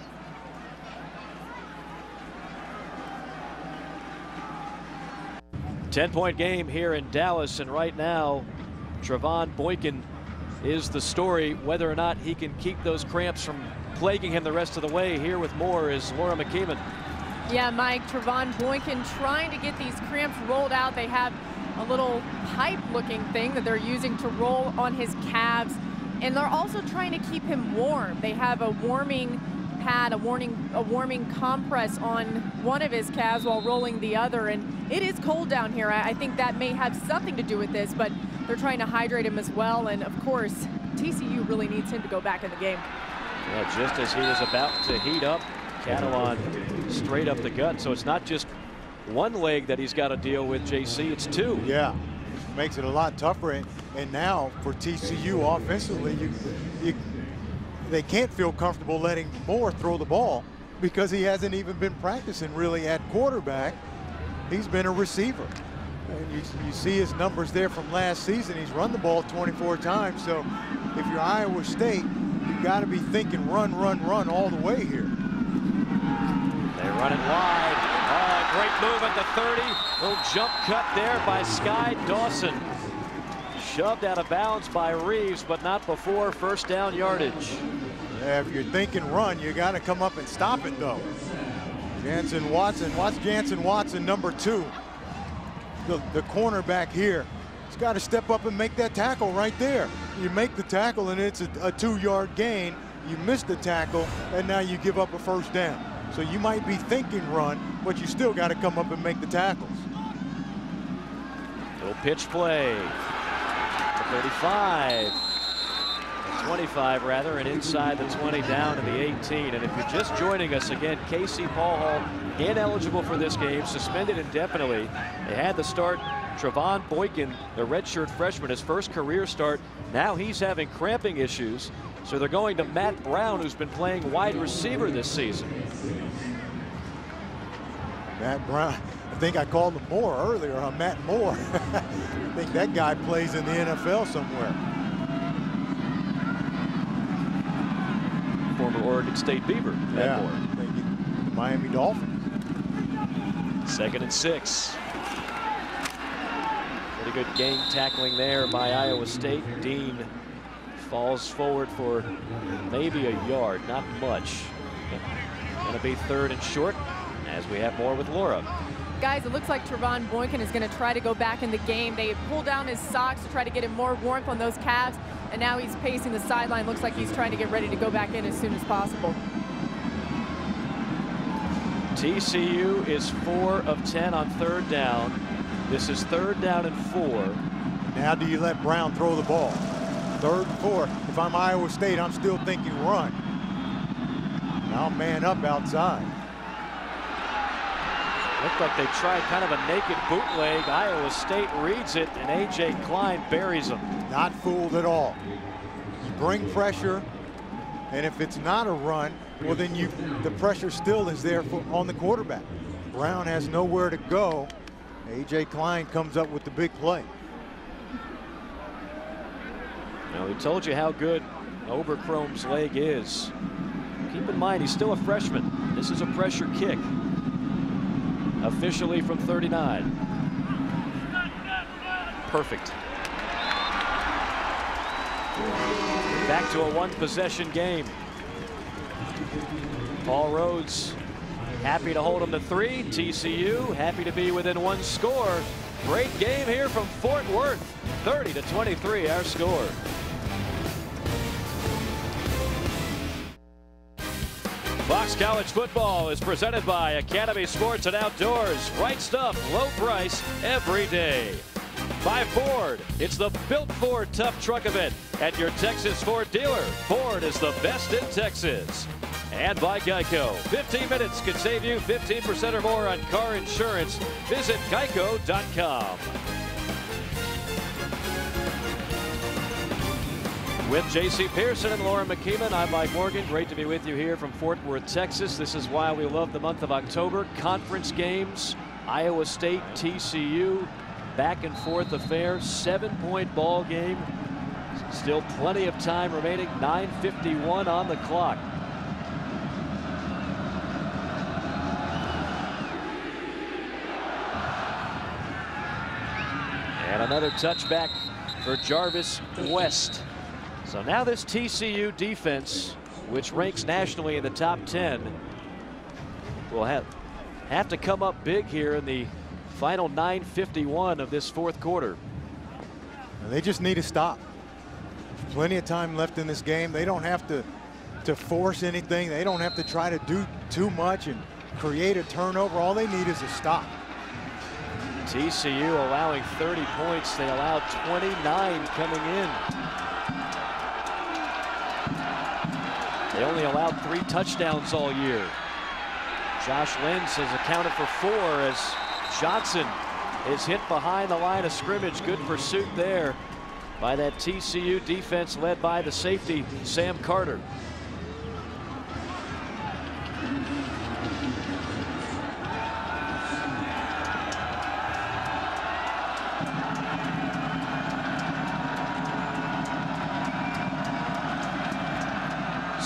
Ten-point game here in Dallas, and right now Trevon Boykin is the story. Whether or not he can keep those cramps from plaguing him the rest of the way. Here with more is Laura McKeeman. Yeah, Mike, Trevon Boykin trying to get these cramps rolled out. They have a little pipe-looking thing that they're using to roll on his calves, and they're also trying to keep him warm. They have a warming pad, a warming compress on one of his calves while rolling the other, and it is cold down here. I think that may have something to do with this, but they're trying to hydrate him as well, and of course TCU really needs him to go back in the game. Yeah, just as he was about to heat up, Catalan straight up the gut. So it's not just one leg that he's got to deal with, JC, it's 2. Yeah, makes it a lot tougher, and now for TCU offensively, they can't feel comfortable letting Moore throw the ball because he hasn't even been practicing really at quarterback. He's been a receiver. And you see his numbers there from last season. He's run the ball 24 times. So if you're Iowa State, you got to be thinking run, run, run all the way here. They run it wide. Great move at the 30. Little jump cut there by Sky Dawson. Shoved out of bounds by Reeves, but not before first down yardage. Yeah, if you're thinking run, you got to come up and stop it, though. Jansen Watson, watch Jansen Watson, number 2. The cornerback here. He's got to step up and make that tackle right there. You make the tackle, and it's a 2-yard gain. You miss the tackle, and now you give up a first down. So you might be thinking run, but you still got to come up and make the tackles. Little pitch play. 35. 25 rather, and inside the 20 down to the 18. And if you're just joining us again, Casey Paul Hall ineligible for this game, suspended indefinitely. They had to start Trevon Boykin, the redshirt freshman, his first career start. Now he's having cramping issues, so they're going to Matt Brown, who's been playing wide receiver this season. Matt Brown, I think I called him Moore earlier, Matt Moore. I think that guy plays in the NFL somewhere. Former Oregon State Beaver, Matt Moore. The Miami Dolphins. 2nd and 6. Pretty good game tackling there by Iowa State. Dean falls forward for maybe a yard, not much. Going to be 3rd and short as we have more with Laura. Guys, it looks like Trevon Boykin is going to try to go back in the game. They pulled down his socks to try to get him more warmth on those calves, and now he's pacing the sideline. Looks like he's trying to get ready to go back in as soon as possible. TCU is 4 of 10 on 3rd down. This is 3rd down and 4. Now do you let Brown throw the ball? 3rd and 4. If I'm Iowa State, I'm still thinking run. Now man up outside. Looked like they tried kind of a naked bootleg. Iowa State reads it, and A.J. Klein buries him. Not fooled at all. You bring pressure, and if it's not a run, well, then the pressure still is there on the quarterback. Brown has nowhere to go. A.J. Klein comes up with the big play. Now, we told you how good Oberchrome's leg is. Keep in mind, he's still a freshman. This is a pressure kick. Officially from 39. Perfect. Back to a 1-possession game. Paul Rhodes happy to hold him to 3. TCU happy to be within 1 score. Great game here from Fort Worth. 30-23 our score. Fox College Football is presented by Academy Sports and Outdoors. Right stuff, low price, every day. By Ford, it's the Built Ford Tough Truck event at your Texas Ford dealer. Ford is the best in Texas. And by Geico, 15 minutes could save you 15% or more on car insurance. Visit geico.com. With J.C. Pearson and Laura McKeeman, I'm Mike Morgan. Great to be with you here from Fort Worth, Texas. This is why we love the month of October. Conference games, Iowa State, TCU, back and forth affair, 7-point ball game. Still plenty of time remaining, 9:51 on the clock. And another touchback for Jarvis West. So now this TCU defense, which ranks nationally in the top 10, will have to come up big here in the final 9:51 of this 4th quarter. And they just need to stop. There's plenty of time left in this game. They don't have to force anything. They don't have to try to do too much and create a turnover. All they need is a stop. TCU allowing 30 points. They allowed 29 coming in. They only allowed 3 touchdowns all year. Josh Lenz has accounted for 4 as Johnson is hit behind the line of scrimmage. Good pursuit there by that TCU defense led by the safety, Sam Carter.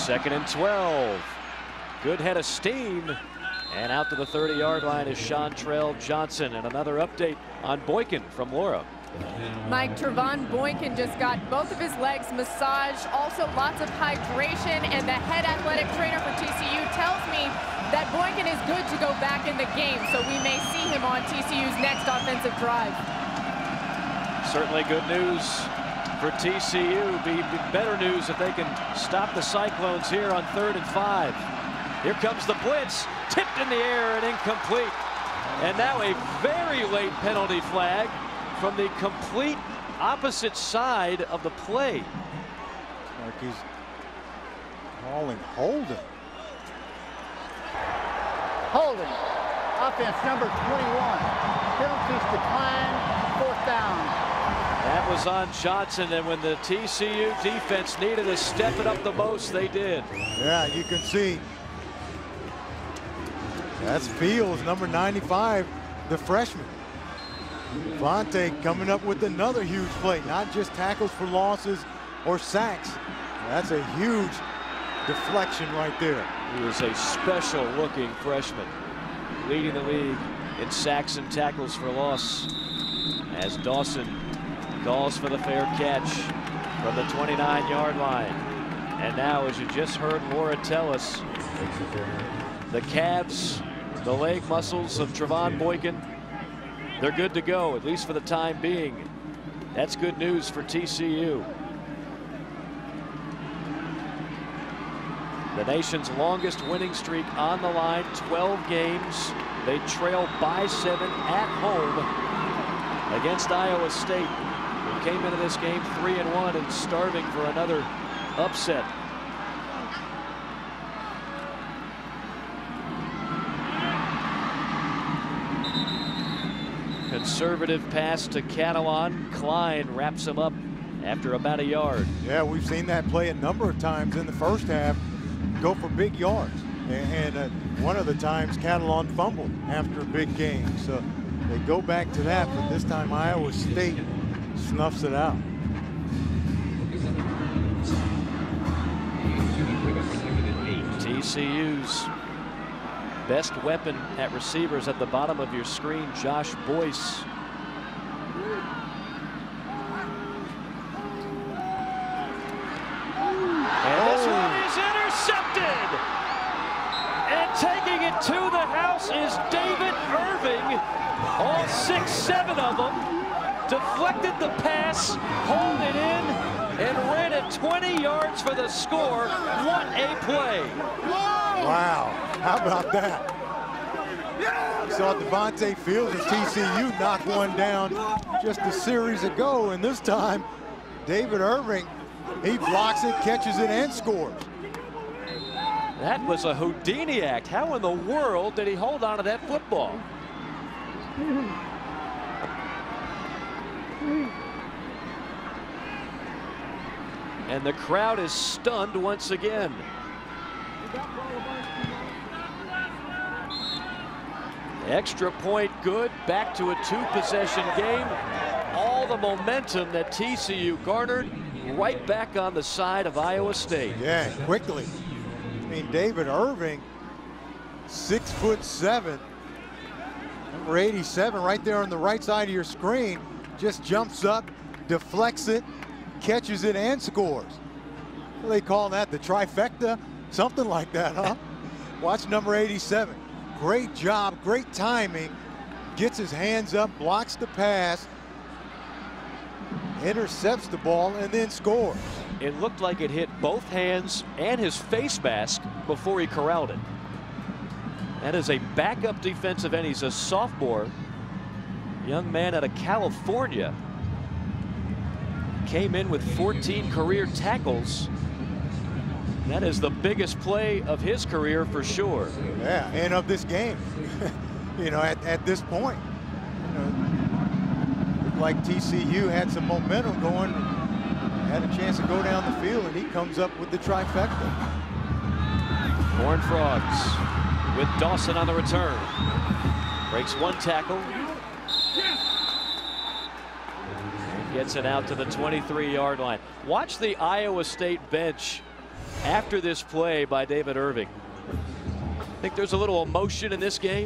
2nd and 12. Good head of steam. And out to the 30-yard line is Chantrell Johnson. And another update on Boykin from Laura. Mike, Trevon Boykin just got both of his legs massaged, also lots of hydration, and the head athletic trainer for TCU tells me that Boykin is good to go back in the game, so we may see him on TCU's next offensive drive. Certainly good news for TCU. Be better news if they can stop the Cyclones here on 3rd and 5. Here comes the blitz, tipped in the air and incomplete. And now a very late penalty flag from the complete opposite side of the play. Like he's calling holding. Holding. Offense number 21. Penalties decline. 4th down. That was on Johnson, and when the TCU defense needed to step it up the most, they did. Yeah, you can see. That's Fields, number 95, the freshman. Vontae coming up with another huge play, not just tackles for losses or sacks. That's a huge deflection right there. He is a special looking freshman, leading the league in sacks and tackles for loss, as Dawson calls for the fair catch from the 29-yard line. And now, as you just heard Laura tell us, the calves, the leg muscles of Trevon Boykin, they're good to go, at least for the time being. That's good news for TCU. The nation's longest winning streak on the line, 12 games. They trail by 7 at home against Iowa State, who came into this game 3-1 and starving for another upset. Conservative pass to Catalan. Klein wraps him up after about a yard. Yeah, we've seen that play a number of times in the first half, go for big yards. And one of the times Catalan fumbled after a big game. So they go back to that, but this time Iowa State snuffs it out. TCU's best weapon at receivers at the bottom of your screen, Josh Boyce. And this one is intercepted. And taking it to the house is David Irving. All 6-7 of them. Deflected the pass, hauled it in, and ran it 20 yards for the score. What a play. Wow, how about that? You saw Devontae Fields of TCU knock one down just a series ago, and this time David Irving, he blocks it, catches it, and scores. That was a Houdini act. How in the world did he hold on to that football? And the crowd is stunned once again. Extra point good, back to a 2-possession game. All the momentum that TCU garnered right back on the side of Iowa State. Yeah, quickly. I mean, David Irving, 6'7", number 87 right there on the right side of your screen, just jumps up, deflects it, catches it, and scores. What do they call that, the trifecta? Something like that, huh? Watch number 87. Great job, great timing. Gets his hands up, blocks the pass, intercepts the ball, and then scores. It looked like it hit both hands and his face mask before he corralled it. That is a backup defensive end. He's a sophomore. Young man out of California. Came in with 14 career tackles. That is the biggest play of his career for sure. Yeah, and of this game. You know, at this point. You know, looked like TCU had some momentum going, had a chance to go down the field, and he comes up with the trifecta. Horned Frogs with Dawson on the return. Breaks one tackle. Gets it out to the 23-yard line. Watch the Iowa State bench after this play by David Irving. Think there's a little emotion in this game?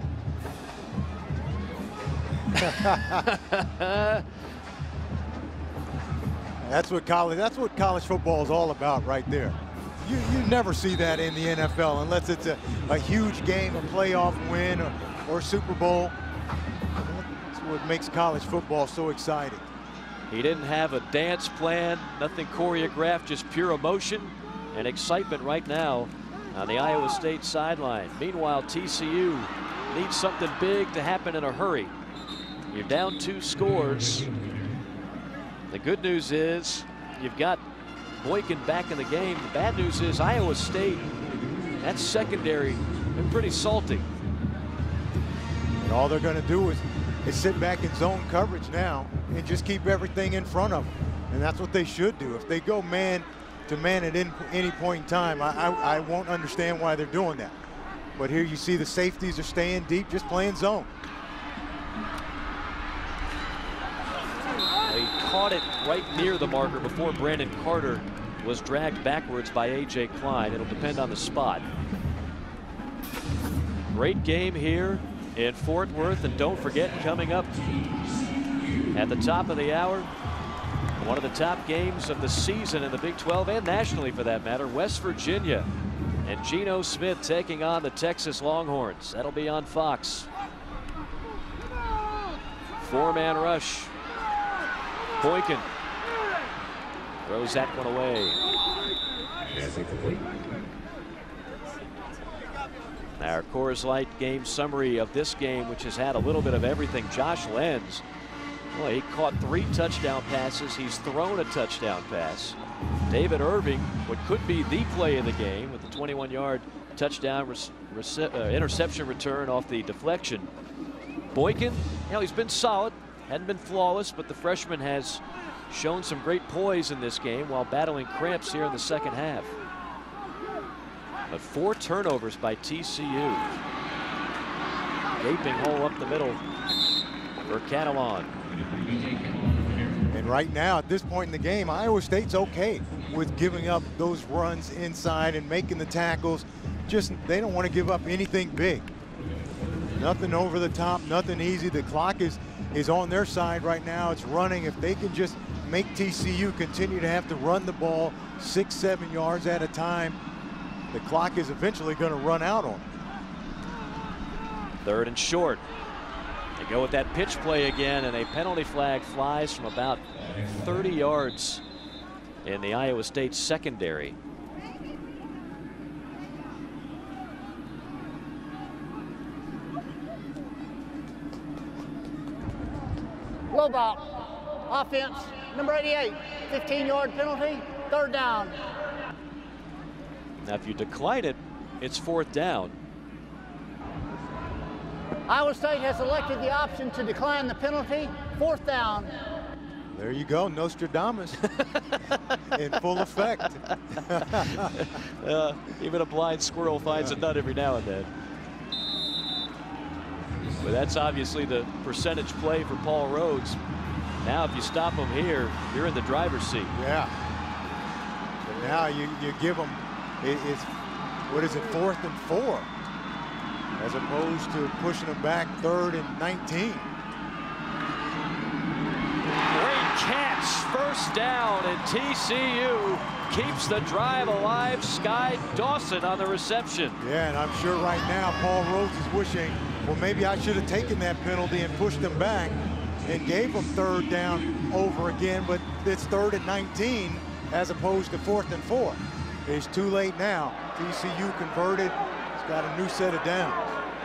That's what college football is all about right there. You never see that in the NFL unless it's a huge game, a playoff win, or Super Bowl. That's what makes college football so exciting. He didn't have a dance plan, nothing choreographed, just pure emotion and excitement right now on the Iowa State sideline. Meanwhile, TCU needs something big to happen in a hurry. You're down 2 scores. The good news is you've got Boykin back in the game. The bad news is Iowa State, that secondary, they're pretty salty. And all they're going to do is sit back in zone coverage now and just keep everything in front of them. And that's what they should do. If they go man to man at any point in time, I won't understand why they're doing that. But here you see the safeties are staying deep, just playing zone. He caught it right near the marker before Brandon Carter was dragged backwards by A.J. Klein. It'll depend on the spot. Great game here in Fort Worth, and don't forget, coming up at the top of the hour, one of the top games of the season in the Big 12 and nationally for that matter, West Virginia and Geno Smith taking on the Texas Longhorns. That'll be on Fox. 4-man rush. Boykin throws that one away. Our Coors Light game summary of this game, which has had a little bit of everything. Josh Lenz, well, he caught 3 touchdown passes. He's thrown a touchdown pass. David Irving, what could be the play of the game with the 21-yard touchdown interception return off the deflection. Boykin, you know, he's been solid, hadn't been flawless, but the freshman has shown some great poise in this game while battling cramps here in the second half. But 4 turnovers by TCU. Gaping hole up the middle for Catalan. And right now, at this point in the game, Iowa State's okay with giving up those runs inside and making the tackles. Just, they don't want to give up anything big. Nothing over the top, nothing easy. The clock is on their side right now. It's running. If they can just make TCU continue to have to run the ball 6-7 yards at a time, the clock is eventually going to run out on them. 3rd and short. They go with that pitch play again, and a penalty flag flies from about 30 yards in the Iowa State secondary. Lobot, offense, number 88, 15-yard penalty, 3rd down. Now, if you decline it, it's 4th down. Iowa State has elected the option to decline the penalty, 4th down. There you go, Nostradamus in full effect. Even a blind squirrel finds a nut every now and then. But that's obviously the percentage play for Paul Rhodes. Now, if you stop him here, you're in the driver's seat. Yeah. But now you give him, it's, what is it, 4th and 4, as opposed to pushing him back 3rd and 19. Great catch, 1st down, and TCU keeps the drive alive. Sky Dawson on the reception. Yeah, and I'm sure right now Paul Rhodes is wishing, well, maybe I should have taken that penalty and pushed him back and gave him 3rd down over again, but it's 3rd and 19 as opposed to 4th and 4. It's too late now. TCU converted. It's got a new set of downs.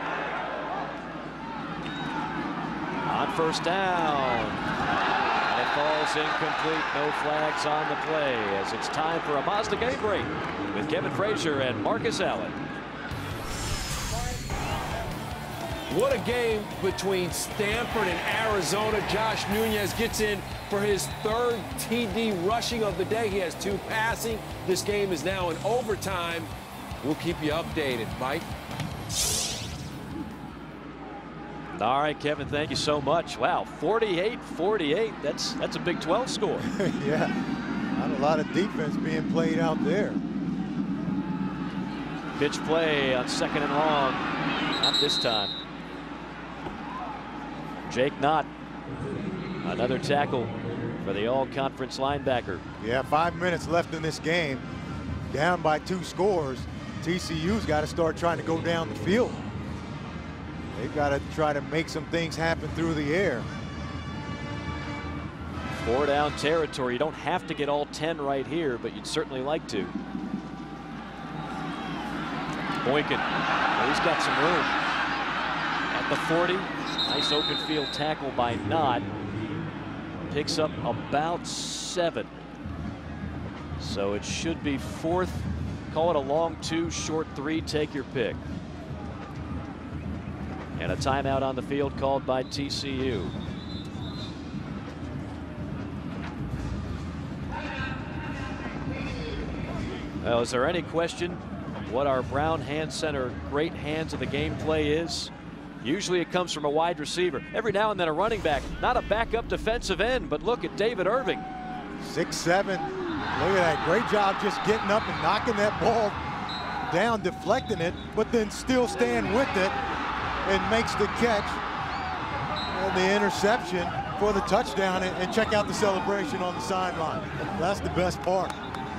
On 1st down. And it falls incomplete. No flags on the play as it's time for a Mazda game break with Kevin Frazier and Marcus Allen. What a game between Stanford and Arizona. Josh Nunez gets in for his 3rd TD rushing of the day. He has 2 passing. This game is now in overtime. We'll keep you updated, Mike. All right, Kevin, thank you so much. Wow, 48-48. That's a Big 12 score. Yeah, not a lot of defense being played out there. Pitch play on 2nd and long. Not this time. Jake Knott. Another tackle for the all-conference linebacker. Yeah, 5 minutes left in this game. Down by 2 scores. TCU's got to start trying to go down the field. They've got to try to make some things happen through the air. 4 down territory. You don't have to get all 10 right here, but you'd certainly like to. Boykin, well, he's got some room. At the 40, nice open field tackle by Knott. Picks up about 7. So it should be 4th. Call it a long 2, short 3, take your pick. And a timeout on the field called by TCU. Well, is there any question what our Brown Hand Center great hands of the game play is? Usually it comes from a wide receiver. Every now and then a running back, not a backup defensive end, but look at David Irving. 6'7". Look at that. Great job just getting up and knocking that ball down, deflecting it, but then still staying with it and makes the catch and the interception for the touchdown. And check out the celebration on the sideline. That's the best part.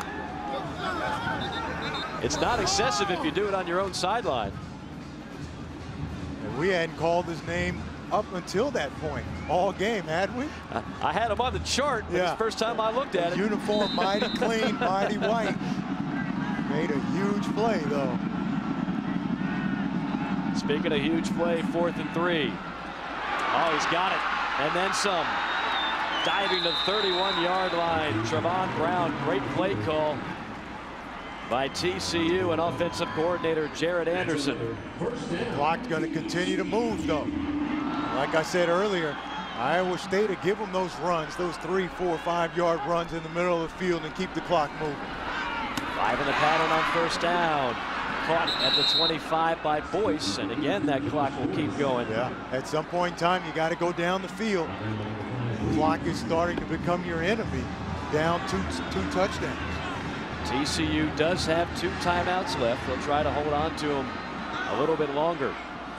It's not excessive if you do it on your own sideline. And we hadn't called his name up until that point all game, had we? I had him on the chart, but it's the first time I looked at it. Uniform mighty clean, mighty white. Made a huge play, though. Speaking of huge play, 4th and 3. Oh, he's got it. And then some. Diving to the 31-yard line. Trevon Brown, great play call by TCU and offensive coordinator Jared Anderson. The clock's going to continue to move, though. Like I said earlier, Iowa State will give them those runs, those 3, 4, 5-yard runs in the middle of the field and keep the clock moving. 5 in the pattern on 1st down. Caught at the 25 by Boyce, and again that clock will keep going. Yeah, at some point in time you got to go down the field. The clock is starting to become your enemy. Down two touchdowns. TCU does have 2 timeouts left. They'll try to hold on to them a little bit longer.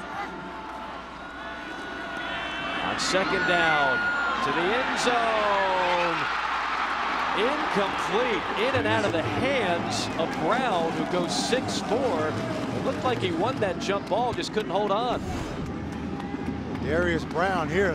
On 2nd down to the end zone. Incomplete. In and out of the hands of Brown, who goes 6'4". It looked like he won that jump ball, just couldn't hold on. Darius Brown here.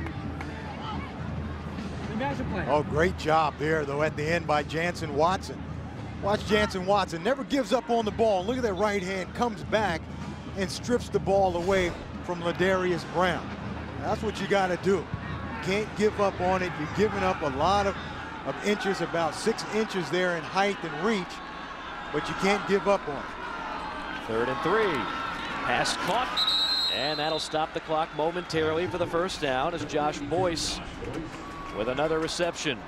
Oh, great job there, though, at the end by Jansen Watson. Watch Jansen Watson, never gives up on the ball. Look at that right hand, comes back and strips the ball away from Ladarius Brown. That's what you got to do. You can't give up on it. You're giving up a lot of inches, about 6 inches there in height and reach, but you can't give up on it. 3rd and 3. Pass caught, and that'll stop the clock momentarily for the 1st down as Josh Boyce with another reception.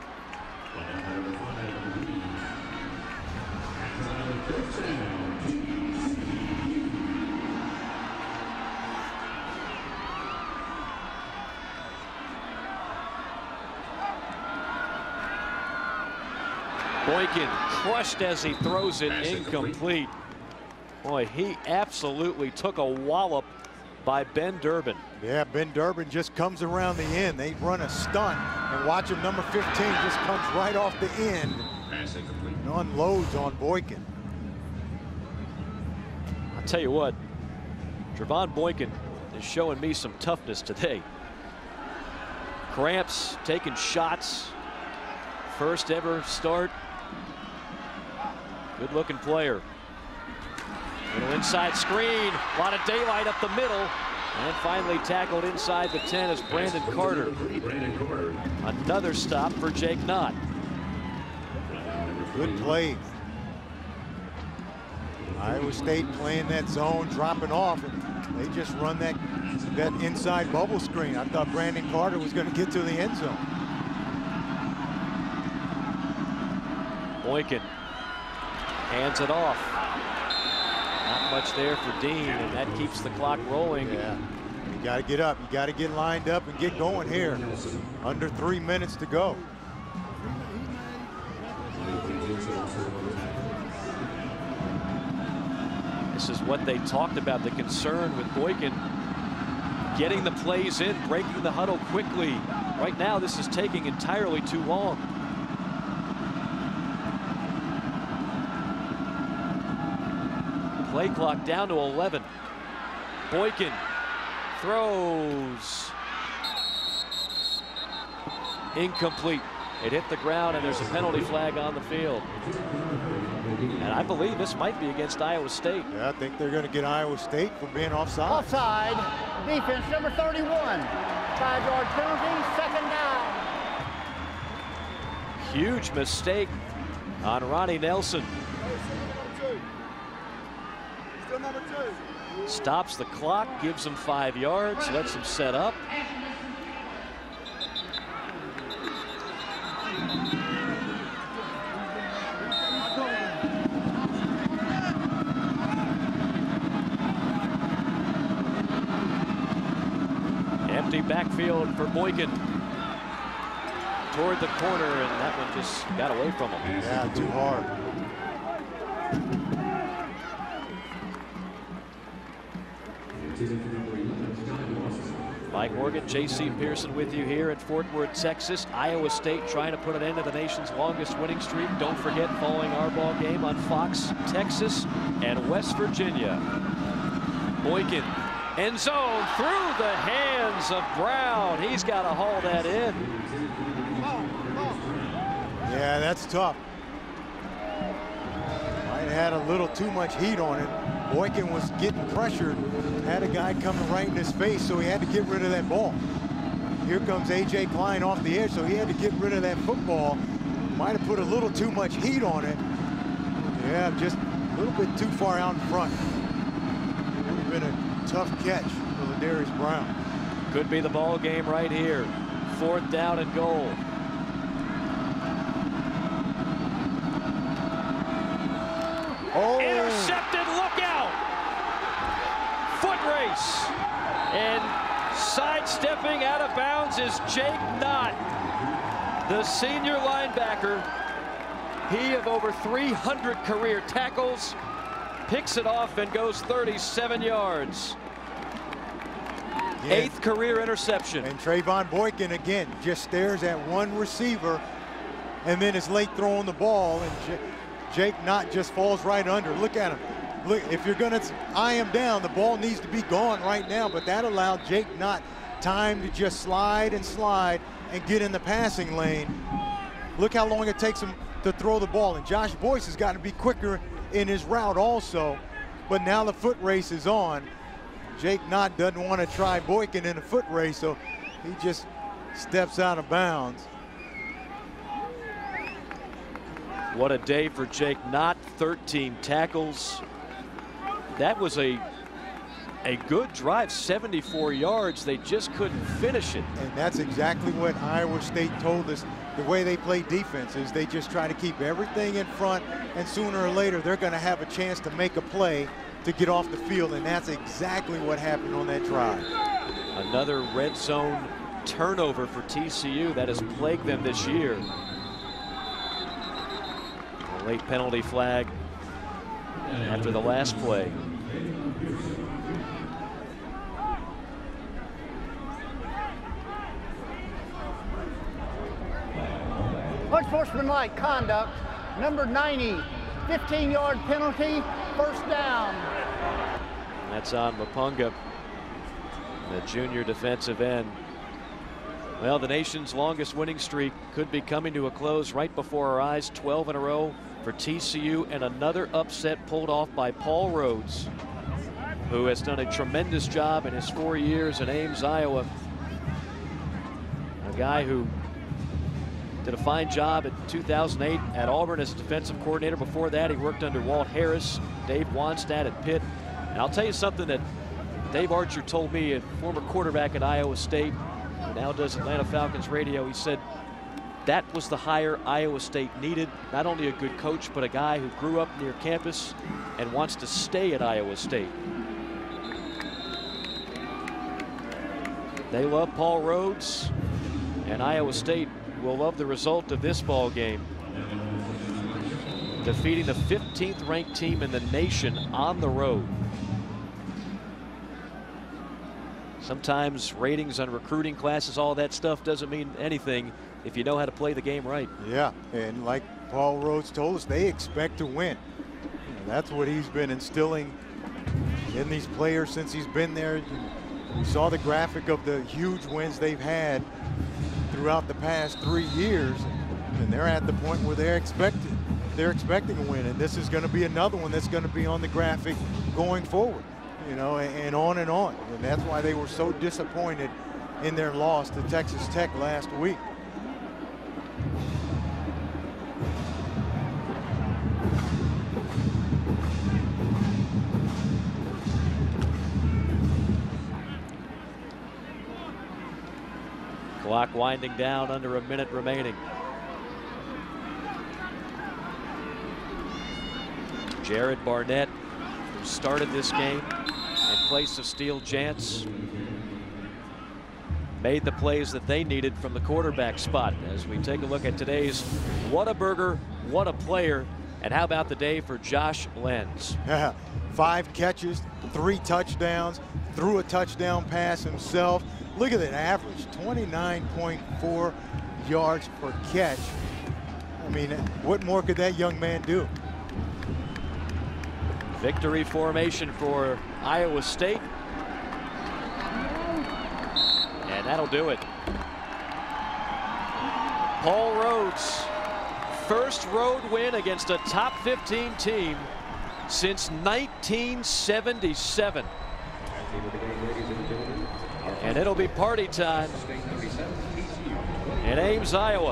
Boykin crushed as he throws it, incomplete. Boy, he absolutely took a wallop by Ben Durbin. Yeah, Ben Durbin just comes around the end. They run a stunt, and watch him, number 15 just comes right off the end and unloads on Boykin. I'll tell you what, Trevon Boykin is showing me some toughness today. Cramps, taking shots, first ever start. Good looking player. Little inside screen, a lot of daylight up the middle, and finally tackled inside the 10 as Brandon Carter. Another stop for Jake Knott. Good play. Iowa State playing that zone, dropping off, and they just run that inside bubble screen. I thought Brandon Carter was going to get to the end zone. Boykin hands it off. Not much there for Dean, and that keeps the clock rolling. Yeah, you got to get up. You got to get lined up and get going here. Under 3 minutes to go. This is what they talked about, the concern with Boykin getting the plays in, breaking the huddle quickly. Right now, this is taking entirely too long. Play clock down to 11. Boykin throws. Incomplete. It hit the ground, and there's a penalty flag on the field. And I believe this might be against Iowa State. Yeah, I think they're going to get Iowa State for being offside. Offside. Defense number 31. 5-yard penalty, second down. Huge mistake on Ronnie Nelson. Still number 2. Stops the clock, gives him 5 yards, lets him set up. Empty backfield for Boykin. Toward the corner, and that one just got away from him. Yeah, too hard. Mike Morgan, J.C. Pearson with you here in Fort Worth, Texas. Iowa State trying to put an end to the nation's longest winning streak. Don't forget, following our ball game on Fox, Texas and West Virginia. Boykin, end zone, through the hands of Brown. He's got to haul that in. Yeah, that's tough. Might have had a little too much heat on it. Boykin was getting pressured, had a guy coming right in his face, so he had to get rid of that ball. Here comes A.J. Klein off the edge, so he had to get rid of that football. Might have put a little too much heat on it. Yeah, just a little bit too far out in front. Would have been a tough catch for Ladarius Brown. Could be the ball game right here. 4th down and goal. Oh. Intercepted, look out! Foot race. And sidestepping out of bounds is Jake Knott, the senior linebacker. He of over 300 career tackles, picks it off and goes 37 yards. Yeah. 8th career interception. And Trayvon Boykin again just stares at one receiver and then is late throwing the ball, and Jake Knott just falls right under. Look at him. Look, if you're going to eye him down, the ball needs to be gone right now, but that allowed Jake Knott time to just slide and get in the passing lane. Look how long it takes him to throw the ball, and Josh Boyce has got to be quicker in his route also, but now the foot race is on. Jake Knott doesn't want to try Boykin in a foot race, so he just steps out of bounds. What a day for Jake Knott, 13 tackles. That was a good drive, 74 yards. They just couldn't finish it. And that's exactly what Iowa State told us. The way they play defense is they just try to keep everything in front, and sooner or later they're going to have a chance to make a play to get off the field, and that's exactly what happened on that drive. Another red zone turnover for TCU that has plagued them this year. A late penalty flag after the last play. Unsportsmanlike conduct, number 90, 15-yard penalty, first down. That's on Mapunga, the junior defensive end. Well, the nation's longest winning streak could be coming to a close right before our eyes. 12 in a row for TCU, and another upset pulled off by Paul Rhodes, who has done a tremendous job in his 4 years in Ames, Iowa. A guy who did a fine job in 2008 at Auburn as defensive coordinator. Before that, he worked under Walt Harris, Dave Wannstedt at Pitt. And I'll tell you something that Dave Archer told me, a former quarterback at Iowa State, who now does Atlanta Falcons radio. He said that was the hire Iowa State needed. Not only a good coach, but a guy who grew up near campus and wants to stay at Iowa State. They love Paul Rhodes, and Iowa State will love the result of this ball game. defeating the 15th ranked team in the nation on the road. Sometimes ratings on recruiting classes, all that stuff doesn't mean anything if you know how to play the game right. Yeah, and like Paul Rhodes told us, they expect to win. That's what he's been instilling in these players since he's been there. We saw the graphic of the huge wins they've had throughout the past 3 years, and they're at the point where they're expecting a win, and this is going to be another one that's going to be on the graphic going forward, you know, and on and on. And that's why they were so disappointed in their loss to Texas Tech last week. Clock winding down, under a minute remaining. Jared Barnett, who started this game in place of Steele Jantz, made the plays that they needed from the quarterback spot. As we take a look at today's Whataburger, what a player, and how about the day for Josh Lenz? 5 catches, 3 touchdowns, threw a touchdown pass himself. Look at that average, 29.4 yards per catch. I mean, what more could that young man do? Victory formation for Iowa State. And that'll do it. Paul Rhodes, first road win against a top 15 team since 1977. And it'll be party time in Ames, Iowa.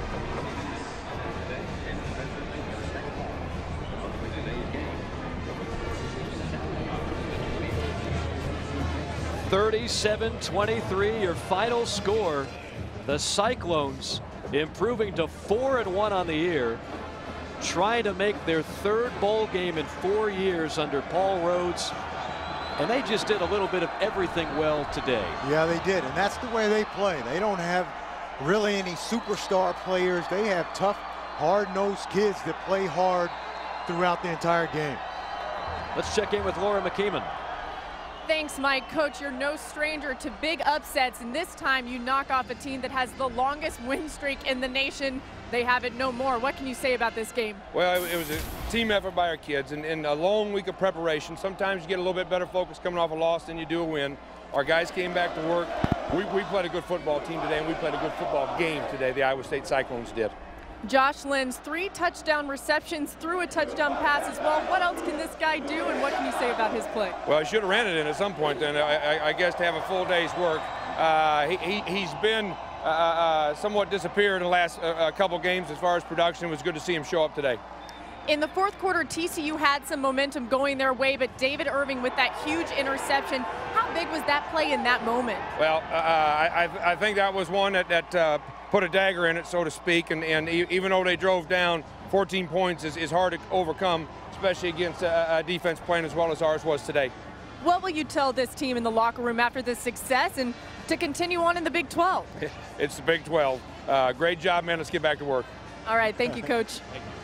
(37-23) your final score. The Cyclones improving to 4-1 on the year, trying to make their 3rd bowl game in 4 years under Paul Rhodes. And they just did a little bit of everything well today. Yeah, they did, and that's the way they play. They don't have really any superstar players. They have tough, hard-nosed kids that play hard throughout the entire game. Let's check in with Laura McKeeman. Thanks, Mike. Coach, you're no stranger to big upsets, and this time you knock off a team that has the longest win streak in the nation. They have it no more. What can you say about this game? Well, it was a team effort by our kids, and a long week of preparation. Sometimes you get a little bit better focus coming off a loss than you do a win. Our guys came back to work. We played a good football team today, and we played a good football game today. The Iowa State Cyclones did. Josh Lenz, 3 touchdown receptions, threw a touchdown pass as well. What else can this guy do, and what can you say about his play? Well, he should have ran it in at some point, then, I guess, to have a full day's work. He's been somewhat disappeared in the last couple games as far as production. It was good to see him show up today. In the 4th quarter, TCU had some momentum going their way, but David Irving with that huge interception. How big was that play in that moment? Well, I think that was one that put a dagger in it, so to speak, and even though they drove down, 14 points is hard to overcome, especially against a defense playing as well as ours was today. What will you tell this team in the locker room after this success and to continue on in the Big 12? It's the Big 12. Great job, man. Let's get back to work. All right. Thank you, Coach.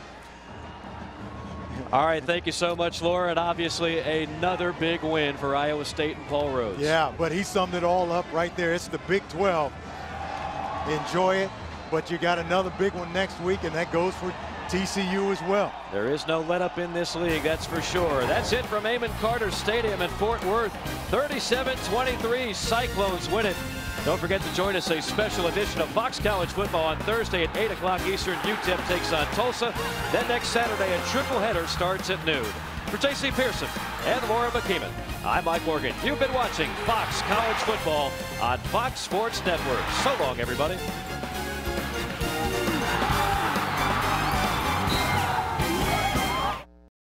All right. Thank you so much, Laura. And obviously another big win for Iowa State and Paul Rhodes. Yeah, but he summed it all up right there. It's the Big 12. Enjoy it, but you got another big one next week, and that goes for TCU as well. There is no let up in this league, that's for sure. That's it from Amon Carter Stadium in Fort Worth. 37-23, Cyclones win it. Don't forget to join us a special edition of Fox College Football on Thursday at 8 o'clock Eastern. UTEP takes on Tulsa. Then next Saturday, a tripleheader starts at noon. For J.C. Pearson and Laura McKeeman, I'm Mike Morgan. You've been watching Fox College Football on Fox Sports Network. So long, everybody.